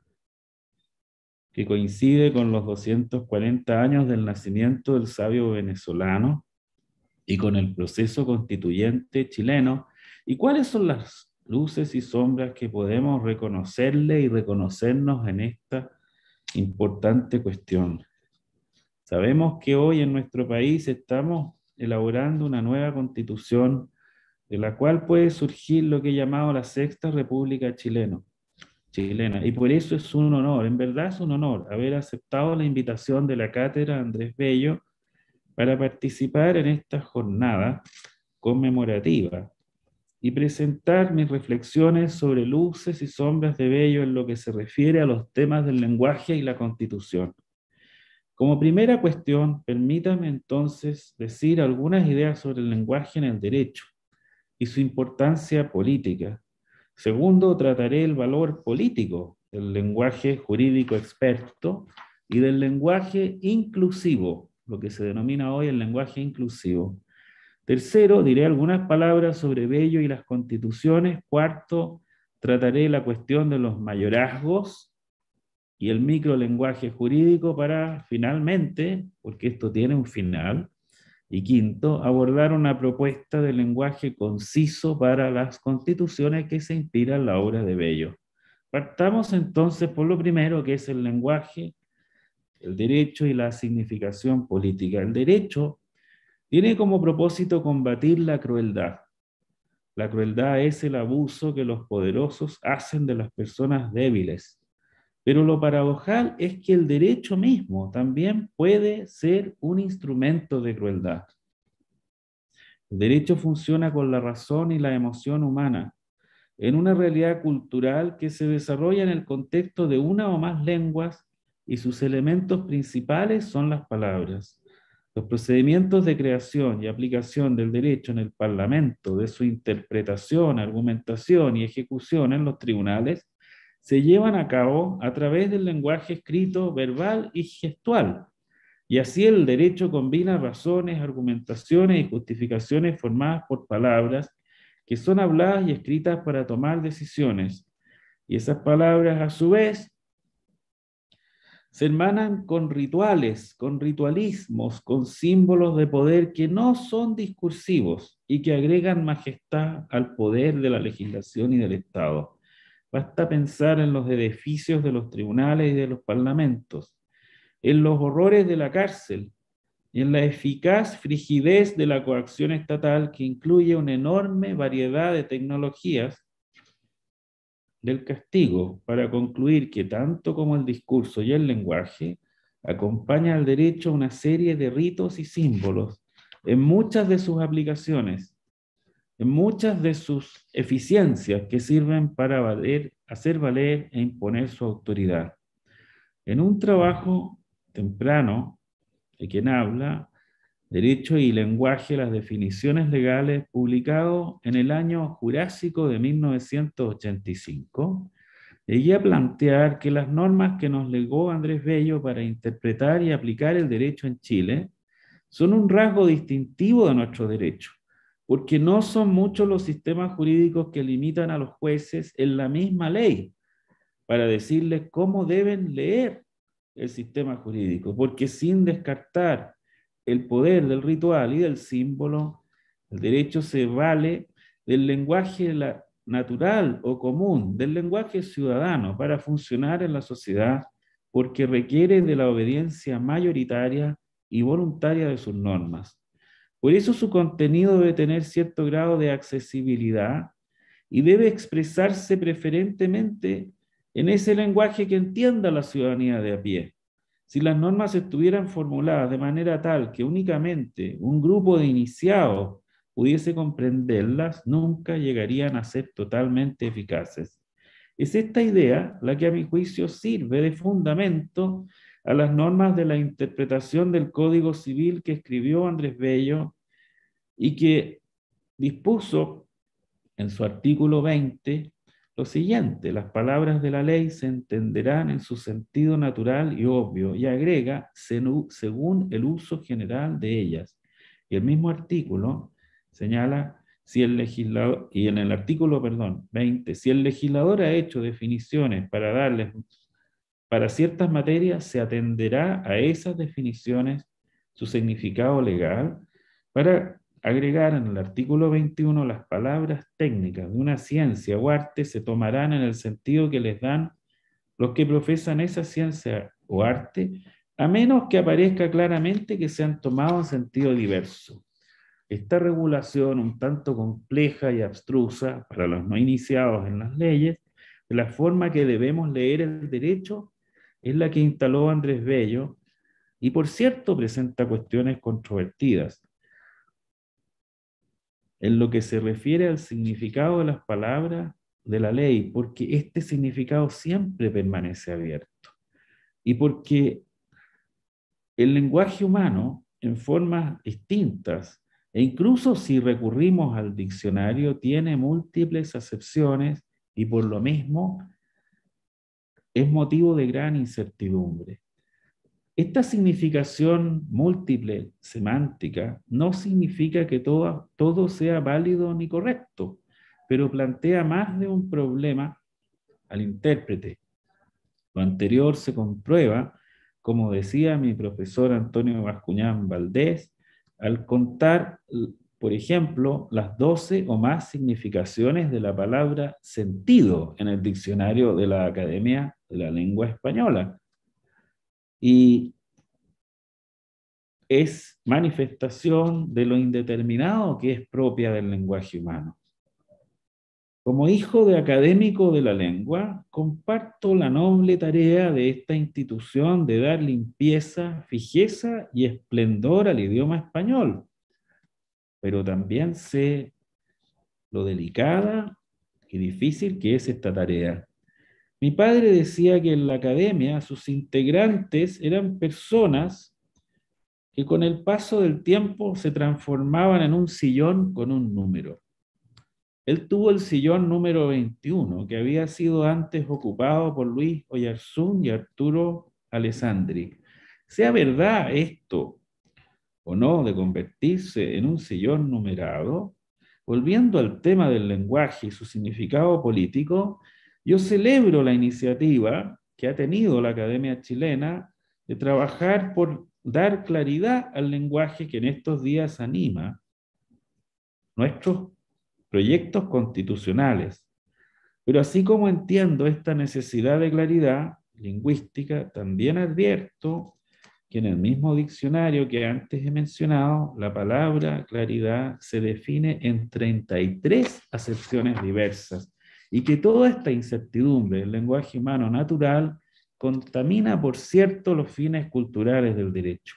que coincide con los 240 años del nacimiento del sabio venezolano y con el proceso constituyente chileno. ¿Y cuáles son las luces y sombras que podemos reconocerle y reconocernos en esta importante cuestión? Sabemos que hoy en nuestro país estamos elaborando una nueva constitución de la cual puede surgir lo que he llamado la Sexta República Chilena. Y por eso es un honor, en verdad es un honor, haber aceptado la invitación de la cátedra Andrés Bello para participar en esta jornada conmemorativa y presentar mis reflexiones sobre luces y sombras de Bello en lo que se refiere a los temas del lenguaje y la Constitución. Como primera cuestión, permítame entonces decir algunas ideas sobre el lenguaje en el derecho y su importancia política. Segundo, trataré el valor político del lenguaje jurídico experto y del lenguaje inclusivo, lo que se denomina hoy el lenguaje inclusivo. Tercero, diré algunas palabras sobre Bello y las constituciones. Cuarto, trataré la cuestión de los mayorazgos y el microlenguaje jurídico para finalmente, porque esto tiene un final, y quinto, abordar una propuesta de lenguaje conciso para las constituciones que se inspira en la obra de Bello. Partamos entonces por lo primero, que es el lenguaje, el derecho y la significación política. El derecho tiene como propósito combatir la crueldad. La crueldad es el abuso que los poderosos hacen de las personas débiles. Pero lo paradojal es que el derecho mismo también puede ser un instrumento de crueldad. El derecho funciona con la razón y la emoción humana, en una realidad cultural que se desarrolla en el contexto de una o más lenguas y sus elementos principales son las palabras. Los procedimientos de creación y aplicación del derecho en el Parlamento, de su interpretación, argumentación y ejecución en los tribunales, se llevan a cabo a través del lenguaje escrito, verbal y gestual. Y así el derecho combina razones, argumentaciones y justificaciones formadas por palabras que son habladas y escritas para tomar decisiones. Y esas palabras, a su vez, se hermanan con rituales, con ritualismos, con símbolos de poder que no son discursivos y que agregan majestad al poder de la legislación y del Estado. Basta pensar en los edificios de los tribunales y de los parlamentos, en los horrores de la cárcel y en la eficaz frigidez de la coacción estatal que incluye una enorme variedad de tecnologías del castigo, para concluir que tanto como el discurso y el lenguaje acompaña al derecho una serie de ritos y símbolos en muchas de sus aplicaciones, en muchas de sus eficiencias que sirven para hacer valer e imponer su autoridad. En un trabajo temprano de quien habla, Derecho y Lenguaje, las definiciones legales, publicado en el año Jurásico de 1985, llegué a plantear que las normas que nos legó Andrés Bello para interpretar y aplicar el derecho en Chile son un rasgo distintivo de nuestro derecho, porque no son muchos los sistemas jurídicos que limitan a los jueces en la misma ley para decirles cómo deben leer el sistema jurídico, porque sin descartar el poder del ritual y del símbolo, el derecho se vale del lenguaje natural o común, del lenguaje ciudadano para funcionar en la sociedad, porque requiere de la obediencia mayoritaria y voluntaria de sus normas. Por eso su contenido debe tener cierto grado de accesibilidad y debe expresarse preferentemente en ese lenguaje que entienda la ciudadanía de a pie. Si las normas estuvieran formuladas de manera tal que únicamente un grupo de iniciados pudiese comprenderlas, nunca llegarían a ser totalmente eficaces. Es esta idea la que a mi juicio sirve de fundamento a las normas de la interpretación del Código Civil que escribió Andrés Bello y que dispuso en su artículo 20 lo siguiente: las palabras de la ley se entenderán en su sentido natural y obvio, y agrega, según el uso general de ellas. Y el mismo artículo señala, si el legislador, y en el artículo 20, si el legislador ha hecho definiciones para darles para ciertas materias, se atenderá a esas definiciones su significado legal, para agregar en el artículo 21, las palabras técnicas de una ciencia o arte se tomarán en el sentido que les dan los que profesan esa ciencia o arte, a menos que aparezca claramente que se han tomado en sentido diverso. Esta regulación, un tanto compleja y abstrusa para los no iniciados en las leyes, de la forma que debemos leer el derecho, es la que instaló Andrés Bello, y por cierto presenta cuestiones controvertidas en lo que se refiere al significado de las palabras de la ley, porque este significado siempre permanece abierto, y porque el lenguaje humano, en formas distintas, e incluso si recurrimos al diccionario, tiene múltiples acepciones y por lo mismo es motivo de gran incertidumbre. Esta significación múltiple semántica no significa que todo sea válido ni correcto, pero plantea más de un problema al intérprete. Lo anterior se comprueba, como decía mi profesor Antonio Bascuñán Valdés, al contar, por ejemplo, las 12 o más significaciones de la palabra sentido en el diccionario de la Academia de la Lengua Española. Y es manifestación de lo indeterminado que es propia del lenguaje humano. Como hijo de académico de la lengua, comparto la noble tarea de esta institución de dar limpieza, fijeza y esplendor al idioma español, pero también sé lo delicada y difícil que es esta tarea. Mi padre decía que en la academia sus integrantes eran personas que con el paso del tiempo se transformaban en un sillón con un número. Él tuvo el sillón número 21, que había sido antes ocupado por Luis Oyarzún y Arturo Alessandri. Sea verdad esto o no de convertirse en un sillón numerado, volviendo al tema del lenguaje y su significado político, yo celebro la iniciativa que ha tenido la Academia Chilena de trabajar por dar claridad al lenguaje que en estos días anima nuestros proyectos constitucionales. Pero así como entiendo esta necesidad de claridad lingüística, también advierto que en el mismo diccionario que antes he mencionado, la palabra claridad se define en 33 acepciones diversas, y que toda esta incertidumbre del lenguaje humano natural contamina, por cierto, los fines culturales del derecho.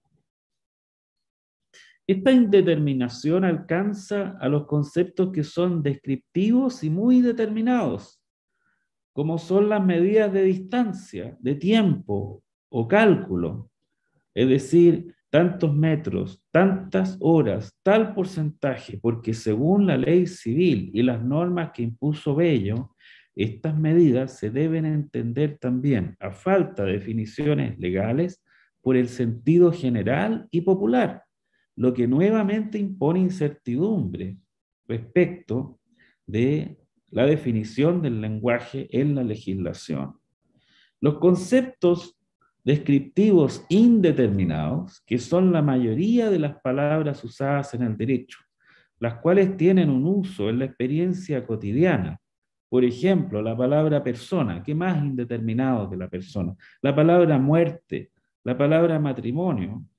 Esta indeterminación alcanza a los conceptos que son descriptivos y muy determinados, como son las medidas de distancia, de tiempo o cálculo, es decir, tantos metros, tantas horas, tal porcentaje, porque según la ley civil y las normas que impuso Bello, estas medidas se deben entender también, a falta de definiciones legales, por el sentido general y popular, lo que nuevamente impone incertidumbre respecto de la definición del lenguaje en la legislación. Los conceptos descriptivos indeterminados, que son la mayoría de las palabras usadas en el derecho, las cuales tienen un uso en la experiencia cotidiana. Por ejemplo, la palabra persona, ¿qué más indeterminado que la persona? La palabra muerte, la palabra matrimonio,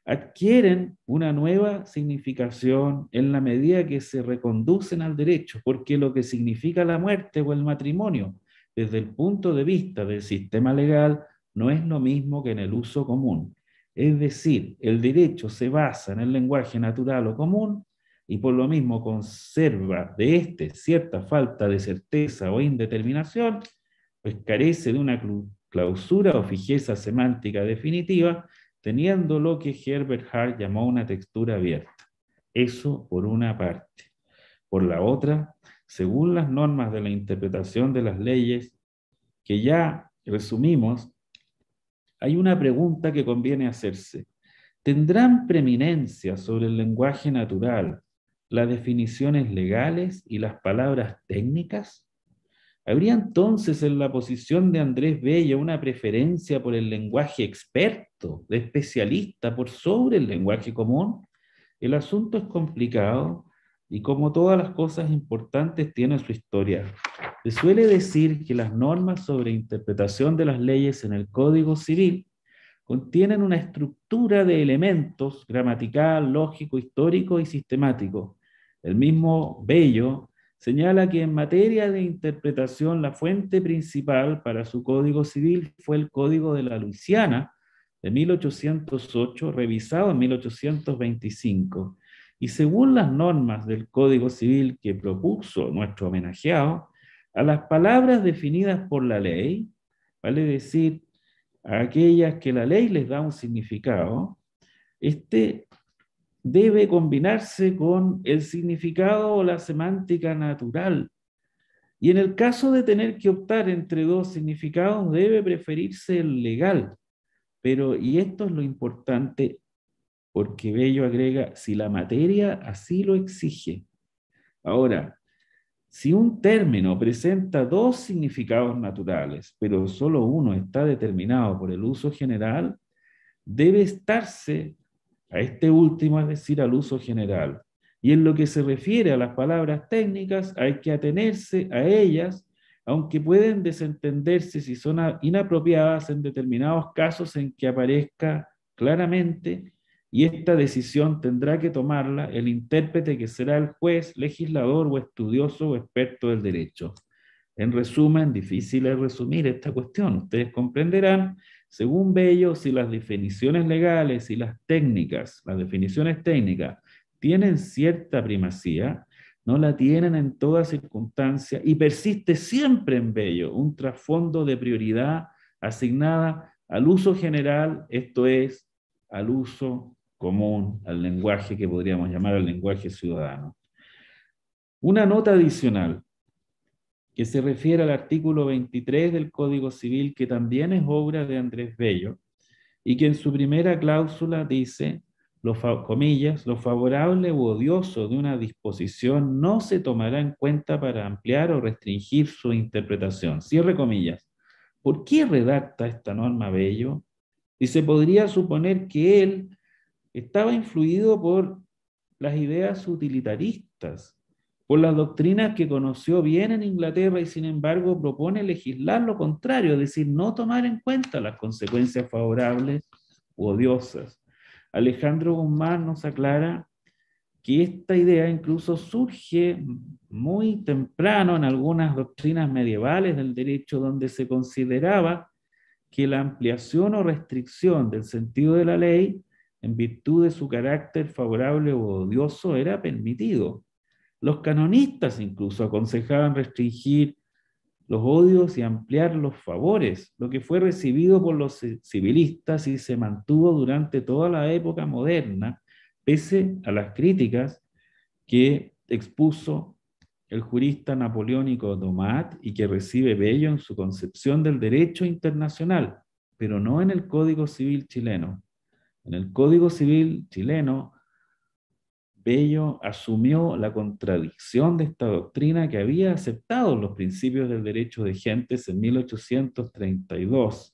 adquieren una nueva significación en la medida que se reconducen al derecho, porque lo que significa la muerte o el matrimonio, desde el punto de vista del sistema legal, no es lo mismo que en el uso común. Es decir, el derecho se basa en el lenguaje natural o común y por lo mismo conserva de cierta falta de certeza o indeterminación, pues carece de una clausura o fijeza semántica definitiva, teniendo lo que Herbert Hart llamó una textura abierta. Eso por una parte. Por la otra, según las normas de la interpretación de las leyes, que ya resumimos, hay una pregunta que conviene hacerse. ¿Tendrán preeminencia sobre el lenguaje natural las definiciones legales y las palabras técnicas? ¿Habría entonces en la posición de Andrés Bello una preferencia por el lenguaje experto, de especialista, por sobre el lenguaje común? El asunto es complicado y como todas las cosas importantes tiene su historia. Se suele decir que las normas sobre interpretación de las leyes en el Código Civil contienen una estructura de elementos gramatical, lógico, histórico y sistemático. El mismo Bello señala que en materia de interpretación la fuente principal para su Código Civil fue el Código de la Luisiana de 1808, revisado en 1825. Y según las normas del Código Civil que propuso nuestro homenajeado, a las palabras definidas por la ley, vale decir, a aquellas que la ley les da un significado, debe combinarse con el significado o la semántica natural. Y en el caso de tener que optar entre dos significados, debe preferirse el legal. Pero, y esto es lo importante, porque Bello agrega, si la materia así lo exige. Ahora, si un término presenta dos significados naturales, pero solo uno está determinado por el uso general, debe estarse a este último, es decir, al uso general. Y en lo que se refiere a las palabras técnicas, hay que atenerse a ellas, aunque pueden desentenderse si son inapropiadas en determinados casos en que aparezca claramente, y esta decisión tendrá que tomarla el intérprete que será el juez, legislador o estudioso o experto del derecho. En resumen, difícil es resumir esta cuestión. Ustedes comprenderán, según Bello, si las definiciones legales y las definiciones técnicas tienen cierta primacía, no la tienen en toda circunstancia y persiste siempre en Bello un trasfondo de prioridad asignada al uso general, esto es, al uso común, al lenguaje que podríamos llamar el lenguaje ciudadano. Una nota adicional que se refiere al artículo 23 del Código Civil, que también es obra de Andrés Bello, y que en su primera cláusula dice, comillas, lo favorable u odioso de una disposición no se tomará en cuenta para ampliar o restringir su interpretación. Cierre comillas. ¿Por qué redacta esta norma Bello? Y se podría suponer que él estaba influido por las ideas utilitaristas, por las doctrinas que conoció bien en Inglaterra y sin embargo propone legislar lo contrario, es decir, no tomar en cuenta las consecuencias favorables u odiosas. Alejandro Guzmán nos aclara que esta idea incluso surge muy temprano en algunas doctrinas medievales del derecho donde se consideraba que la ampliación o restricción del sentido de la ley en virtud de su carácter favorable o odioso era permitido. Los canonistas incluso aconsejaban restringir los odios y ampliar los favores, lo que fue recibido por los civilistas y se mantuvo durante toda la época moderna, pese a las críticas que expuso el jurista napoleónico Domat y que recibe Bello en su concepción del derecho internacional, pero no en el Código Civil chileno. En el Código Civil chileno, Bello asumió la contradicción de esta doctrina que había aceptado los principios del derecho de gentes en 1832,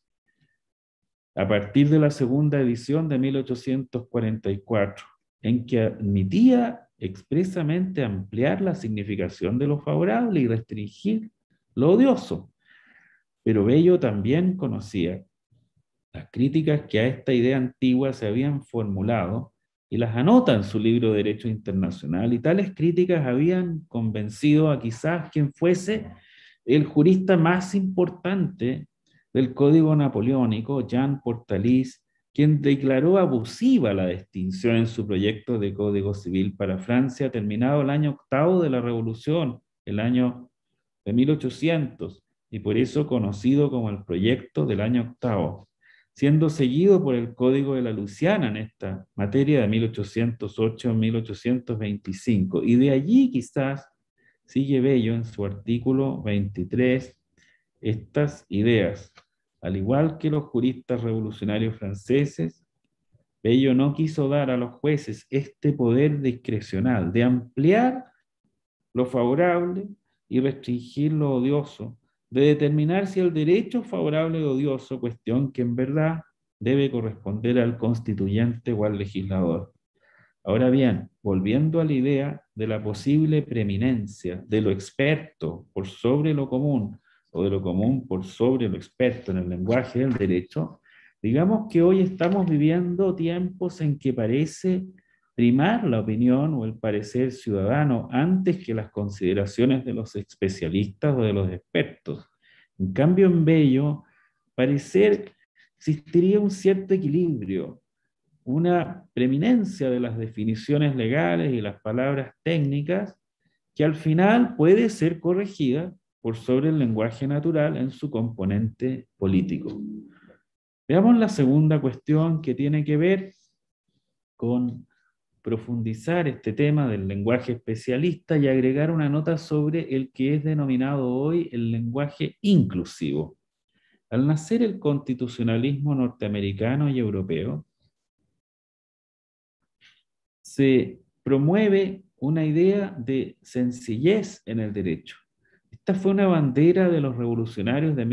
a partir de la segunda edición de 1844, en que admitía expresamente ampliar la significación de lo favorable y restringir lo odioso. Pero Bello también conocía las críticas que a esta idea antigua se habían formulado y las anota en su libro de Derecho Internacional, y tales críticas habían convencido a quizás quien fuese el jurista más importante del Código Napoleónico, Jean Portalis, quien declaró abusiva la distinción en su proyecto de Código Civil para Francia, terminado el año 8º de la Revolución, el año de 1800, y por eso conocido como el proyecto del año 8º, siendo seguido por el Código de la Luisiana en esta materia de 1808-1825. Y de allí quizás sigue Bello en su artículo 23 estas ideas. Al igual que los juristas revolucionarios franceses, Bello no quiso dar a los jueces este poder discrecional de ampliar lo favorable y restringir lo odioso, de determinar si el derecho es favorable o odioso, cuestión que en verdad debe corresponder al constituyente o al legislador. Ahora bien, volviendo a la idea de la posible preeminencia de lo experto por sobre lo común, o de lo común por sobre lo experto en el lenguaje del derecho, digamos que hoy estamos viviendo tiempos en que parece primar la opinión o el parecer ciudadano antes que las consideraciones de los especialistas o de los expertos. En cambio, en Bello, parecer existiría un cierto equilibrio, una preeminencia de las definiciones legales y las palabras técnicas que al final puede ser corregida por sobre el lenguaje natural en su componente político. Veamos la segunda cuestión, que tiene que ver con profundizar este tema del lenguaje especialista y agregar una nota sobre el que es denominado hoy el lenguaje inclusivo. Al nacer el constitucionalismo norteamericano y europeo, se promueve una idea de sencillez en el derecho. Esta fue una bandera de los revolucionarios de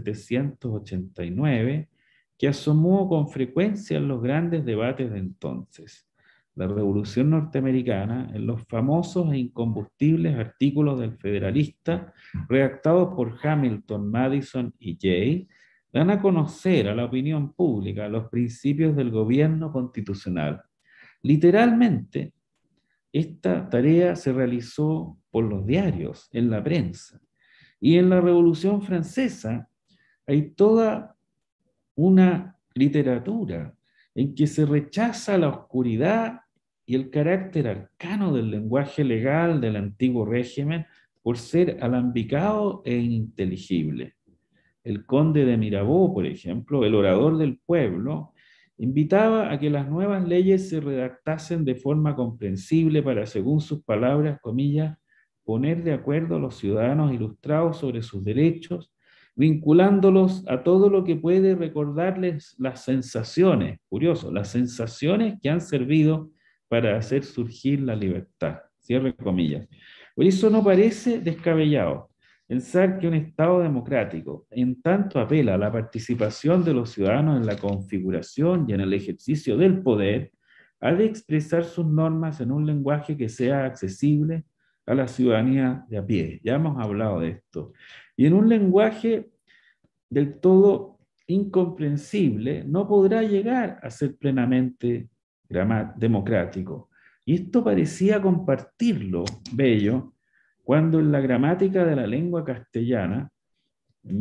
1789 que asomó con frecuencia en los grandes debates de entonces. La Revolución Norteamericana, en los famosos e incombustibles artículos del Federalista, redactados por Hamilton, Madison y Jay, dan a conocer a la opinión pública los principios del gobierno constitucional. Literalmente, esta tarea se realizó por los diarios, en la prensa. Y en la Revolución Francesa hay toda una literatura en que se rechaza la oscuridad y el carácter arcano del lenguaje legal del antiguo régimen por ser alambicado e ininteligible. El conde de Mirabeau, por ejemplo, el orador del pueblo, invitaba a que las nuevas leyes se redactasen de forma comprensible para, según sus palabras, comillas, poner de acuerdo a los ciudadanos ilustrados sobre sus derechos, vinculándolos a todo lo que puede recordarles las sensaciones, curioso, las sensaciones que han servido para hacer surgir la libertad. Cierre comillas. Por eso no parece descabellado pensar que un Estado democrático, en tanto apela a la participación de los ciudadanos en la configuración y en el ejercicio del poder, ha de expresar sus normas en un lenguaje que sea accesible a la ciudadanía de a pie. Ya hemos hablado de esto. Y en un lenguaje del todo incomprensible no podrá llegar a ser plenamente democrático. Y esto parecía compartirlo Bello cuando en la gramática de la lengua castellana, en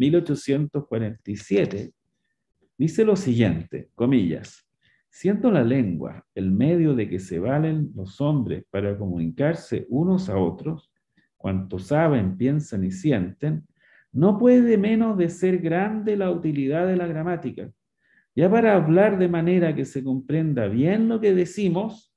1847, dice lo siguiente, comillas, siendo la lengua el medio de que se valen los hombres para comunicarse unos a otros, cuanto saben, piensan y sienten, no puede menos de ser grande la utilidad de la gramática. Ya para hablar de manera que se comprenda bien lo que decimos,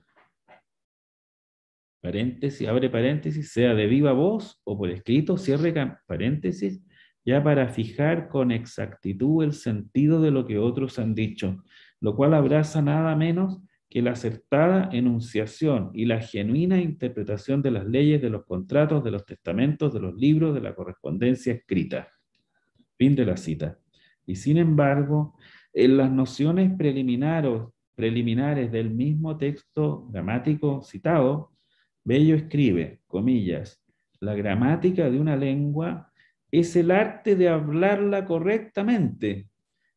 paréntesis, abre paréntesis, sea de viva voz o por escrito, cierre paréntesis, ya para fijar con exactitud el sentido de lo que otros han dicho, lo cual abraza nada menos que la acertada enunciación y la genuina interpretación de las leyes, de los contratos, de los testamentos, de los libros, de la correspondencia escrita. Fin de la cita. Y sin embargo, en las nociones preliminares del mismo texto gramático citado, Bello escribe, comillas, la gramática de una lengua es el arte de hablarla correctamente,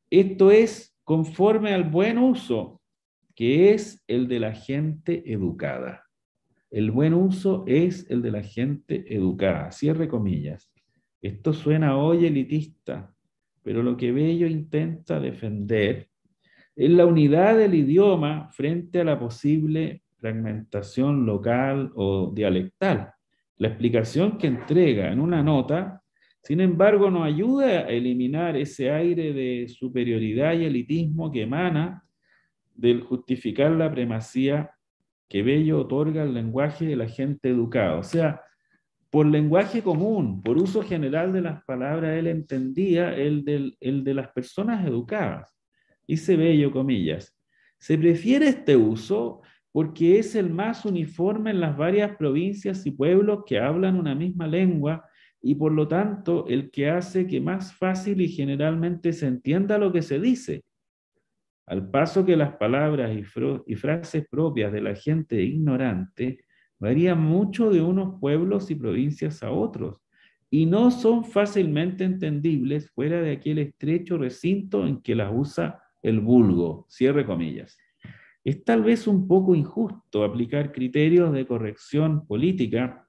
Esto es conforme al buen uso, que es el de la gente educada. El buen uso es el de la gente educada. Cierre comillas. Esto suena hoy elitista, pero lo que Bello intenta defender es la unidad del idioma frente a la posible fragmentación local o dialectal. La explicación que entrega en una nota, sin embargo, nos ayuda a eliminar ese aire de superioridad y elitismo que emana del justificar la primacía que Bello otorga al lenguaje de la gente educada. O sea, por lenguaje común, por uso general de las palabras, él entendía el de las personas educadas. Dice Bello, comillas, se prefiere este uso porque es el más uniforme en las varias provincias y pueblos que hablan una misma lengua y por lo tanto el que hace que más fácil y generalmente se entienda lo que se dice. Al paso que las palabras y frases propias de la gente ignorante varían mucho de unos pueblos y provincias a otros y no son fácilmente entendibles fuera de aquel estrecho recinto en que las usa el vulgo. Cierre comillas. Es tal vez un poco injusto aplicar criterios de corrección política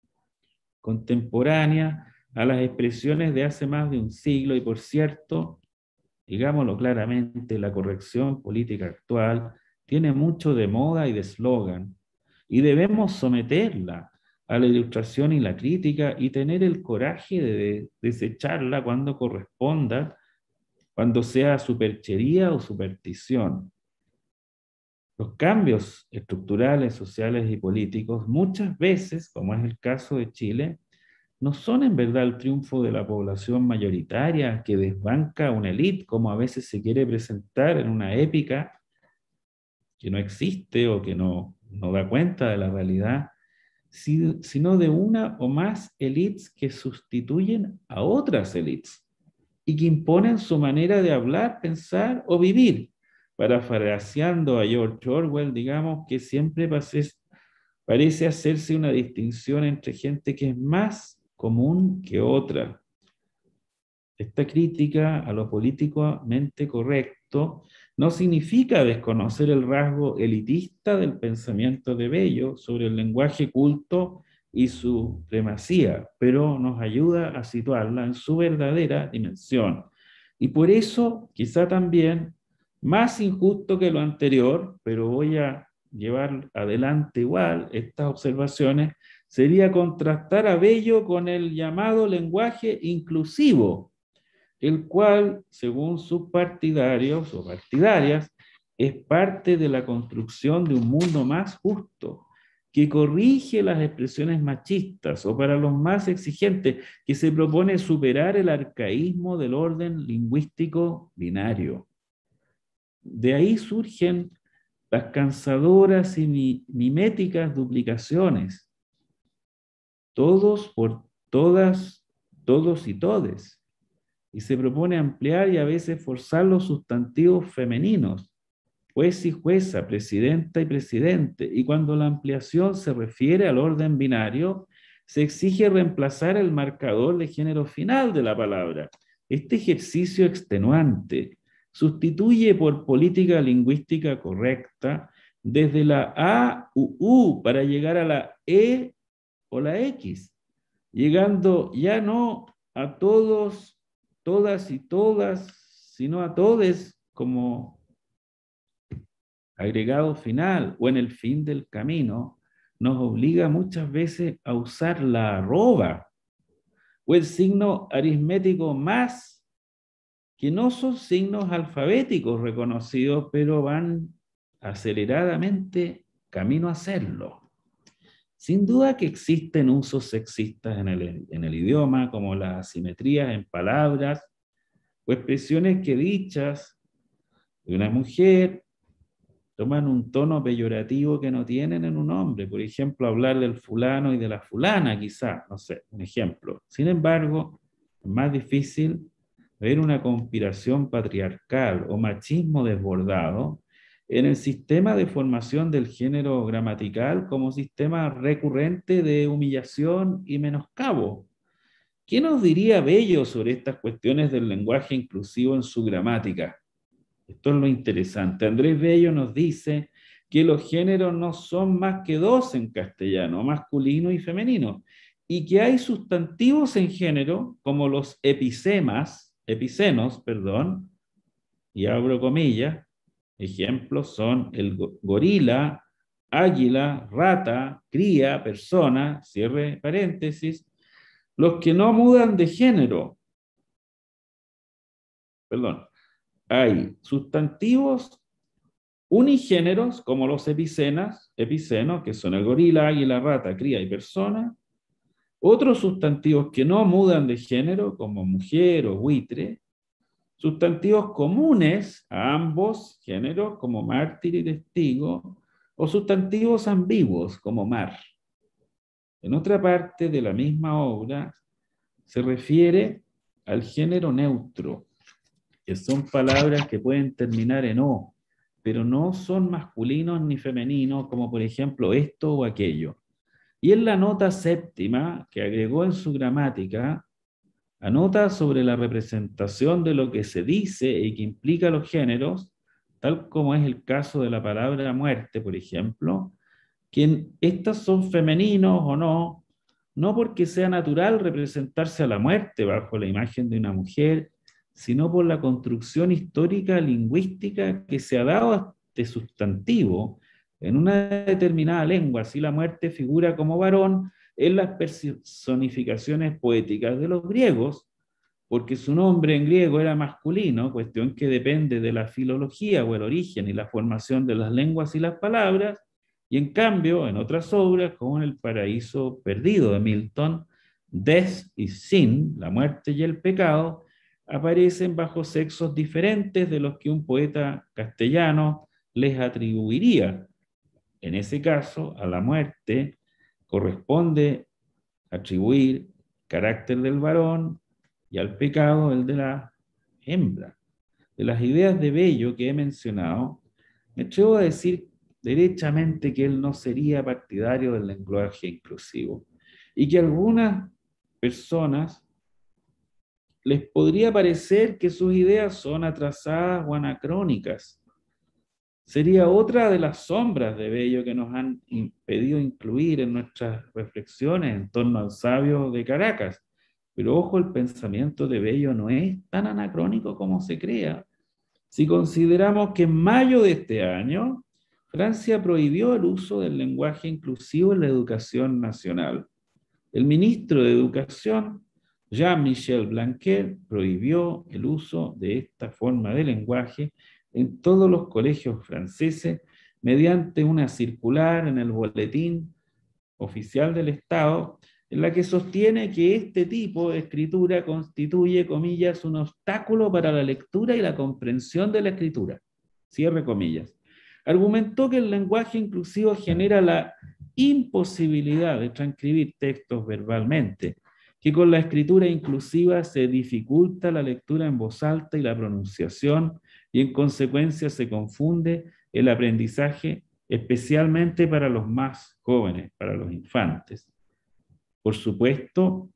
contemporánea a las expresiones de hace más de un siglo y, por cierto, digámoslo claramente, la corrección política actual tiene mucho de moda y de eslogan, y debemos someterla a la ilustración y la crítica y tener el coraje de desecharla cuando corresponda, cuando sea superchería o superstición. Los cambios estructurales, sociales y políticos, muchas veces, como es el caso de Chile, no son en verdad el triunfo de la población mayoritaria que desbanca a una élite, como a veces se quiere presentar en una épica que no existe o que no da cuenta de la realidad, sino de una o más élites que sustituyen a otras élites y que imponen su manera de hablar, pensar o vivir, parafraseando a George Orwell, digamos, que siempre parece hacerse una distinción entre gente que es más común que otra. Esta crítica a lo políticamente correcto no significa desconocer el rasgo elitista del pensamiento de Bello sobre el lenguaje culto y su primacía, pero nos ayuda a situarla en su verdadera dimensión. Y por eso, quizá también, más injusto que lo anterior, pero voy a llevar adelante igual estas observaciones, sería contrastar a Bello con el llamado lenguaje inclusivo, el cual, según sus partidarios o partidarias, es parte de la construcción de un mundo más justo, que corrige las expresiones machistas, o para los más exigentes, que se propone superar el arcaísmo del orden lingüístico binario. De ahí surgen las cansadoras y miméticas duplicaciones, todos por todas, todos y todes, y se propone ampliar y a veces forzar los sustantivos femeninos, juez y jueza, presidenta y presidente, y cuando la ampliación se refiere al orden binario, se exige reemplazar el marcador de género final de la palabra. Este ejercicio extenuante sustituye por política lingüística correcta desde la A u U para llegar a la E o la X, llegando ya no a todos, todas y todas, sino a todes como agregado final o en el fin del camino, nos obliga muchas veces a usar la arroba o el signo aritmético más, que no son signos alfabéticos reconocidos, pero van aceleradamente camino a serlo. Sin duda que existen usos sexistas en el idioma, como las asimetrías en palabras o expresiones que dichas de una mujer toman un tono peyorativo que no tienen en un hombre. Por ejemplo, hablar del fulano y de la fulana, quizá, no sé, un ejemplo. Sin embargo, es más difícil ver una conspiración patriarcal o machismo desbordado en el sistema de formación del género gramatical como sistema recurrente de humillación y menoscabo. ¿Qué nos diría Bello sobre estas cuestiones del lenguaje inclusivo en su gramática? Esto es lo interesante. Andrés Bello nos dice que los géneros no son más que dos en castellano, masculino y femenino, y que hay sustantivos en género, como los epicenos, y abro comillas, ejemplos son el gorila, águila, rata, cría, persona, cierre paréntesis, los que no mudan de género. Hay sustantivos unigéneros, como los epicenos, que son el gorila, águila, rata, cría y persona. Otros sustantivos que no mudan de género, como mujer o buitre. Sustantivos comunes a ambos géneros, como mártir y testigo. O sustantivos ambiguos, como mar. En otra parte de la misma obra se refiere al género neutro, que son palabras que pueden terminar en o, pero no son masculinos ni femeninos, como por ejemplo esto o aquello. Y en la nota séptima, que agregó en su gramática, anota sobre la representación de lo que se dice y que implica los géneros, tal como es el caso de la palabra muerte, por ejemplo, que estas son femeninos o no, no porque sea natural representarse a la muerte bajo la imagen de una mujer, sino por la construcción histórica lingüística que se ha dado a este sustantivo en una determinada lengua. Así la muerte figura como varón en las personificaciones poéticas de los griegos, porque su nombre en griego era masculino, cuestión que depende de la filología o el origen y la formación de las lenguas y las palabras, y en cambio, en otras obras, como en El Paraíso Perdido de Milton, Death y Sin, la muerte y el pecado, aparecen bajo sexos diferentes de los que un poeta castellano les atribuiría. En ese caso, a la muerte corresponde atribuir carácter del varón y al pecado el de la hembra. De las ideas de Bello que he mencionado, me atrevo a decir derechamente que él no sería partidario del lenguaje inclusivo y que a algunas personas les podría parecer que sus ideas son atrasadas o anacrónicas. Sería otra de las sombras de Bello que nos han impedido incluir en nuestras reflexiones en torno al sabio de Caracas. Pero ojo, el pensamiento de Bello no es tan anacrónico como se crea. Si consideramos que en mayo de este año, Francia prohibió el uso del lenguaje inclusivo en la educación nacional. El ministro de Educación, Jean-Michel Blanquer, prohibió el uso de esta forma de lenguaje en todos los colegios franceses mediante una circular en el boletín oficial del Estado, en la que sostiene que este tipo de escritura constituye, comillas, un obstáculo para la lectura y la comprensión de la escritura. Cierre comillas. Argumentó que el lenguaje inclusivo genera la imposibilidad de transcribir textos verbalmente, que con la escritura inclusiva se dificulta la lectura en voz alta y la pronunciación, y en consecuencia se confunde el aprendizaje, especialmente para los más jóvenes, para los infantes. Por supuesto,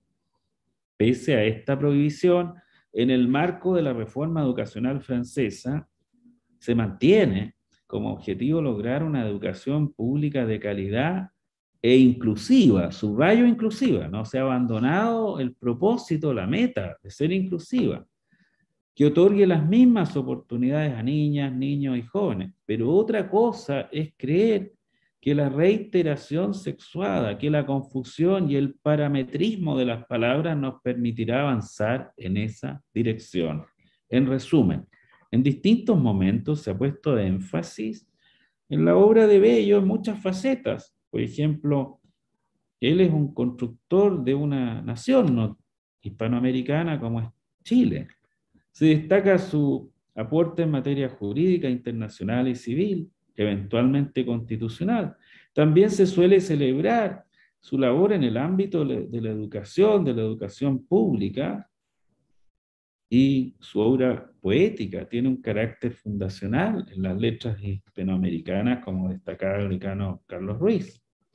pese a esta prohibición, en el marco de la reforma educacional francesa, se mantiene como objetivo lograr una educación pública de calidad e inclusiva, subrayo inclusiva, no se ha abandonado el propósito, la meta de ser inclusiva, que otorgue las mismas oportunidades a niñas, niños y jóvenes. Pero otra cosa es creer que la reiteración sexuada, que la confusión y el parametrismo de las palabras nos permitirá avanzar en esa dirección. En resumen, en distintos momentos se ha puesto énfasis en la obra de Bello en muchas facetas. Por ejemplo, él es un constructor de una nación no hispanoamericana como es Chile. Se destaca su aporte en materia jurídica internacional y civil, eventualmente constitucional. También se suele celebrar su labor en el ámbito de la educación pública, y su obra poética tiene un carácter fundacional en las letras hispanoamericanas, como destacaba el decano Carlos Ruiz.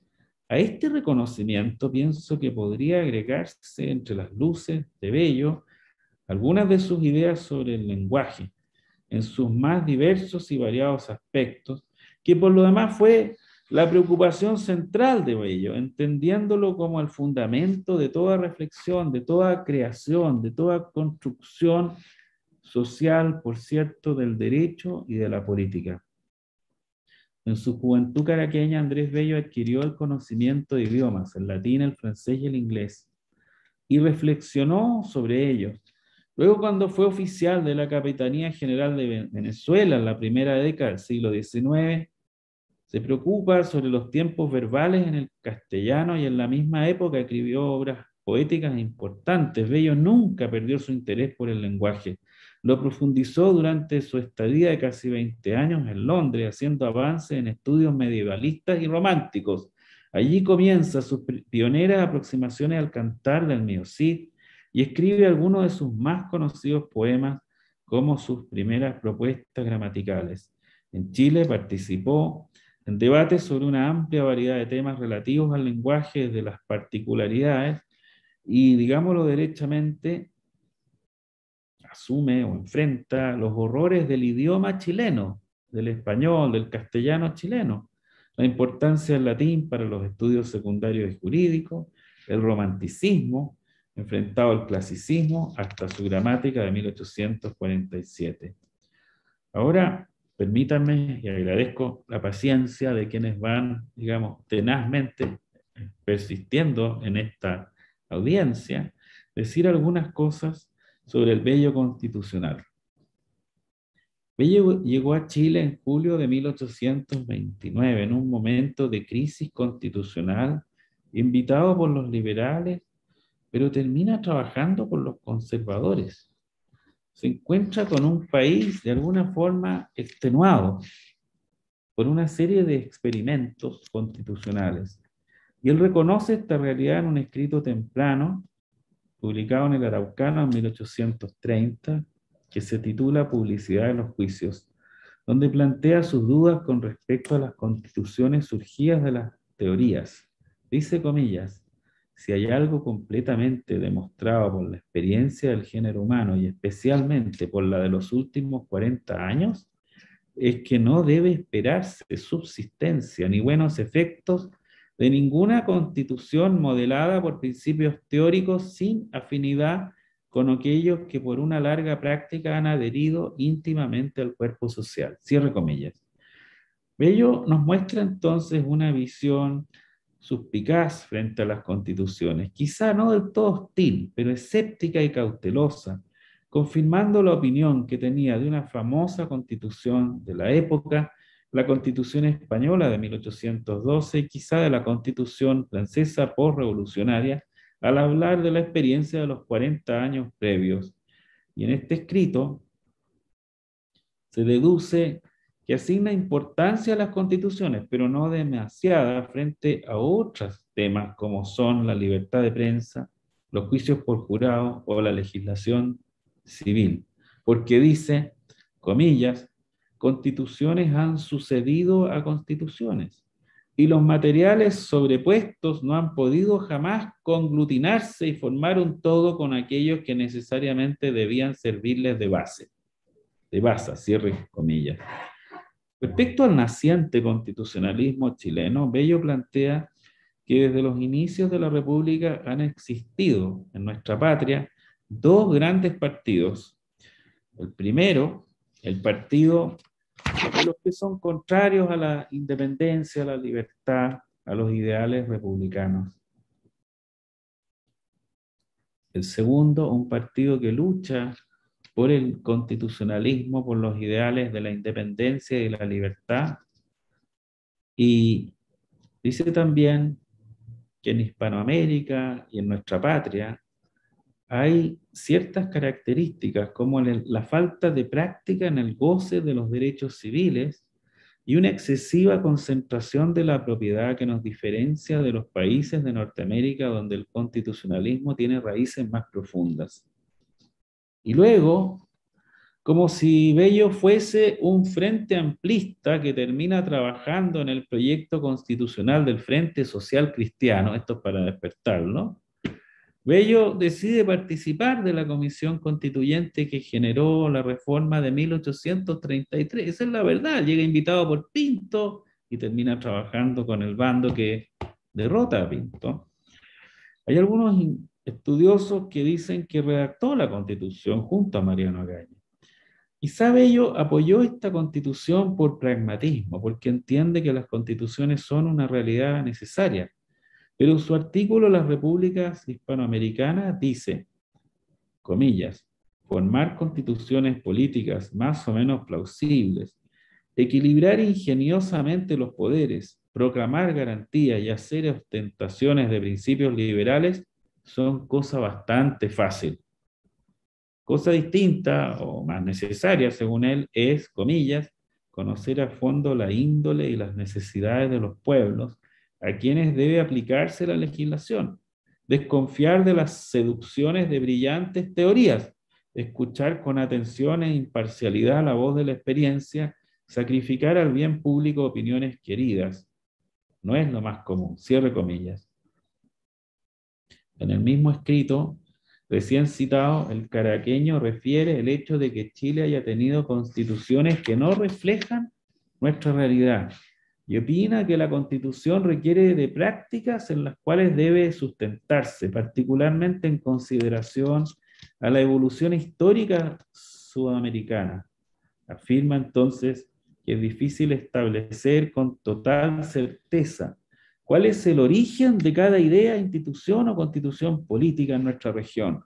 A este reconocimiento pienso que podría agregarse entre las luces de Bello algunas de sus ideas sobre el lenguaje, en sus más diversos y variados aspectos, que por lo demás fue la preocupación central de Bello, entendiéndolo como el fundamento de toda reflexión, de toda creación, de toda construcción social, por cierto, del derecho y de la política. En su juventud caraqueña, Andrés Bello adquirió el conocimiento de idiomas, el latín, el francés y el inglés, y reflexionó sobre ellos. Luego, cuando fue oficial de la Capitanía General de Venezuela en la primera década del siglo XIX, se preocupa sobre los tiempos verbales en el castellano y en la misma época escribió obras poéticas importantes. Bello nunca perdió su interés por el lenguaje. Lo profundizó durante su estadía de casi 20 años en Londres, haciendo avances en estudios medievalistas y románticos. Allí comienza sus pioneras aproximaciones al cantar del Mío Cid y escribe algunos de sus más conocidos poemas como sus primeras propuestas gramaticales. En Chile participó en debates sobre una amplia variedad de temas relativos al lenguaje, de las particularidades, y, digámoslo derechamente, asume o enfrenta los horrores del idioma chileno, del español, del castellano chileno, la importancia del latín para los estudios secundarios y jurídicos, el romanticismo, enfrentado al clasicismo hasta su gramática de 1847. Ahora, permítanme, y agradezco la paciencia de quienes van, digamos, tenazmente persistiendo en esta audiencia, decir algunas cosas sobre el Bello constitucional. Bello llegó a Chile en julio de 1829, en un momento de crisis constitucional, invitado por los liberales, pero termina trabajando por los conservadores. Se encuentra con un país de alguna forma extenuado por una serie de experimentos constitucionales. Y él reconoce esta realidad en un escrito temprano, publicado en el Araucano en 1830, que se titula Publicidad de los Juicios, donde plantea sus dudas con respecto a las constituciones surgidas de las teorías. Dice, comillas, si hay algo completamente demostrado por la experiencia del género humano y especialmente por la de los últimos 40 años, es que no debe esperarse subsistencia ni buenos efectos de ninguna constitución modelada por principios teóricos sin afinidad con aquellos que por una larga práctica han adherido íntimamente al cuerpo social. Cierre comillas. Bello nos muestra entonces una visión suspicaz frente a las constituciones, quizá no del todo hostil, pero escéptica y cautelosa, confirmando la opinión que tenía de una famosa constitución de la época, la Constitución Española de 1812 y quizá de la Constitución Francesa postrevolucionaria, al hablar de la experiencia de los 40 años previos. Y en este escrito se deduce que asigna importancia a las constituciones, pero no demasiada frente a otros temas como son la libertad de prensa, los juicios por jurado o la legislación civil. Porque dice, comillas, constituciones han sucedido a constituciones y los materiales sobrepuestos no han podido jamás conglutinarse y formar un todo con aquellos que necesariamente debían servirles de base. De base, cierre comillas. Respecto al naciente constitucionalismo chileno, Bello plantea que desde los inicios de la República han existido en nuestra patria dos grandes partidos. El primero, el partido de los que son contrarios a la independencia, a la libertad, a los ideales republicanos. El segundo, un partido que lucha por el constitucionalismo, por los ideales de la independencia y la libertad. Y dice también que en Hispanoamérica y en nuestra patria hay ciertas características como la falta de práctica en el goce de los derechos civiles y una excesiva concentración de la propiedad que nos diferencia de los países de Norteamérica donde el constitucionalismo tiene raíces más profundas. Y luego como si Bello fuese un frente amplista que termina trabajando en el proyecto constitucional del Frente Social Cristiano, esto es para despertarlo. Bello decide participar de la comisión constituyente que generó la reforma de 1833, esa es la verdad, llega invitado por Pinto y termina trabajando con el bando que derrota a Pinto. Hay algunos estudiosos que dicen que redactó la Constitución junto a Mariano Agaña. Quizá Bello apoyó esta Constitución por pragmatismo, porque entiende que las constituciones son una realidad necesaria. Pero en su artículo Las Repúblicas Hispanoamericanas dice, comillas, formar constituciones políticas más o menos plausibles, equilibrar ingeniosamente los poderes, proclamar garantías y hacer ostentaciones de principios liberales son cosa bastante fácil. Cosa distinta o más necesaria, según él, es, comillas, conocer a fondo la índole y las necesidades de los pueblos a quienes debe aplicarse la legislación, desconfiar de las seducciones de brillantes teorías, escuchar con atención e imparcialidad la voz de la experiencia, sacrificar al bien público opiniones queridas. No es lo más común, cierre comillas. En el mismo escrito, recién citado, el caraqueño refiere el hecho de que Chile haya tenido constituciones que no reflejan nuestra realidad y opina que la Constitución requiere de prácticas en las cuales debe sustentarse, particularmente en consideración a la evolución histórica sudamericana. Afirma entonces que es difícil establecer con total certeza cuál es el origen de cada idea, institución o constitución política en nuestra región.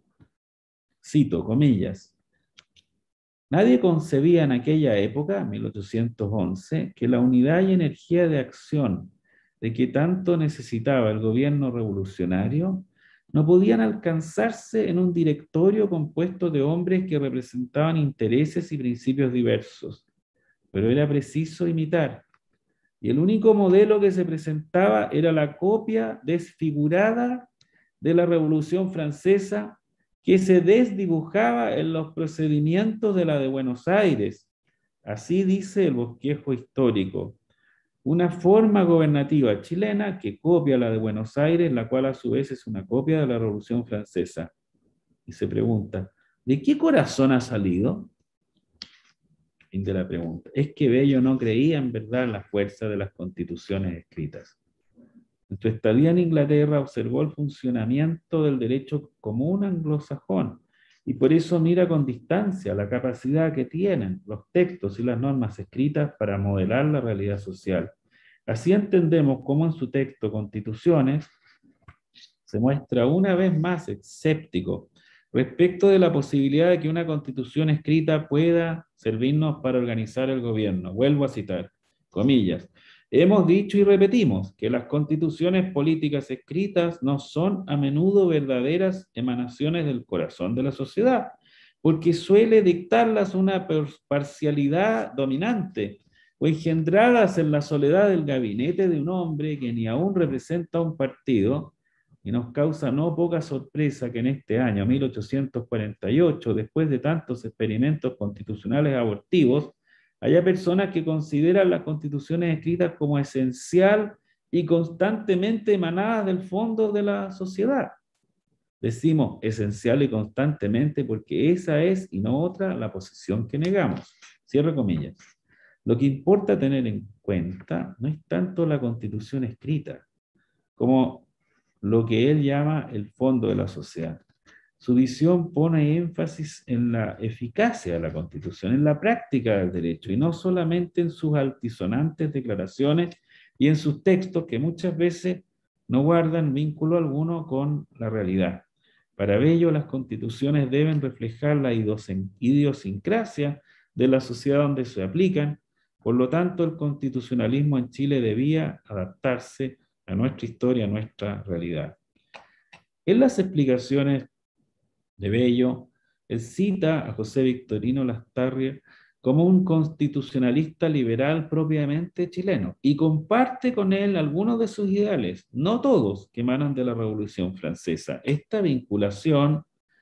Cito, comillas, nadie concebía en aquella época, 1811, que la unidad y energía de acción de que tanto necesitaba el gobierno revolucionario no podían alcanzarse en un directorio compuesto de hombres que representaban intereses y principios diversos, pero era preciso imitar. Y el único modelo que se presentaba era la copia desfigurada de la Revolución Francesa que se desdibujaba en los procedimientos de la de Buenos Aires. Así dice el bosquejo histórico. Una forma gobernativa chilena que copia la de Buenos Aires, la cual a su vez es una copia de la Revolución Francesa. Y se pregunta, ¿de qué corazón ha salido? Fin de la pregunta. Es que Bello no creía en verdad en la fuerza de las constituciones escritas. En su estadía en Inglaterra observó el funcionamiento del derecho común anglosajón y por eso mira con distancia la capacidad que tienen los textos y las normas escritas para modelar la realidad social. Así entendemos cómo en su texto Constituciones se muestra una vez más escéptico respecto de la posibilidad de que una constitución escrita pueda servirnos para organizar el gobierno. Vuelvo a citar, comillas, hemos dicho y repetimos que las constituciones políticas escritas no son a menudo verdaderas emanaciones del corazón de la sociedad, porque suele dictarlas una parcialidad dominante o engendradas en la soledad del gabinete de un hombre que ni aún representa un partido. Y nos causa no poca sorpresa que en este año, 1848, después de tantos experimentos constitucionales abortivos, haya personas que consideran las constituciones escritas como esencial y constantemente emanadas del fondo de la sociedad. Decimos esencial y constantemente porque esa es, y no otra, la posición que negamos. Cierro comillas. Lo que importa tener en cuenta no es tanto la constitución escrita, como lo que él llama el fondo de la sociedad. Su visión pone énfasis en la eficacia de la Constitución, en la práctica del derecho, y no solamente en sus altisonantes declaraciones y en sus textos que muchas veces no guardan vínculo alguno con la realidad. Para Bello, las constituciones deben reflejar la idiosincrasia de la sociedad donde se aplican, por lo tanto el constitucionalismo en Chile debía adaptarse a nuestra historia, a nuestra realidad. En las explicaciones de Bello, él cita a José Victorino Lastarria como un constitucionalista liberal propiamente chileno y comparte con él algunos de sus ideales, no todos, que emanan de la Revolución Francesa. Esta vinculación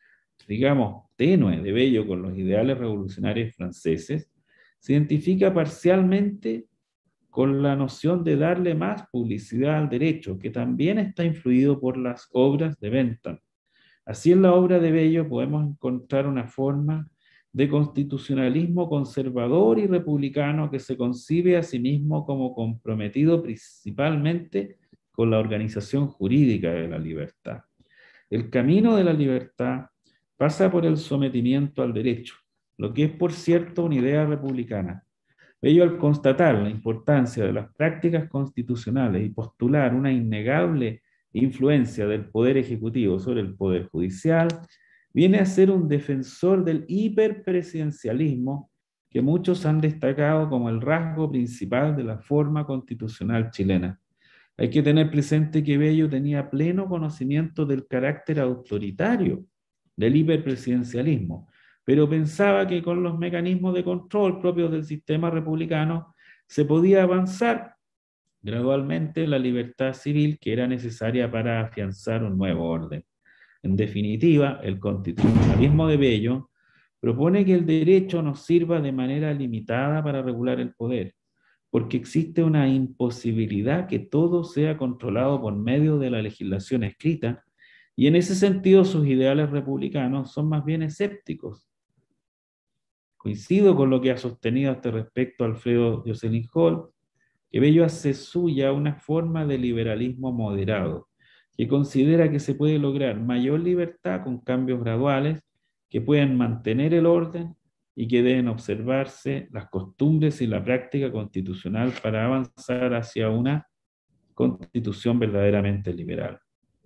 digamos, tenue de Bello con los ideales revolucionarios franceses, se identifica parcialmente con la noción de darle más publicidad al derecho, que también está influido por las obras de Bentham. Así, en la obra de Bello podemos encontrar una forma de constitucionalismo conservador y republicano que se concibe a sí mismo como comprometido principalmente con la organización jurídica de la libertad. El camino de la libertad pasa por el sometimiento al derecho, lo que es, por cierto, una idea republicana. Bello, al constatar la importancia de las prácticas constitucionales y postular una innegable influencia del poder ejecutivo sobre el poder judicial, viene a ser un defensor del hiperpresidencialismo que muchos han destacado como el rasgo principal de la forma constitucional chilena. Hay que tener presente que Bello tenía pleno conocimiento del carácter autoritario del hiperpresidencialismo, pero pensaba que con los mecanismos de control propios del sistema republicano se podía avanzar gradualmente la libertad civil que era necesaria para afianzar un nuevo orden. En definitiva, el constitucionalismo de Bello propone que el derecho nos sirva de manera limitada para regular el poder, porque existe una imposibilidad que todo sea controlado por medio de la legislación escrita, y en ese sentido sus ideales republicanos son más bien escépticos. Coincido con lo que ha sostenido a este respecto Alfredo Jocelyn Hall, que Bello hace suya una forma de liberalismo moderado, que considera que se puede lograr mayor libertad con cambios graduales que pueden mantener el orden y que deben observarse las costumbres y la práctica constitucional para avanzar hacia una constitución verdaderamente liberal.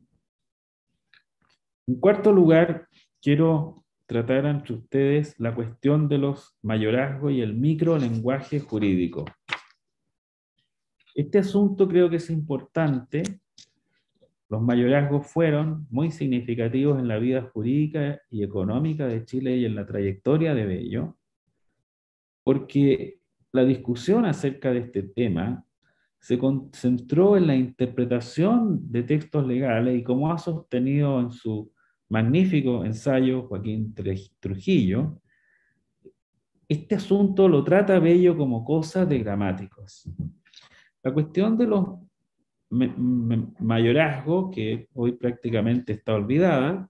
En cuarto lugar, quiero tratar ante ustedes la cuestión de los mayorazgos y el microlenguaje jurídico. Este asunto creo que es importante. Los mayorazgos fueron muy significativos en la vida jurídica y económica de Chile y en la trayectoria de Bello, porque la discusión acerca de este tema se concentró en la interpretación de textos legales y, como ha sostenido en su magnífico ensayo Joaquín Trujillo, este asunto lo trata Bello como cosa de gramáticos. La cuestión de los mayorazgos, que hoy prácticamente está olvidada,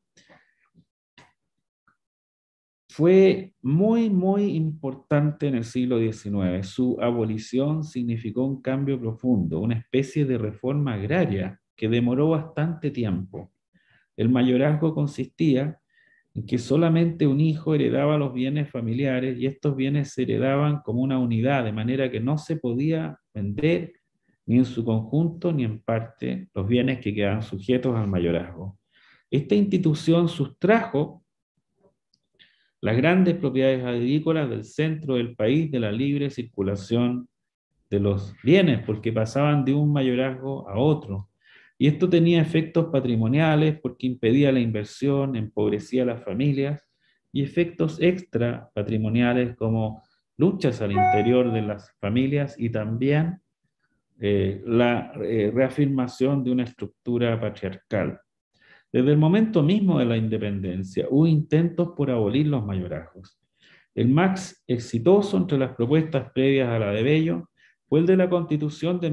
fue muy importante en el siglo XIX. Su abolición significó un cambio profundo, una especie de reforma agraria que demoró bastante tiempo. El mayorazgo consistía en que solamente un hijo heredaba los bienes familiares y estos bienes se heredaban como una unidad, de manera que no se podía vender ni en su conjunto ni en parte los bienes que quedaban sujetos al mayorazgo. Esta institución sustrajo las grandes propiedades agrícolas del centro del país de la libre circulación de los bienes, porque pasaban de un mayorazgo a otro. Y esto tenía efectos patrimoniales porque impedía la inversión, empobrecía a las familias, y efectos extra patrimoniales como luchas al interior de las familias y también la reafirmación de una estructura patriarcal. Desde el momento mismo de la independencia hubo intentos por abolir los mayorazgos. El más exitoso entre las propuestas previas a la de Bello fue el de la Constitución de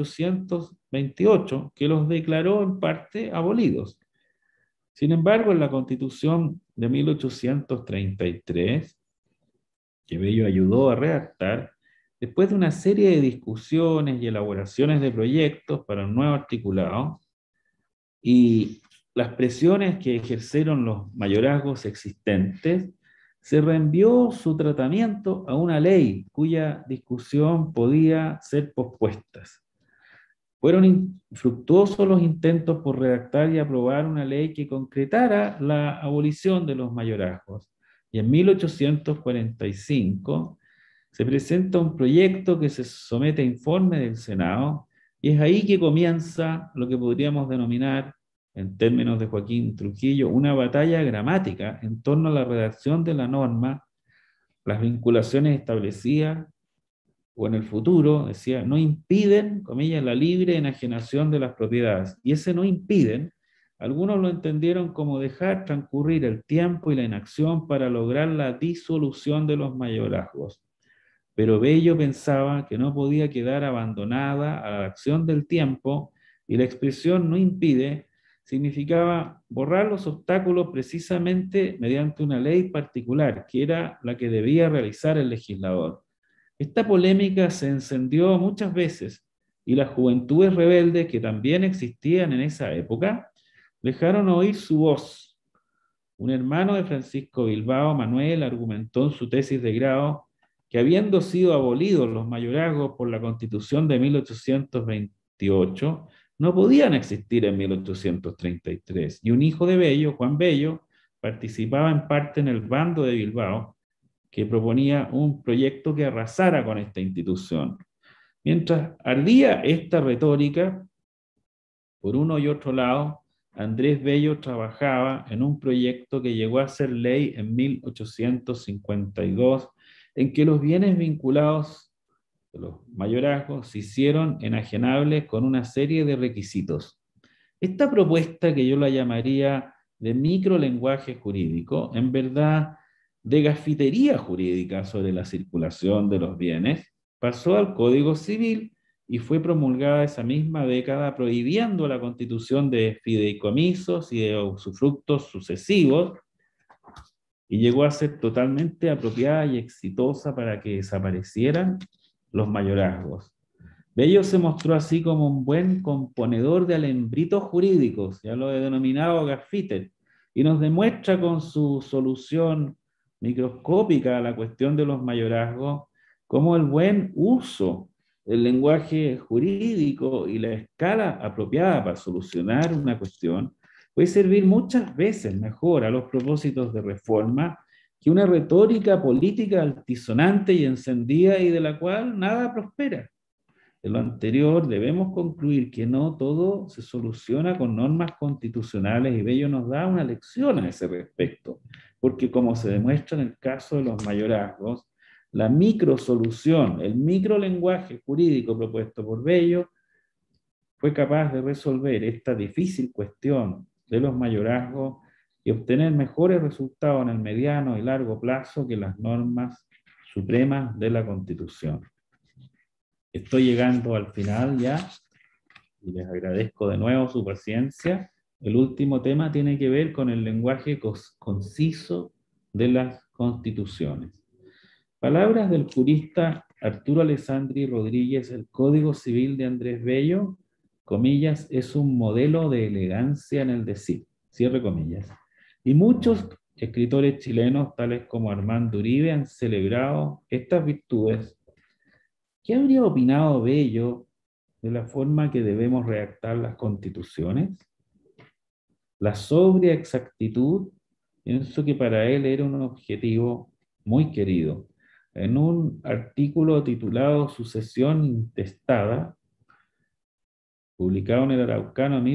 1828, que los declaró en parte abolidos. Sin embargo, en la Constitución de 1833, que Bello ayudó a redactar, después de una serie de discusiones y elaboraciones de proyectos para un nuevo articulado, y las presiones que ejercieron los mayorazgos existentes, se reenvió su tratamiento a una ley cuya discusión podía ser pospuesta. Fueron infructuosos los intentos por redactar y aprobar una ley que concretara la abolición de los mayorazgos. Y en 1845 se presenta un proyecto que se somete a informe del Senado, y es ahí que comienza lo que podríamos denominar, en términos de Joaquín Trujillo, una batalla gramática en torno a la redacción de la norma, las vinculaciones establecidas, o en el futuro, decía, no impiden, comillas, la libre enajenación de las propiedades. Y ese no impiden Algunos lo entendieron como dejar transcurrir el tiempo y la inacción para lograr la disolución de los mayorazgos. Pero Bello pensaba que no podía quedar abandonada a la acción del tiempo, y la expresión "no impide" significaba borrar los obstáculos precisamente mediante una ley particular, que era la que debía realizar el legislador. Esta polémica se encendió muchas veces, y las juventudes rebeldes, que también existían en esa época, dejaron oír su voz. Un hermano de Francisco Bilbao, Manuel, argumentó en su tesis de grado que, habiendo sido abolidos los mayorazgos por la Constitución de 1828, no podían existir en 1833, y un hijo de Bello, Juan Bello, participaba en parte en el bando de Bilbao, que proponía un proyecto que arrasara con esta institución. Mientras ardía esta retórica, por uno y otro lado, Andrés Bello trabajaba en un proyecto que llegó a ser ley en 1852, en que los bienes vinculados de los mayorazgos se hicieron enajenables con una serie de requisitos. Esta propuesta, que yo la llamaría de microlenguaje jurídico, en verdad de gafitería jurídica sobre la circulación de los bienes, pasó al Código Civil y fue promulgada esa misma década, prohibiendo la constitución de fideicomisos y de usufructos sucesivos, y llegó a ser totalmente apropiada y exitosa para que desaparecieran los mayorazgos. Bello se mostró así como un buen componedor de alembritos jurídicos, ya lo he denominado gaffiter, y nos demuestra con su solución microscópica a la cuestión de los mayorazgos cómo el buen uso del lenguaje jurídico y la escala apropiada para solucionar una cuestión puede servir muchas veces mejor a los propósitos de reforma que una retórica política altisonante y encendida, y de la cual nada prospera. De lo anterior debemos concluir que no todo se soluciona con normas constitucionales, y Bello nos da una lección a ese respecto, porque como se demuestra en el caso de los mayorazgos, la microsolución, el microlenguaje jurídico propuesto por Bello, fue capaz de resolver esta difícil cuestión de los mayorazgos y obtener mejores resultados en el mediano y largo plazo que las normas supremas de la Constitución. Estoy llegando al final ya, y les agradezco de nuevo su paciencia. El último tema tiene que ver con el lenguaje conciso de las constituciones. Palabras del jurista Arturo Alessandri Rodríguez: el Código Civil de Andrés Bello, comillas, es un modelo de elegancia en el decir, cierre comillas. Y muchos escritores chilenos, tales como Armando Uribe, han celebrado estas virtudes. ¿Qué habría opinado Bello de la forma que debemos redactar las constituciones? La sobria exactitud, pienso que para él era un objetivo muy querido. En un artículo titulado Sucesión intestada, publicado en el Araucano en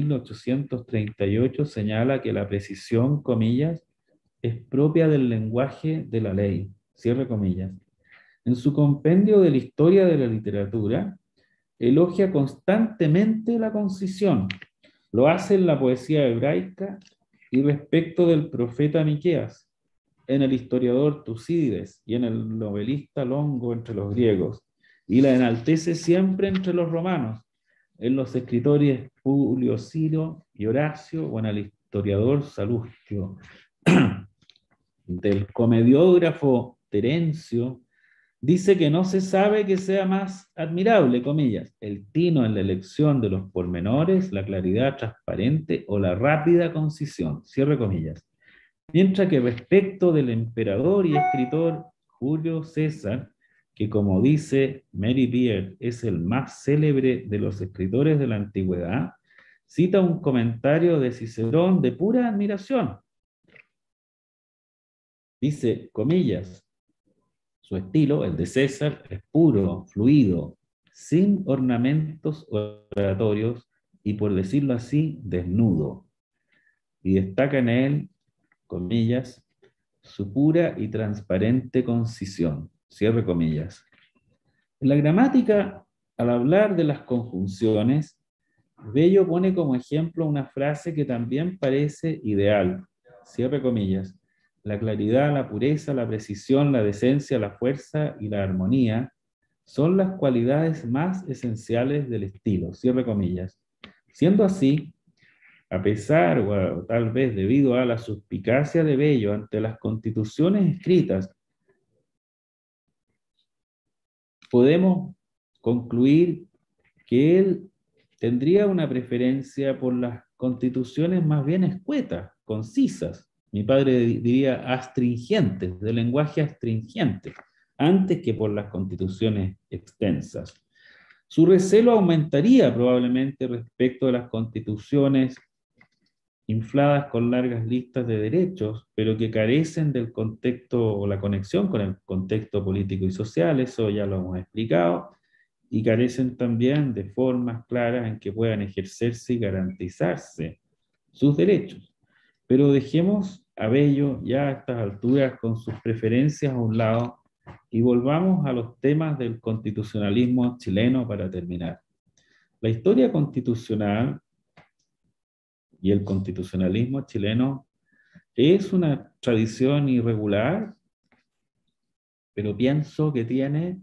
1838, señala que la precisión, comillas, es propia del lenguaje de la ley, cierre comillas. En su compendio de la historia de la literatura, elogia constantemente la concisión. Lo hace en la poesía hebraica y respecto del profeta Miqueas, en el historiador Tucídides y en el novelista Longo entre los griegos, y la enaltece siempre entre los romanos, en los escritores Publio Ciro y Horacio, o en el historiador Salustio. Del comediógrafo Terencio dice que no se sabe que sea más admirable, comillas, el tino en la elección de los pormenores, la claridad transparente o la rápida concisión, cierre comillas. Mientras que respecto del emperador y escritor Julio César, que como dice Mary Beard es el más célebre de los escritores de la antigüedad, cita un comentario de Cicerón de pura admiración. Dice, comillas, su estilo, el de César, es puro, fluido, sin ornamentos oratorios y, por decirlo así, desnudo. Y destaca en él, comillas, su pura y transparente concisión, cierre comillas. En la gramática, al hablar de las conjunciones, Bello pone como ejemplo una frase que también parece ideal, cierre comillas: la claridad, la pureza, la precisión, la decencia, la fuerza y la armonía son las cualidades más esenciales del estilo, cierre comillas. Siendo así, a pesar o tal vez debido a la suspicacia de Bello ante las constituciones escritas, podemos concluir que él tendría una preferencia por las constituciones más bien escuetas, concisas, mi padre diría astringentes, de lenguaje astringente, antes que por las constituciones extensas. Su recelo aumentaría probablemente respecto de las constituciones infladas con largas listas de derechos, pero que carecen del contexto o la conexión con el contexto político y social, eso ya lo hemos explicado, y carecen también de formas claras en que puedan ejercerse y garantizarse sus derechos. Pero dejemos a Bello ya a estas alturas con sus preferencias a un lado y volvamos a los temas del constitucionalismo chileno para terminar. La historia constitucional y el constitucionalismo chileno es una tradición irregular, pero pienso que tiene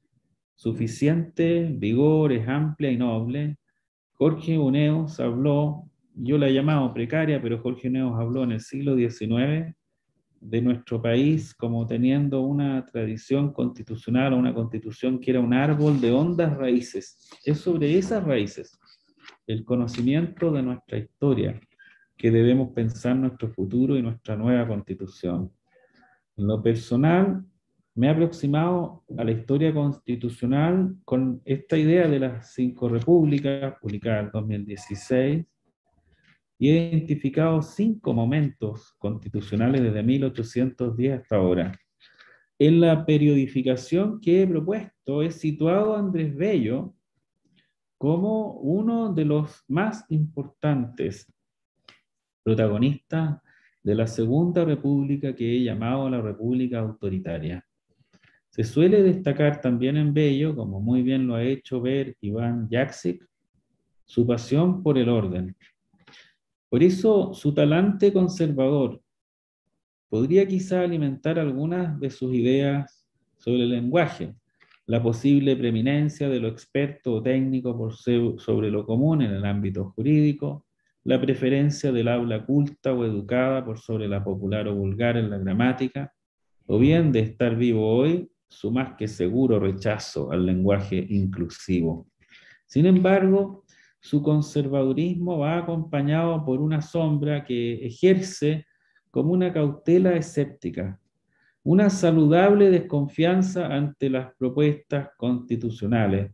suficiente vigor, es amplia y noble. Jorge Uneos habló, yo la he llamado precaria, pero Jorge Uneos habló en el siglo XIX de nuestro país como teniendo una tradición constitucional o una constitución que era un árbol de hondas raíces. Es sobre esas raíces, el conocimiento de nuestra historia, que debemos pensar nuestro futuro y nuestra nueva constitución. En lo personal, me he aproximado a la historia constitucional con esta idea de las 5 repúblicas, publicada en 2016, y he identificado 5 momentos constitucionales desde 1810 hasta ahora. En la periodificación que he propuesto, he situado a Andrés Bello como uno de los más importantes protagonistas de la Segunda República, que he llamado la República Autoritaria. Se suele destacar también en Bello, como muy bien lo ha hecho ver Iván Jaksic, su pasión por el orden. Por eso su talante conservador podría quizá alimentar algunas de sus ideas sobre el lenguaje, la posible preeminencia de lo experto o técnico sobre lo común en el ámbito jurídico, la preferencia del habla culta o educada por sobre la popular o vulgar en la gramática, o bien de estar vivo hoy, su más que seguro rechazo al lenguaje inclusivo. Sin embargo, su conservadurismo va acompañado por una sombra que ejerce como una cautela escéptica, una saludable desconfianza ante las propuestas constitucionales.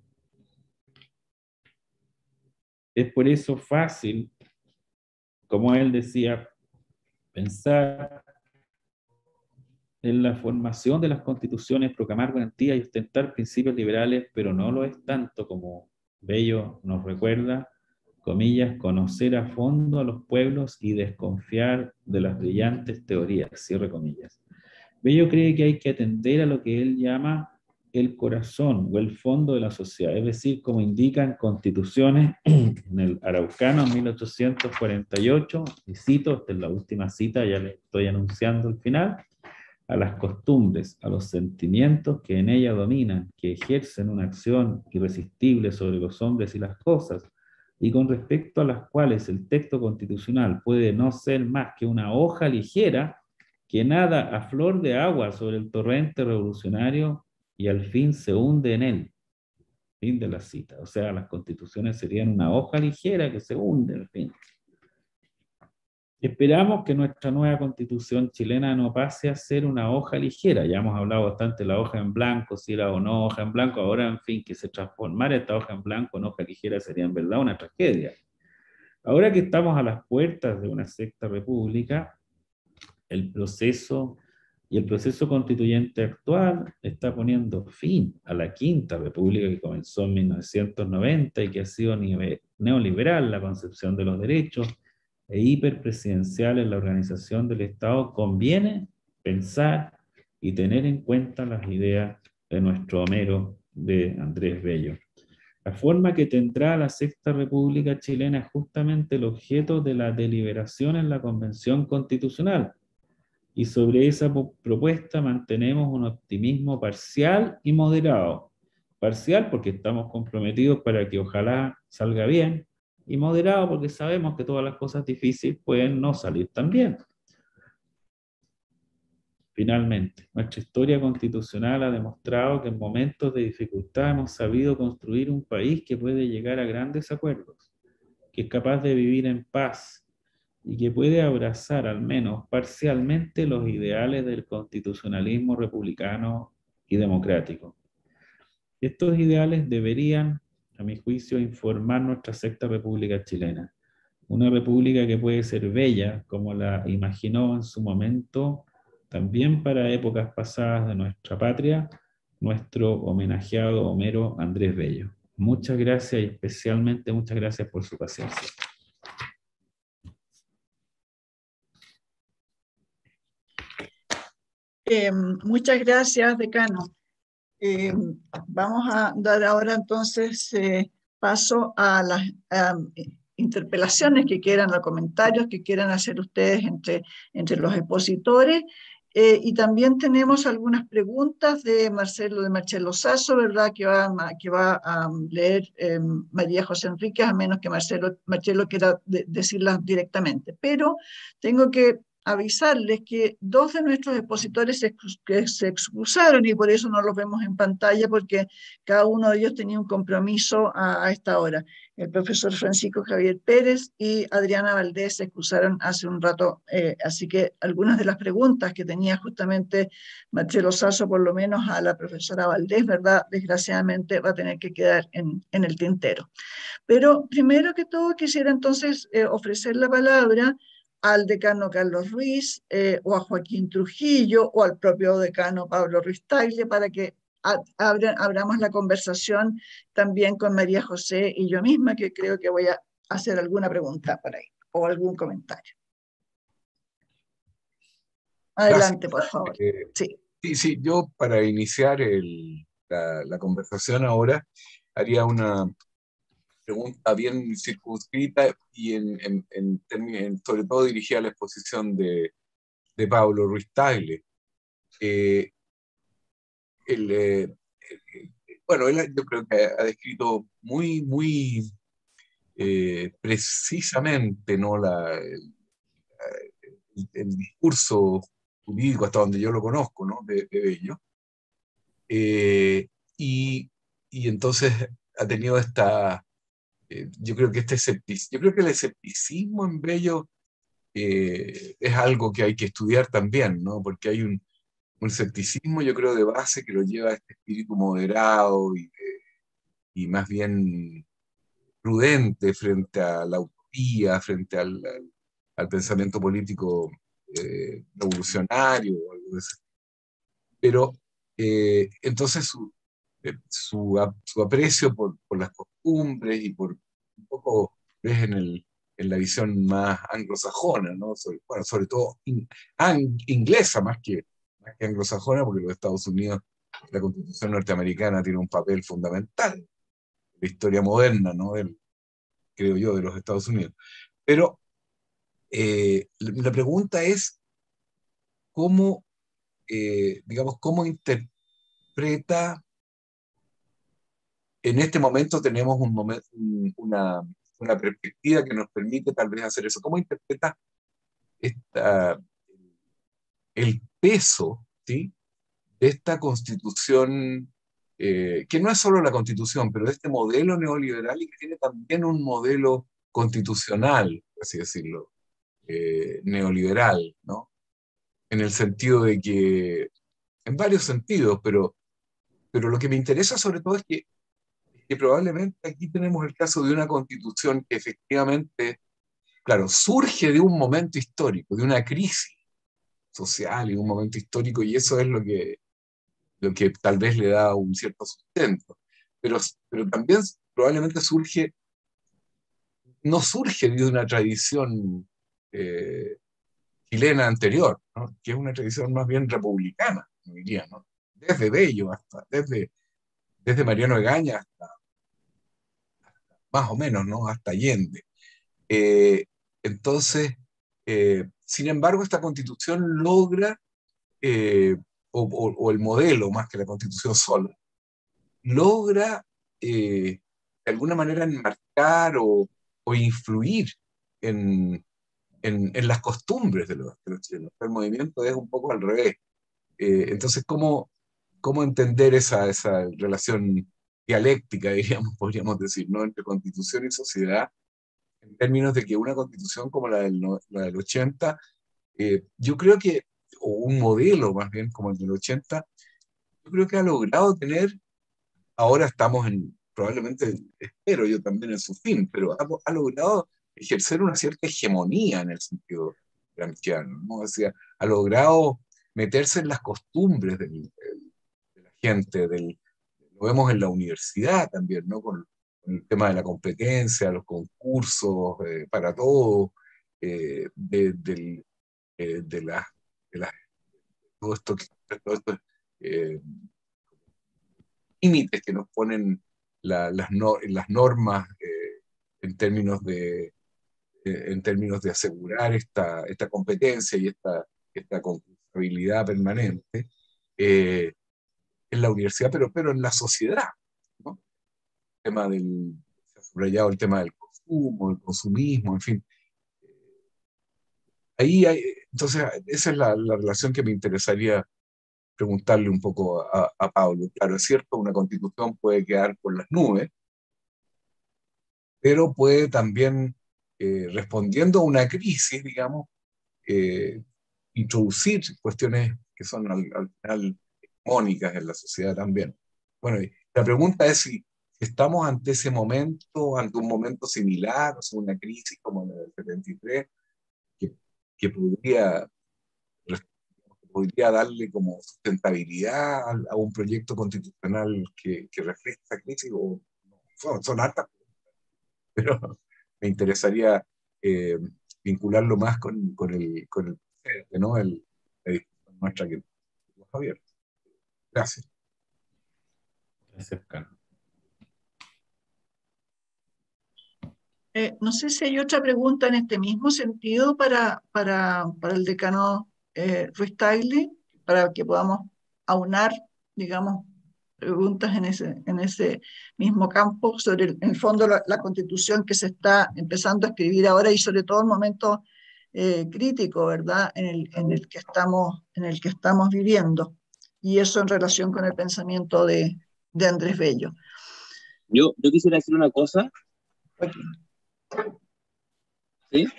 Es por eso fácil, como él decía, pensar en la formación de las constituciones, proclamar garantías y ostentar principios liberales, pero no lo es tanto como Bello nos recuerda, comillas, conocer a fondo a los pueblos y desconfiar de las brillantes teorías, cierre comillas. Bello cree que hay que atender a lo que él llama el corazón o el fondo de la sociedad, es decir, como indican constituciones en el Araucano en 1848, y cito, esta es la última cita, ya le estoy anunciando el final, a las costumbres, a los sentimientos que en ella dominan, que ejercen una acción irresistible sobre los hombres y las cosas, y con respecto a las cuales el texto constitucional puede no ser más que una hoja ligera que nada a flor de agua sobre el torrente revolucionario y al fin se hunde en él. Fin de la cita. O sea, las constituciones serían una hoja ligera que se hunde, en fin. Esperamos que nuestra nueva constitución chilena no pase a ser una hoja ligera. Ya hemos hablado bastante de la hoja en blanco, si era o no hoja en blanco. Ahora, en fin, que se transformara esta hoja en blanco en hoja ligera sería en verdad una tragedia. Ahora que estamos a las puertas de una sexta república, el proceso constituyente actual está poniendo fin a la quinta república que comenzó en 1990 y que ha sido neoliberal la concepción de los derechos e hiperpresidencial en la organización del Estado. Conviene pensar y tener en cuenta las ideas de nuestro Homero, de Andrés Bello. La forma que tendrá la Sexta República Chilena es justamente el objeto de la deliberación en la Convención Constitucional. Y sobre esa propuesta mantenemos un optimismo parcial y moderado. Parcial porque estamos comprometidos para que ojalá salga bien, y moderado porque sabemos que todas las cosas difíciles pueden no salir tan bien. Finalmente, nuestra historia constitucional ha demostrado que en momentos de dificultad hemos sabido construir un país que puede llegar a grandes acuerdos, que es capaz de vivir en paz y que puede abrazar al menos parcialmente los ideales del constitucionalismo republicano y democrático. Estos ideales deberían, a mi juicio, informar nuestra Sexta República Chilena. Una república que puede ser bella, como la imaginó en su momento, también para épocas pasadas de nuestra patria, nuestro homenajeado Homero Andrés Bello. Muchas gracias y especialmente muchas gracias por su paciencia. Muchas gracias, decano. Vamos a dar ahora entonces paso a las interpelaciones que quieran o comentarios que quieran hacer ustedes entre los expositores. Y también tenemos algunas preguntas de Marcelo Sasso, ¿verdad? Que va a leer María José Enríquez, a menos que Marcelo quiera decirlas directamente. Pero tengo que avisarles que dos de nuestros expositores se excusaron y por eso no los vemos en pantalla, porque cada uno de ellos tenía un compromiso a esta hora. El profesor Francisco Javier Pérez y Adriana Valdés se excusaron hace un rato, así que algunas de las preguntas que tenía justamente Marcelo Sasso, por lo menos a la profesora Valdés, ¿verdad? Desgraciadamente va a tener que quedar en el tintero. Pero primero que todo quisiera entonces ofrecer la palabra al decano Carlos Ruiz, o a Joaquín Trujillo, o al propio decano Pablo Ruiz Tagle, para que abramos la conversación también con María José y yo misma, que creo que voy a hacer alguna pregunta por ahí, o algún comentario. Adelante, por favor. Sí, yo para iniciar la conversación ahora haría una pregunta bien circunscrita y sobre todo dirigida a la exposición de Pablo Ruiz Tagle. Bueno, él yo creo que ha descrito muy precisamente, ¿no? el discurso jurídico hasta donde yo lo conozco, ¿no? de Bello. Y entonces ha tenido yo creo que el escepticismo en Bello es algo que hay que estudiar también, ¿no? Porque hay un escepticismo, yo creo, de base que lo lleva a este espíritu moderado y más bien prudente frente a la utopía, frente al pensamiento político revolucionario o algo de eso. Pero entonces su aprecio por las costumbres y por un poco ves en la visión más anglosajona, ¿no? Sobre todo inglesa más que anglosajona, porque los Estados Unidos, la Constitución norteamericana tiene un papel fundamental en la historia moderna, ¿no? Creo yo, de los Estados Unidos. Pero la pregunta es cómo, digamos, cómo interpreta. En este momento tenemos una perspectiva que nos permite tal vez hacer eso. ¿Cómo interpreta el peso, ¿sí?, de esta constitución, que no es solo la constitución, pero de este modelo neoliberal y que tiene también un modelo constitucional, por así decirlo, neoliberal, ¿no? En el sentido de que, en varios sentidos, pero lo que me interesa sobre todo es que probablemente aquí tenemos el caso de una constitución que efectivamente, claro, surge de un momento histórico, de una crisis social y un momento histórico, y eso es lo que tal vez le da un cierto sustento. Pero también probablemente no surge de una tradición chilena anterior, ¿no?, que es una tradición más bien republicana, diría, ¿no? Desde Bello desde Mariano Egaña más o menos, ¿no? Hasta Allende. Entonces, sin embargo, esta constitución logra, o el modelo más que la constitución sola, logra de alguna manera enmarcar o influir en las costumbres de los chilenos. El movimiento es un poco al revés. Entonces, ¿cómo entender esa relación dialéctica, diríamos, podríamos decir, ¿no? Entre constitución y sociedad, en términos de que una constitución como la del 80, yo creo que, o un modelo más bien como el del 80, yo creo que ha logrado tener, ahora estamos probablemente, espero yo también en su fin, pero ha logrado ejercer una cierta hegemonía en el sentido gramsciano, ¿no? O sea, ha logrado meterse en las costumbres de la gente, lo vemos en la universidad también, ¿no? Con el tema de la competencia, los concursos para todo, de la, de la- todo esto, eh, límites que nos ponen las normas en términos de asegurar esta competencia y esta concursabilidad permanente en la universidad, pero en la sociedad, ¿no? Se ha subrayado el tema del consumo, el consumismo, en fin. Entonces, esa es la relación que me interesaría preguntarle un poco a Pablo. Claro, es cierto, una constitución puede quedar por las nubes, pero puede también, respondiendo a una crisis, digamos, eh, introducir cuestiones que son al final hegemónicas en la sociedad también. Bueno, y la pregunta es si estamos ante ese momento, ante un momento similar, o sea, una crisis como la del 73, que, que podría darle como sustentabilidad a un proyecto constitucional que refleje esa crisis, o son hartas, pero me interesaría eh, vincularlo más con el presente, ¿no? La discusión nuestra que hemos abierto. Gracias. Gracias, Carlos. No sé si hay otra pregunta en este mismo sentido para el decano Ruiz Tagle, para que podamos aunar, digamos, preguntas en ese mismo campo sobre, en el fondo, la constitución que se está empezando a escribir ahora y sobre todo el momento crítico, ¿verdad?, en el que estamos viviendo. Y eso en relación con el pensamiento de Andrés Bello. Yo quisiera decir una cosa. Joaquín. ¿Sí?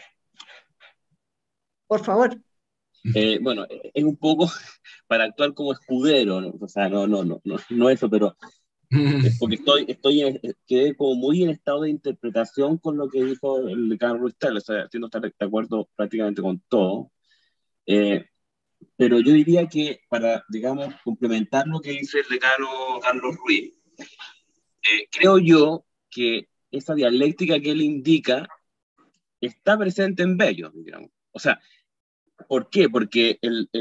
Por favor. Bueno, es un poco para actuar como escudero, ¿no? O sea, no eso, pero porque quedé como muy en estado de interpretación con lo que dijo el decano Ruiz Tagle, o sea, siendo estar de acuerdo prácticamente con todo. Pero yo diría que para, digamos, complementar lo que dice el decano Carlos Ruiz, creo yo que esa dialéctica que él indica está presente en Bello, digamos. O sea, ¿por qué? Porque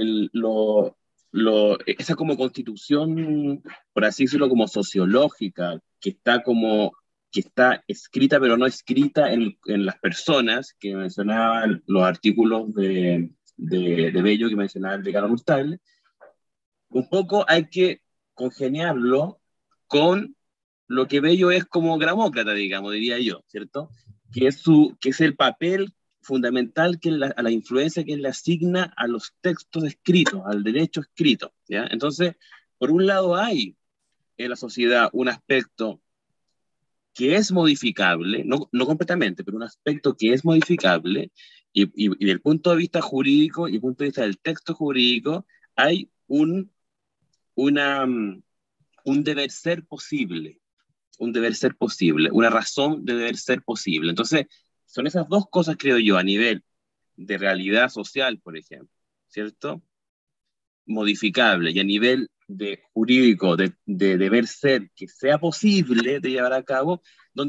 esa como constitución, por así decirlo, como sociológica, que está escrita pero no escrita en las personas, que mencionaban los artículos de Bello que mencionaba el decano Rustagle, un poco hay que congeniarlo con lo que Bello es como gramócrata, digamos, diría yo, ¿cierto? Que es el papel fundamental a la influencia que él le asigna a los textos escritos, al derecho escrito, ¿ya? Entonces, por un lado hay en la sociedad un aspecto que es modificable, no completamente, pero un aspecto que es modificable, y del punto de vista jurídico y del punto de vista del texto jurídico, hay una, un deber ser posible, una razón de deber ser posible. Entonces, son esas dos cosas, creo yo, a nivel de realidad social, por ejemplo, ¿cierto? Modificable, y a nivel de jurídico, de deber ser, que sea posible de llevar a cabo,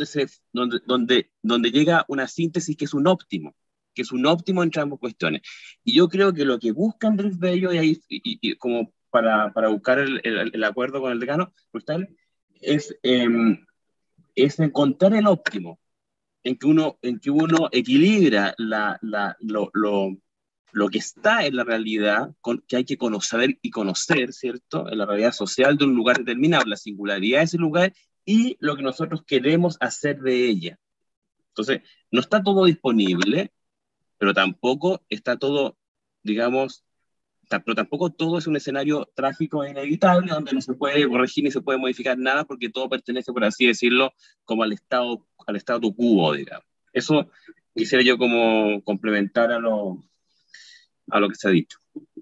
donde llega una síntesis que es un óptimo entre ambas cuestiones. Y yo creo que lo que busca Andrés Bello, y como para buscar el acuerdo con el decano, es es encontrar el óptimo, en que uno equilibra lo que está en la realidad, que hay que conocer y conocer, ¿cierto? En la realidad social de un lugar determinado, la singularidad de ese lugar y lo que nosotros queremos hacer de ella. Entonces, no está todo disponible, pero tampoco está todo, digamos, pero tampoco todo es un escenario trágico e inevitable donde no se puede corregir ni se puede modificar nada porque todo pertenece, por así decirlo, como al estado quo, digamos. Eso quisiera yo como complementar a lo que se ha dicho.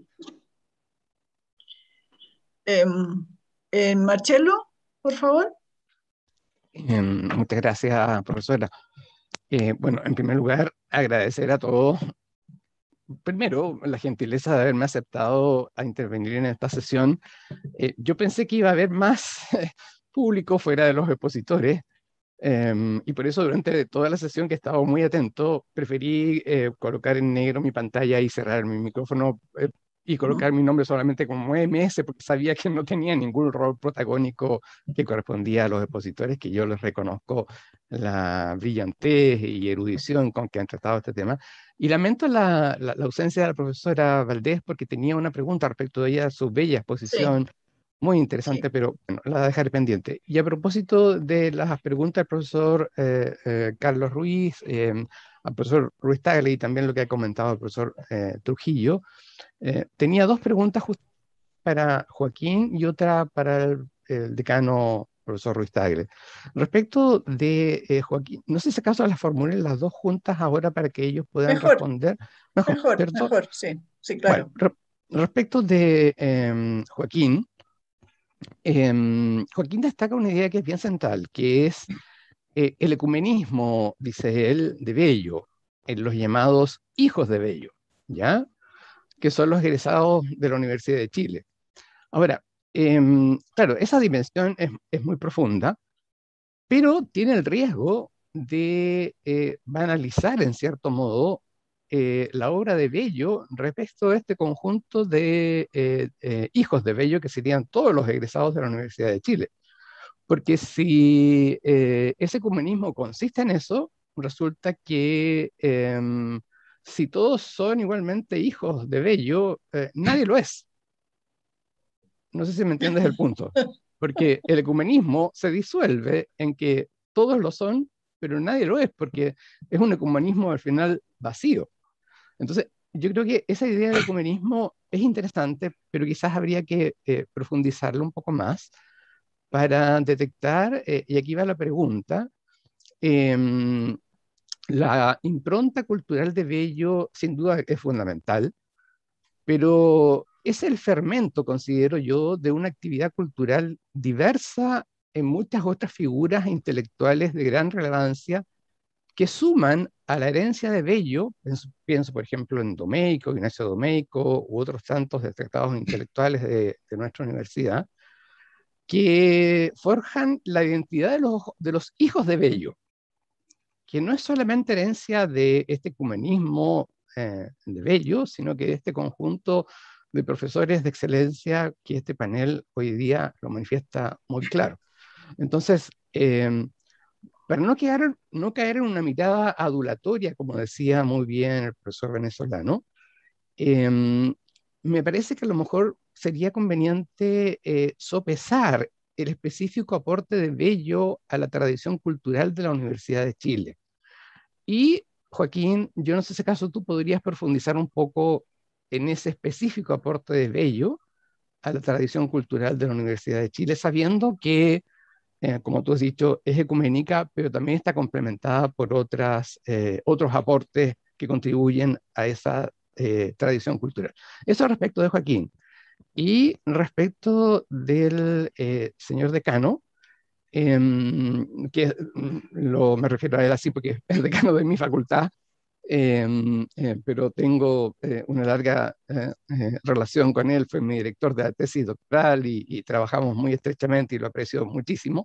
Marcelo, por favor. Muchas gracias, profesora. Bueno, en primer lugar, agradecer a todos, primero, la gentileza de haberme aceptado a intervenir en esta sesión. Yo pensé que iba a haber más público fuera de los expositores, y por eso durante toda la sesión, que he estado muy atento, preferí colocar en negro mi pantalla y cerrar mi micrófono, y colocar mi nombre solamente como MS, porque sabía que no tenía ningún rol protagónico que correspondía a los expositores, que yo les reconozco la brillantez y erudición con que han tratado este tema. Y lamento la ausencia de la profesora Valdés, porque tenía una pregunta respecto de ella, su bella exposición, sí, muy interesante, sí, pero bueno, la dejaré pendiente. Y a propósito de las preguntas del profesor Carlos Ruiz, al profesor Ruiz Tagle, y también lo que ha comentado el profesor Trujillo, tenía dos preguntas para Joaquín y otra para el decano profesor Ruiz Tagle. Respecto de Joaquín, no sé si acaso las formulé las dos juntas ahora para que ellos puedan responder. Mejor, sí, claro. Bueno, respecto de Joaquín, Joaquín destaca una idea que es bien central, que es el ecumenismo, dice él, de Bello, en los llamados hijos de Bello, ¿ya? Que son los egresados de la Universidad de Chile. Ahora, claro, esa dimensión es muy profunda, pero tiene el riesgo de banalizar, en cierto modo, la obra de Bello respecto a este conjunto de hijos de Bello, que serían todos los egresados de la Universidad de Chile. Porque si ese ecumenismo consiste en eso, resulta que si todos son igualmente hijos de Bello, nadie lo es. No sé si me entiendes el punto. Porque el ecumenismo se disuelve en que todos lo son, pero nadie lo es, porque es un ecumenismo al final vacío. Entonces, yo creo que esa idea del ecumenismo es interesante, pero quizás habría que profundizarlo un poco más para detectar, y aquí va la pregunta, la impronta cultural de Bello sin duda es fundamental, pero es el fermento, considero yo, de una actividad cultural diversa en muchas otras figuras intelectuales de gran relevancia que suman a la herencia de Bello, pienso por ejemplo en Domeyko, Ignacio Domeyko, u otros tantos destacados intelectuales de nuestra universidad, que forjan la identidad de los hijos de Bello, que no es solamente herencia de este ecumenismo de Bello, sino que de este conjunto de profesores de excelencia que este panel hoy día lo manifiesta muy claro. Entonces, para no caer en una mirada adulatoria, como decía muy bien el profesor venezolano, me parece que a lo mejor sería conveniente sopesar el específico aporte de Bello a la tradición cultural de la Universidad de Chile. Y, Joaquín, yo no sé si acaso tú podrías profundizar un poco en ese específico aporte de Bello a la tradición cultural de la Universidad de Chile, sabiendo que, como tú has dicho, es ecuménica, pero también está complementada por otros aportes que contribuyen a esa tradición cultural. Eso respecto de Joaquín. Y respecto del señor decano, que me refiero a él así porque es decano de mi facultad, pero tengo una larga relación con él, fue mi director de la tesis doctoral y trabajamos muy estrechamente y lo aprecio muchísimo.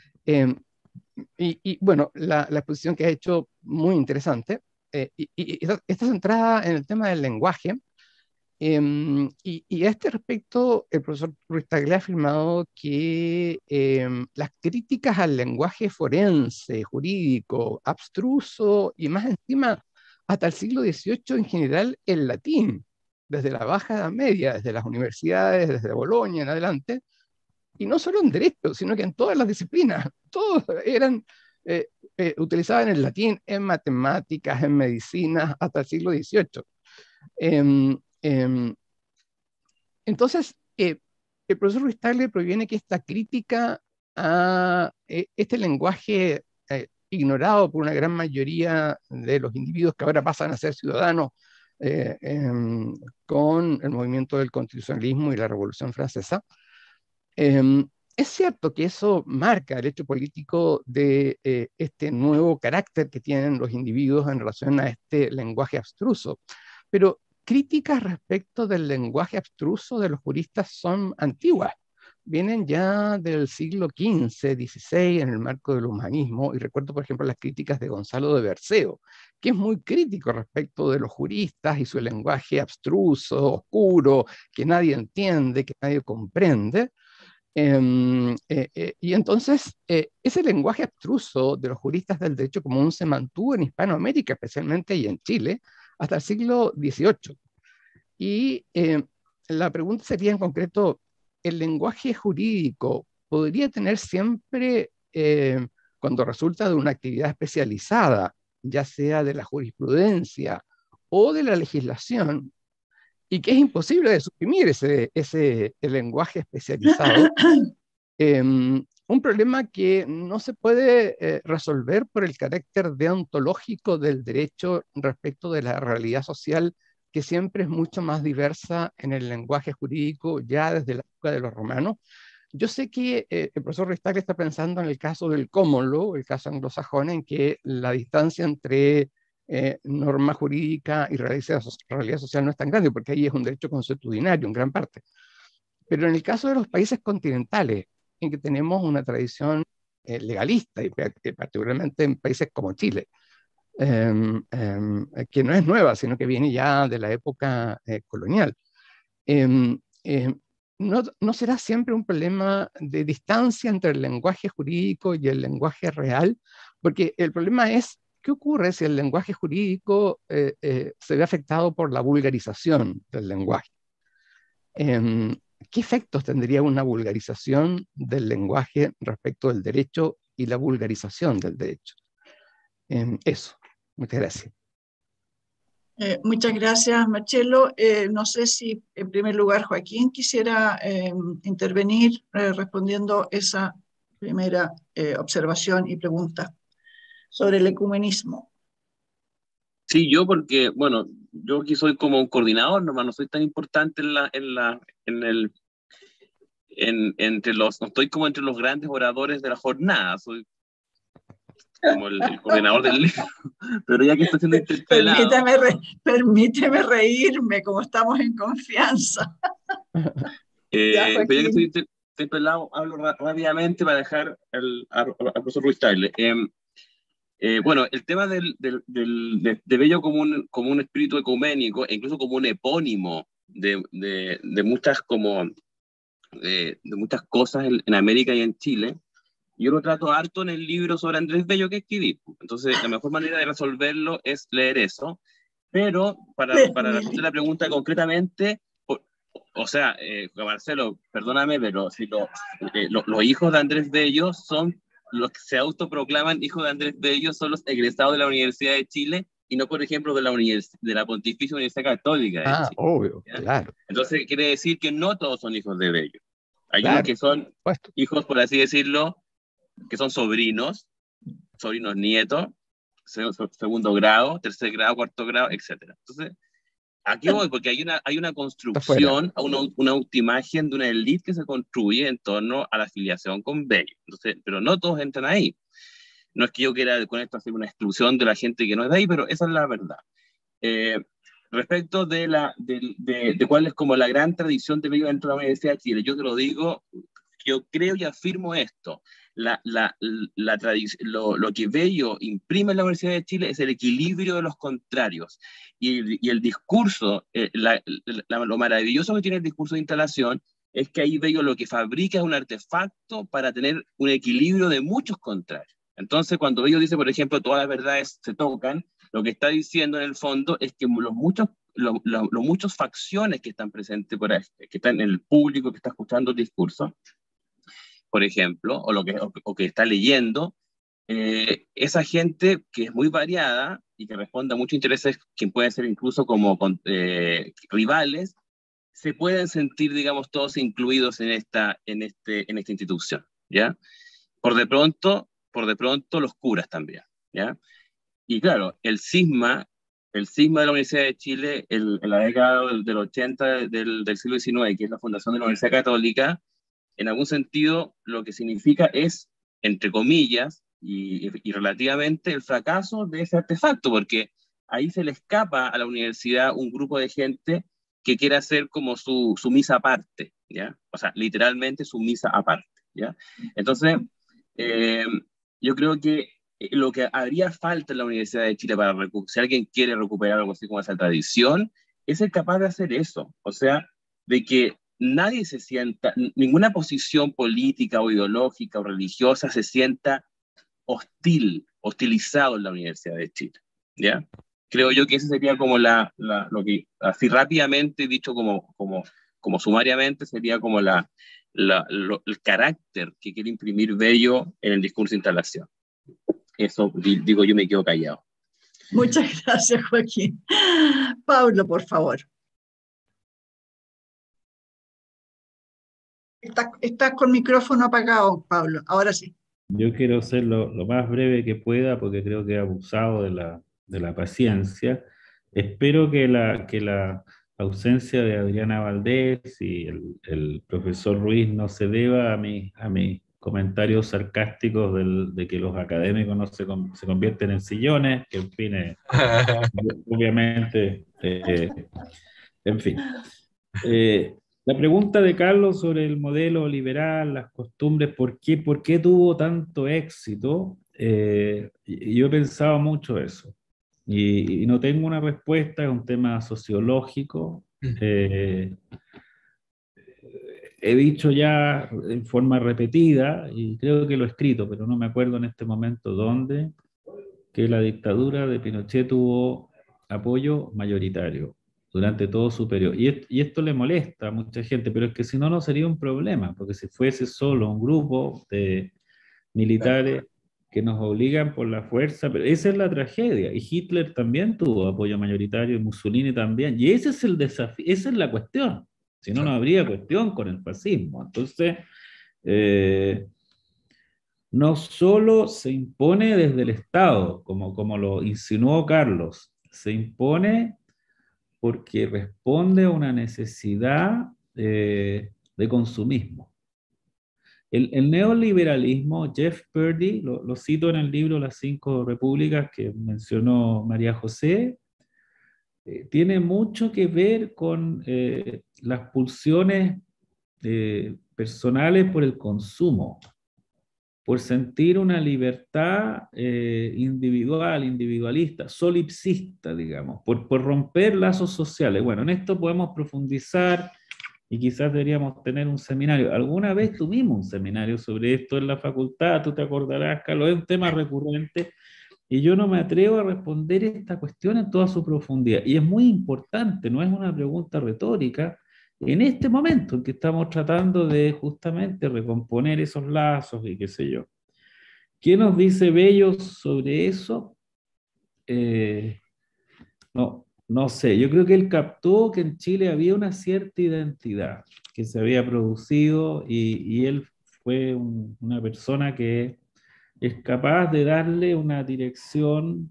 Y bueno, la exposición que ha hecho muy interesante, y está centrada en el tema del lenguaje, Y a este respecto, el profesor Ruiz Tagle ha afirmado que las críticas al lenguaje forense, jurídico, abstruso y más encima hasta el siglo XVIII en general el latín, desde la Baja Edad Media, desde las universidades, desde Bolonia en adelante, y no solo en derecho, sino que en todas las disciplinas, todos eran utilizaban el latín en matemáticas, en medicina, hasta el siglo XVIII. Entonces, el profesor Ruiz Tagle proviene que esta crítica a este lenguaje ignorado por una gran mayoría de los individuos que ahora pasan a ser ciudadanos con el movimiento del constitucionalismo y la Revolución Francesa, es cierto que eso marca el hecho político de este nuevo carácter que tienen los individuos en relación a este lenguaje abstruso, pero críticas respecto del lenguaje abstruso de los juristas son antiguas. Vienen ya del siglo XV, XVI, en el marco del humanismo, y recuerdo, por ejemplo, las críticas de Gonzalo de Berceo, que es muy crítico respecto de los juristas y su lenguaje abstruso, oscuro, que nadie entiende, que nadie comprende. Y entonces, ese lenguaje abstruso de los juristas del derecho común se mantuvo en Hispanoamérica, especialmente y en Chile, hasta el siglo XVIII. Y la pregunta sería en concreto, ¿el lenguaje jurídico podría tener siempre, cuando resulta de una actividad especializada, ya sea de la jurisprudencia o de la legislación, y que es imposible de suprimir el lenguaje especializado, un problema que no se puede resolver por el carácter deontológico del derecho respecto de la realidad social, que siempre es mucho más diversa en el lenguaje jurídico ya desde la época de los romanos? Yo sé que el profesor Ruiz Tagle está pensando en el caso del common law, el caso anglosajón, en que la distancia entre norma jurídica y realidad social no es tan grande, porque ahí es un derecho consuetudinario en gran parte. Pero en el caso de los países continentales, en que tenemos una tradición legalista, y particularmente en países como Chile, que no es nueva, sino que viene ya de la época colonial, ¿no será siempre un problema de distancia entre el lenguaje jurídico y el lenguaje real? Porque el problema es, ¿qué ocurre si el lenguaje jurídico se ve afectado por la vulgarización del lenguaje? ¿Qué efectos tendría una vulgarización del lenguaje respecto del derecho y la vulgarización del derecho? Eso. Muchas gracias. Muchas gracias, Marcelo. No sé si en primer lugar Joaquín quisiera intervenir respondiendo esa primera observación y pregunta sobre el ecumenismo. Sí, yo porque, bueno, yo aquí soy como un coordinador, no soy tan importante entre los, no estoy como entre los grandes oradores de la jornada, soy como el coordinador del libro, pero ya que estoy siendo interpelado... Permíteme reírme, como estamos en confianza. Pero ya que estoy interpelado, hablo rápidamente para dejar al profesor Ruiz Tagle. Bueno, el tema de Bello como un espíritu ecuménico, e incluso como un epónimo de muchas cosas en América y en Chile, yo lo trato harto en el libro sobre Andrés Bello que escribí. Entonces, la mejor manera de resolverlo es leer eso. Pero para responder la pregunta concretamente, o sea, Marcelo, perdóname, pero si los hijos de Andrés Bello son los que se autoproclaman hijos de Andrés Bello, son los egresados de la Universidad de Chile y no, por ejemplo, de la Pontificia Universidad Católica de Chile. Obvio, ¿ya? Claro. Entonces, quiere decir que no todos son hijos de Bello. Hay claro, unos que son hijos, por así decirlo, que son sobrinos nietos, segundo grado, tercer grado, cuarto grado, etc. Entonces, aquí voy, porque hay una construcción, una autoimagen de una élite que se construye en torno a la afiliación con Bello. Entonces, pero no todos entran ahí. No es que yo quiera con esto hacer una exclusión de la gente que no es de ahí, pero esa es la verdad. Respecto de cuál es como la gran tradición de Bello dentro de la Universidad de Chile, yo te lo digo, yo creo y afirmo esto. Lo que Bello imprime en la Universidad de Chile es el equilibrio de los contrarios. Y el discurso, lo maravilloso que tiene el discurso de instalación es que ahí Bello lo que fabrica es un artefacto para tener un equilibrio de muchos contrarios. Entonces, cuando Bello dice, por ejemplo, todas las verdades se tocan, lo que está diciendo en el fondo es que los muchos facciones que están presentes por ahí, que están en el público que está escuchando el discurso, por ejemplo, o que está leyendo, esa gente que es muy variada y que responde a muchos intereses que pueden ser incluso como rivales, se pueden sentir, digamos, todos incluidos en esta institución, ¿ya? Por de pronto los curas también, ¿ya? Y claro, el cisma de la Universidad de Chile en la década del 80 del siglo XIX, que es la fundación de la Universidad Católica, en algún sentido lo que significa es, entre comillas, y relativamente el fracaso de ese artefacto, porque ahí se le escapa a la universidad un grupo de gente que quiere hacer como su misa aparte, ¿ya? O sea, literalmente su misa aparte, ¿ya? Entonces, yo creo que lo que haría falta en la Universidad de Chile si alguien quiere recuperar algo así como esa tradición, es ser capaz de hacer eso, o sea, de que nadie se sienta, ninguna posición política o ideológica o religiosa se sienta hostilizado en la Universidad de Chile, ¿ya? Creo yo que ese sería como lo que, así rápidamente dicho como sumariamente, sería como el carácter que quiere imprimir Bello en el discurso de instalación. Eso, digo, yo me quedo callado. Muchas gracias, Joaquín. Pablo, por favor. Estás con micrófono apagado, Pablo. Ahora sí. Yo quiero ser lo más breve que pueda porque creo que he abusado de la paciencia. Espero que la ausencia de Adriana Valdés y el profesor Ruiz no se deba a mis comentarios sarcásticos de que los académicos no se convierten en sillones, que en fin, obviamente, en fin. La pregunta de Carlos sobre el modelo liberal, las costumbres, ¿por qué tuvo tanto éxito? Yo he pensado mucho eso y no tengo una respuesta, es un tema sociológico. He dicho ya en forma repetida, y creo que lo he escrito, pero no me acuerdo en este momento dónde, que la dictadura de Pinochet tuvo apoyo mayoritario durante todo su periodo. Y esto le molesta a mucha gente, pero es que si no, no sería un problema, porque si fuese solo un grupo de militares que nos obligan por la fuerza, pero esa es la tragedia. Y Hitler también tuvo apoyo mayoritario, y Mussolini también. Y ese es el desafío, esa es la cuestión. Si no, no habría cuestión con el fascismo. Entonces, no solo se impone desde el Estado, como lo insinuó Carlos, se impone porque responde a una necesidad de consumismo. El neoliberalismo, Jeff Purdy, lo cito en el libro Las 5 Repúblicas que mencionó María José, tiene mucho que ver con las pulsiones personales por el consumo, por sentir una libertad individual, individualista, solipsista, digamos, por romper lazos sociales. Bueno, en esto podemos profundizar y quizás deberíamos tener un seminario. Alguna vez tuvimos un seminario sobre esto en la facultad, tú te acordarás, Carlos, es un tema recurrente y yo no me atrevo a responder esta cuestión en toda su profundidad. Y es muy importante, no es una pregunta retórica, en este momento en que estamos tratando de justamente recomponer esos lazos y qué sé yo. ¿Qué nos dice Bello sobre eso? No sé, yo creo que él captó que en Chile había una cierta identidad que se había producido y él fue una persona que es capaz de darle una dirección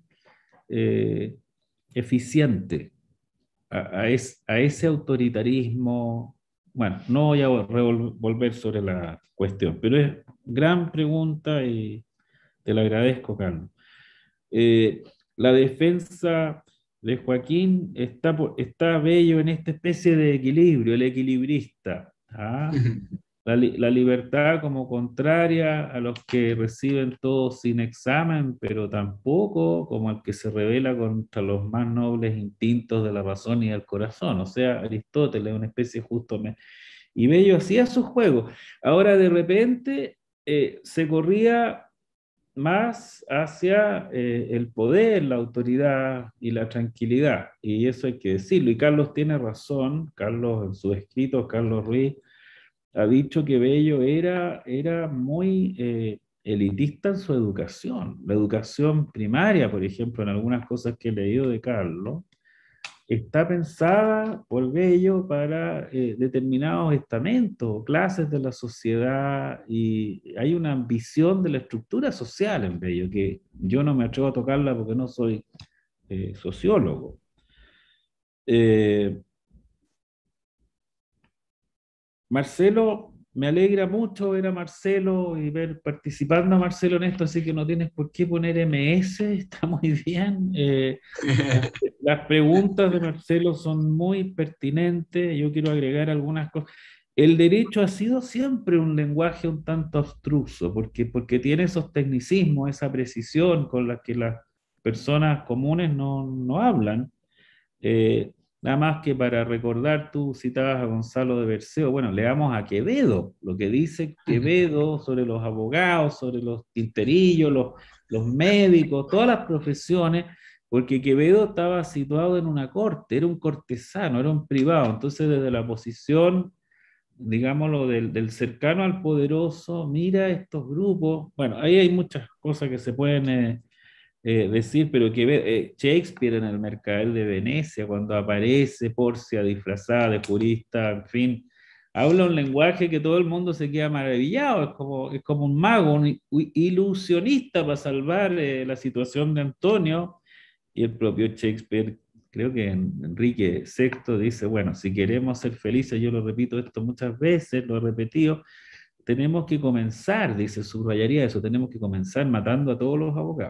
eficiente a ese autoritarismo. Bueno, no voy a volver sobre la cuestión, pero es gran pregunta y te la agradezco, Carlos. La defensa de Joaquín está Bello en esta especie de equilibrio, el equilibrista. ¿Ah? la libertad como contraria a los que reciben todo sin examen, pero tampoco como el que se rebela contra los más nobles instintos de la razón y del corazón. O sea, Aristóteles, una especie justo. Y Bello hacía sus juegos. Ahora de repente se corría más hacia el poder, la autoridad y la tranquilidad. Y eso hay que decirlo. Y Carlos tiene razón, Carlos en sus escritos, Carlos Ruiz, ha dicho que Bello era muy elitista en su educación. La educación primaria, por ejemplo, en algunas cosas que he leído de Carlos, está pensada por Bello para determinados estamentos, clases de la sociedad, y hay una visión de la estructura social en Bello, que yo no me atrevo a tocarla porque no soy sociólogo. Marcelo, me alegra mucho ver a Marcelo y ver participando a Marcelo en esto, así que no tienes por qué poner MS, está muy bien. Las preguntas de Marcelo son muy pertinentes, yo quiero agregar algunas cosas. El derecho ha sido siempre un lenguaje un tanto abstruso, porque tiene esos tecnicismos, esa precisión con la que las personas comunes no hablan. Nada más que para recordar, tú citabas a Gonzalo de Berceo, bueno, leamos a Quevedo, lo que dice Quevedo sobre los abogados, sobre los tinterillos, los médicos, todas las profesiones, porque Quevedo estaba situado en una corte, era un cortesano, era un privado, entonces desde la posición, digámoslo, del cercano al poderoso, mira estos grupos, bueno, ahí hay muchas cosas que se pueden decir, pero que Shakespeare en El Mercader de Venecia, cuando aparece Porcia disfrazada de jurista, en fin, habla un lenguaje que todo el mundo se queda maravillado, es como un mago, un ilusionista para salvar la situación de Antonio, y el propio Shakespeare, creo que Enrique VI dice, bueno, si queremos ser felices, yo lo repito esto muchas veces, lo he repetido, tenemos que comenzar, dice, subrayaría eso, tenemos que comenzar matando a todos los abogados.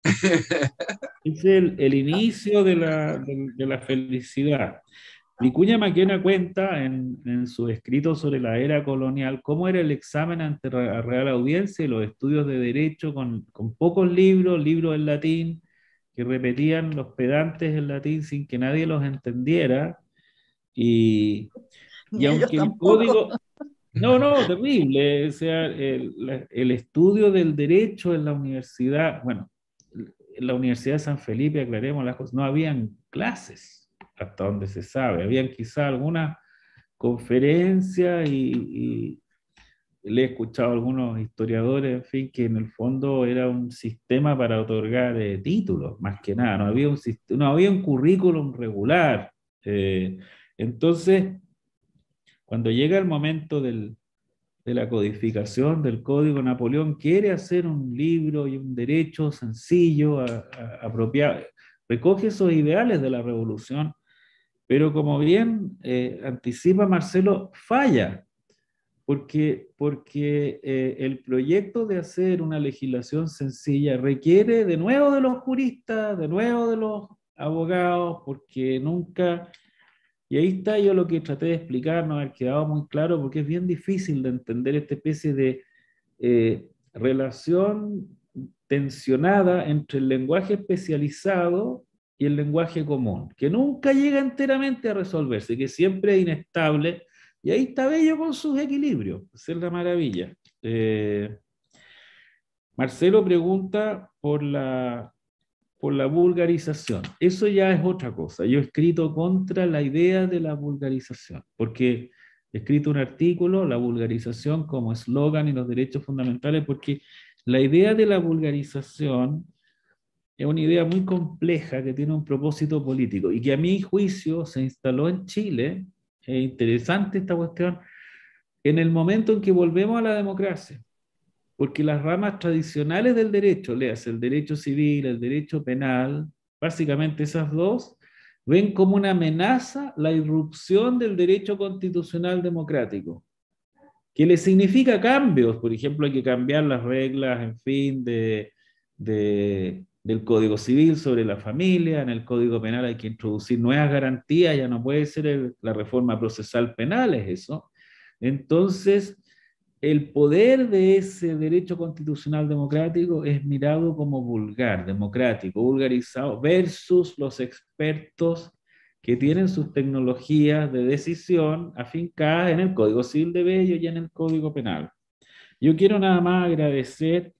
Es el inicio de la felicidad. Vicuña Maquena cuenta en su escrito sobre la era colonial cómo era el examen ante la Real Audiencia y los estudios de derecho con pocos libros en latín, que repetían los pedantes en latín sin que nadie los entendiera. Y aunque el código... No, terrible. O sea, el estudio del derecho en la universidad, bueno, en la Universidad de San Felipe, aclaremos las cosas, no habían clases, hasta donde se sabe. Habían quizá alguna conferencia y le he escuchado a algunos historiadores, en fin, que en el fondo era un sistema para otorgar títulos, más que nada. No había un currículum regular. Entonces, cuando llega el momento de la codificación del Código, Napoleón quiere hacer un libro y un derecho sencillo, apropiado, recoge esos ideales de la revolución, pero como bien anticipa Marcelo, falla, porque el proyecto de hacer una legislación sencilla requiere de nuevo de los juristas, de nuevo de los abogados, porque nunca... Y ahí está yo lo que traté de explicar, no haber quedado muy claro, porque es bien difícil de entender esta especie de relación tensionada entre el lenguaje especializado y el lenguaje común, que nunca llega enteramente a resolverse, que siempre es inestable, y ahí está Bello con sus equilibrios, esa es la maravilla. Marcelo pregunta por la vulgarización. Eso ya es otra cosa. Yo he escrito contra la idea de la vulgarización, porque he escrito un artículo, la vulgarización como eslogan y los derechos fundamentales, porque la idea de la vulgarización es una idea muy compleja que tiene un propósito político y que a mi juicio se instaló en Chile. Es interesante esta cuestión, en el momento en que volvemos a la democracia. Porque las ramas tradicionales del derecho, léase el derecho civil, el derecho penal, básicamente esas dos, ven como una amenaza la irrupción del derecho constitucional democrático, que le significa cambios. Por ejemplo, hay que cambiar las reglas, en fin, del Código Civil sobre la familia, en el Código Penal hay que introducir nuevas garantías, ya no puede ser la reforma procesal penal, es eso. Entonces, el poder de ese derecho constitucional democrático es mirado como vulgar, democrático, vulgarizado, versus los expertos que tienen sus tecnologías de decisión afincadas en el Código Civil de Bello y en el Código Penal. Yo quiero nada más agradecer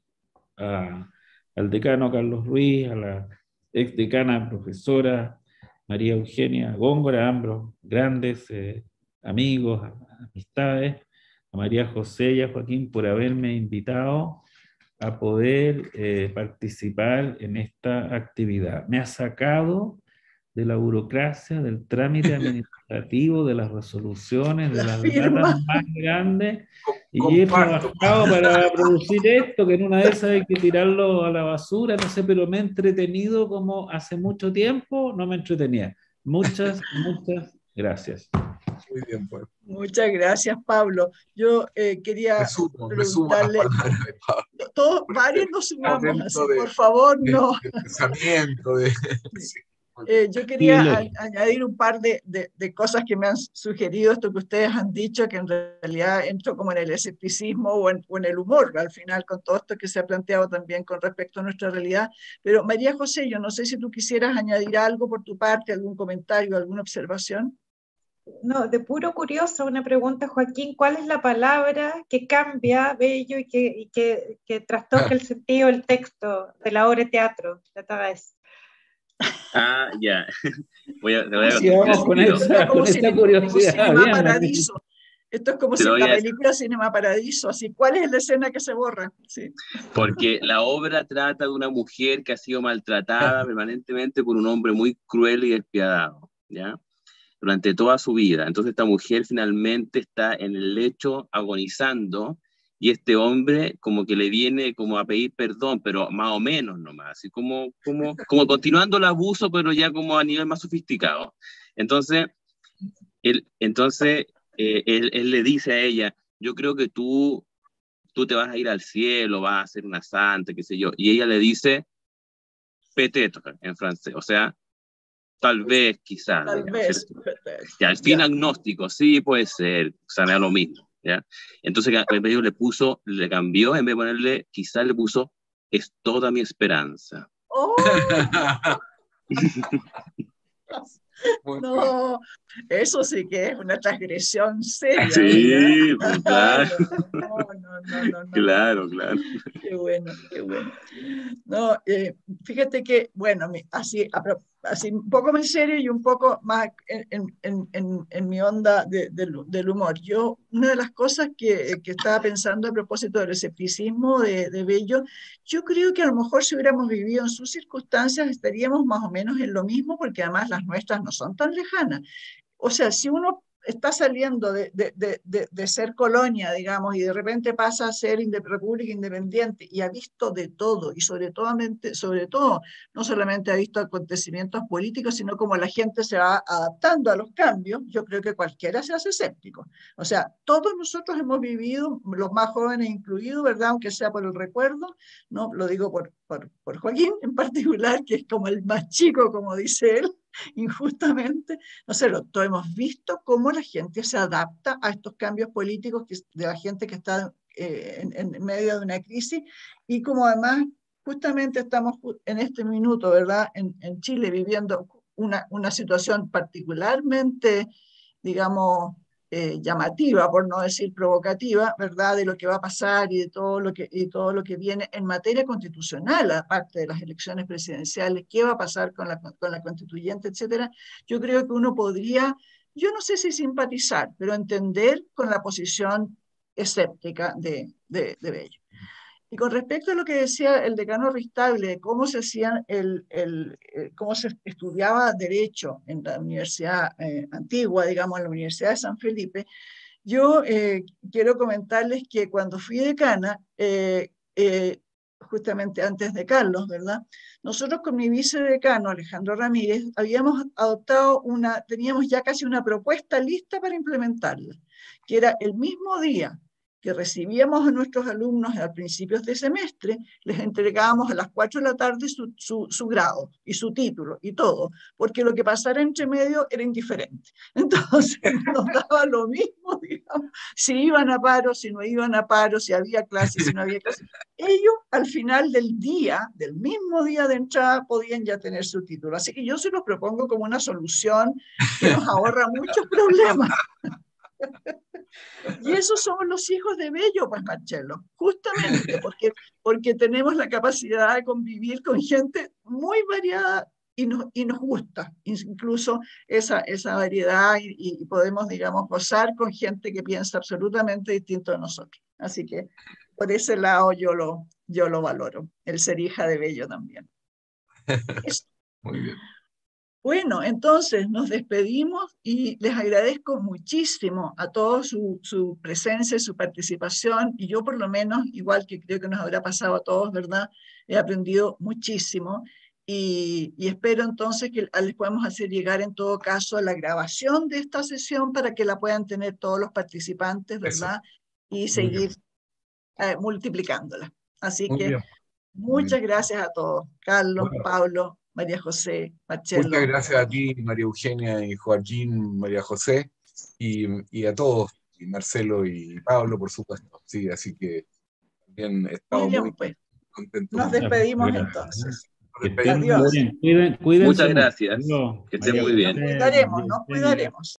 al decano Carlos Ruiz, a la exdecana profesora María Eugenia Góngora, ambos grandes amigos, amistades, a María José y a Joaquín por haberme invitado a poder participar en esta actividad. Me ha sacado de la burocracia, del trámite administrativo, de las resoluciones, de las latas más grandes, y he trabajado para producir esto, que en una de esas hay que tirarlo a la basura, no sé, pero me he entretenido como hace mucho tiempo, no me entretenía. Muchas gracias. Muy bien, pues. Muchas gracias, Pablo. Yo quería preguntarle, todos, varios nos sumamos, así, por favor, no. De pensamiento, de... Sí. Yo quería añadir un par de cosas que me han sugerido, esto que ustedes han dicho, que en realidad entro como en el escepticismo o en el humor, al final, con todo esto que se ha planteado también con respecto a nuestra realidad. Pero María José, yo no sé si tú quisieras añadir algo por tu parte, algún comentario, alguna observación. No, de puro curioso, una pregunta, Joaquín, ¿cuál es la palabra que cambia, Bello, y que trastoca el sentido del texto de la obra de teatro de Tavares? Ah, ya. Vamos con esa curiosidad. Cinema Paradiso. Esto es como si la película Cinema Paradiso, así, ¿cuál es la escena que se borra? Sí. Porque la obra trata de una mujer que ha sido maltratada permanentemente por un hombre muy cruel y despiadado, ¿ya? Durante toda su vida. Entonces esta mujer finalmente está en el lecho agonizando, y este hombre como que le viene como a pedir perdón, pero más o menos nomás, así como continuando el abuso, pero ya como a nivel más sofisticado. Entonces, él le dice a ella, yo creo que tú te vas a ir al cielo, vas a ser una santa, qué sé yo. Y ella le dice, peut-être, en francés, o sea, tal vez, quizás. Tal vez. Y al fin agnóstico, sí, puede ser, o sea, me da lo mismo. ¿Ya? Entonces le cambió, en vez de ponerle, quizás le puso, es toda mi esperanza. ¡Oh! No, eso sí que es una transgresión seria. Sí, ¿verdad? claro. No. Claro. Qué bueno. No, fíjate que, bueno, así un poco más serio y un poco más en mi onda del humor. Una de las cosas que estaba pensando a propósito del escepticismo de Bello, yo creo que a lo mejor si hubiéramos vivido en sus circunstancias estaríamos más o menos en lo mismo, porque además las nuestras no son tan lejanas. O sea, si uno está saliendo de ser colonia, digamos, y de repente pasa a ser república independiente y ha visto de todo, y sobre todo, no solamente ha visto acontecimientos políticos, sino como la gente se va adaptando a los cambios, yo creo que cualquiera se hace escéptico. O sea, todos nosotros hemos vivido, los más jóvenes incluidos, ¿verdad? Aunque sea por el recuerdo, ¿no? Lo digo por Joaquín en particular, que es como el más chico, como dice él, injustamente. No sé, todos hemos visto cómo la gente se adapta a estos cambios políticos de la gente que está en medio de una crisis, y como además justamente estamos en este minuto, ¿verdad? En Chile viviendo una situación particularmente, digamos, llamativa, por no decir provocativa, ¿verdad? De lo que va a pasar y de todo lo que viene en materia constitucional, aparte de las elecciones presidenciales, qué va a pasar con la constituyente, etcétera. Yo creo que uno podría, yo no sé si simpatizar, pero entender con la posición escéptica de Bello. Y con respecto a lo que decía el decano Ristable, de cómo se hacían cómo se estudiaba Derecho en la universidad antigua, digamos, en la Universidad de San Felipe, yo quiero comentarles que cuando fui decana, justamente antes de Carlos, ¿verdad? Nosotros con mi vicedecano, Alejandro Ramírez, habíamos adoptado teníamos ya casi una propuesta lista para implementarla, que era el mismo día que recibíamos a nuestros alumnos a principios de semestre, les entregábamos a las 4 de la tarde su grado y su título y todo, porque lo que pasara entre medio era indiferente. Entonces nos daba lo mismo, digamos, si iban a paro, si no iban a paro, si había clases, si no había clases. Ellos al final del día, del mismo día de entrada, podían ya tener su título. Así que yo se los propongo como una solución que nos ahorra muchos problemas. Y esos somos los hijos de Bello, pues, Marcelo, justamente porque tenemos la capacidad de convivir con gente muy variada y nos gusta incluso esa variedad y podemos, digamos, gozar con gente que piensa absolutamente distinto de nosotros. Así que por ese lado yo lo valoro, el ser hija de Bello también. Muy bien. Bueno, entonces nos despedimos y les agradezco muchísimo a todos su presencia, su participación, y yo por lo menos, igual que creo que nos habrá pasado a todos, ¿verdad? He aprendido muchísimo y espero entonces que les podamos hacer llegar en todo caso la grabación de esta sesión para que la puedan tener todos los participantes, ¿verdad? Eso. Y seguir multiplicándola. Así muy que bien. Muchas gracias a todos. Carlos, bueno. Pablo, María José, Marcelo. Muchas gracias a ti, María Eugenia y Joaquín, María José, y a todos, y Marcelo y Pablo, por supuesto. Sí, así que también estamos muy pues. contentos. Nos despedimos entonces. Nos despedimos. Adiós. Muchas gracias. Que estén muy bien. Cuidaremos, ¿no? Cuidaremos.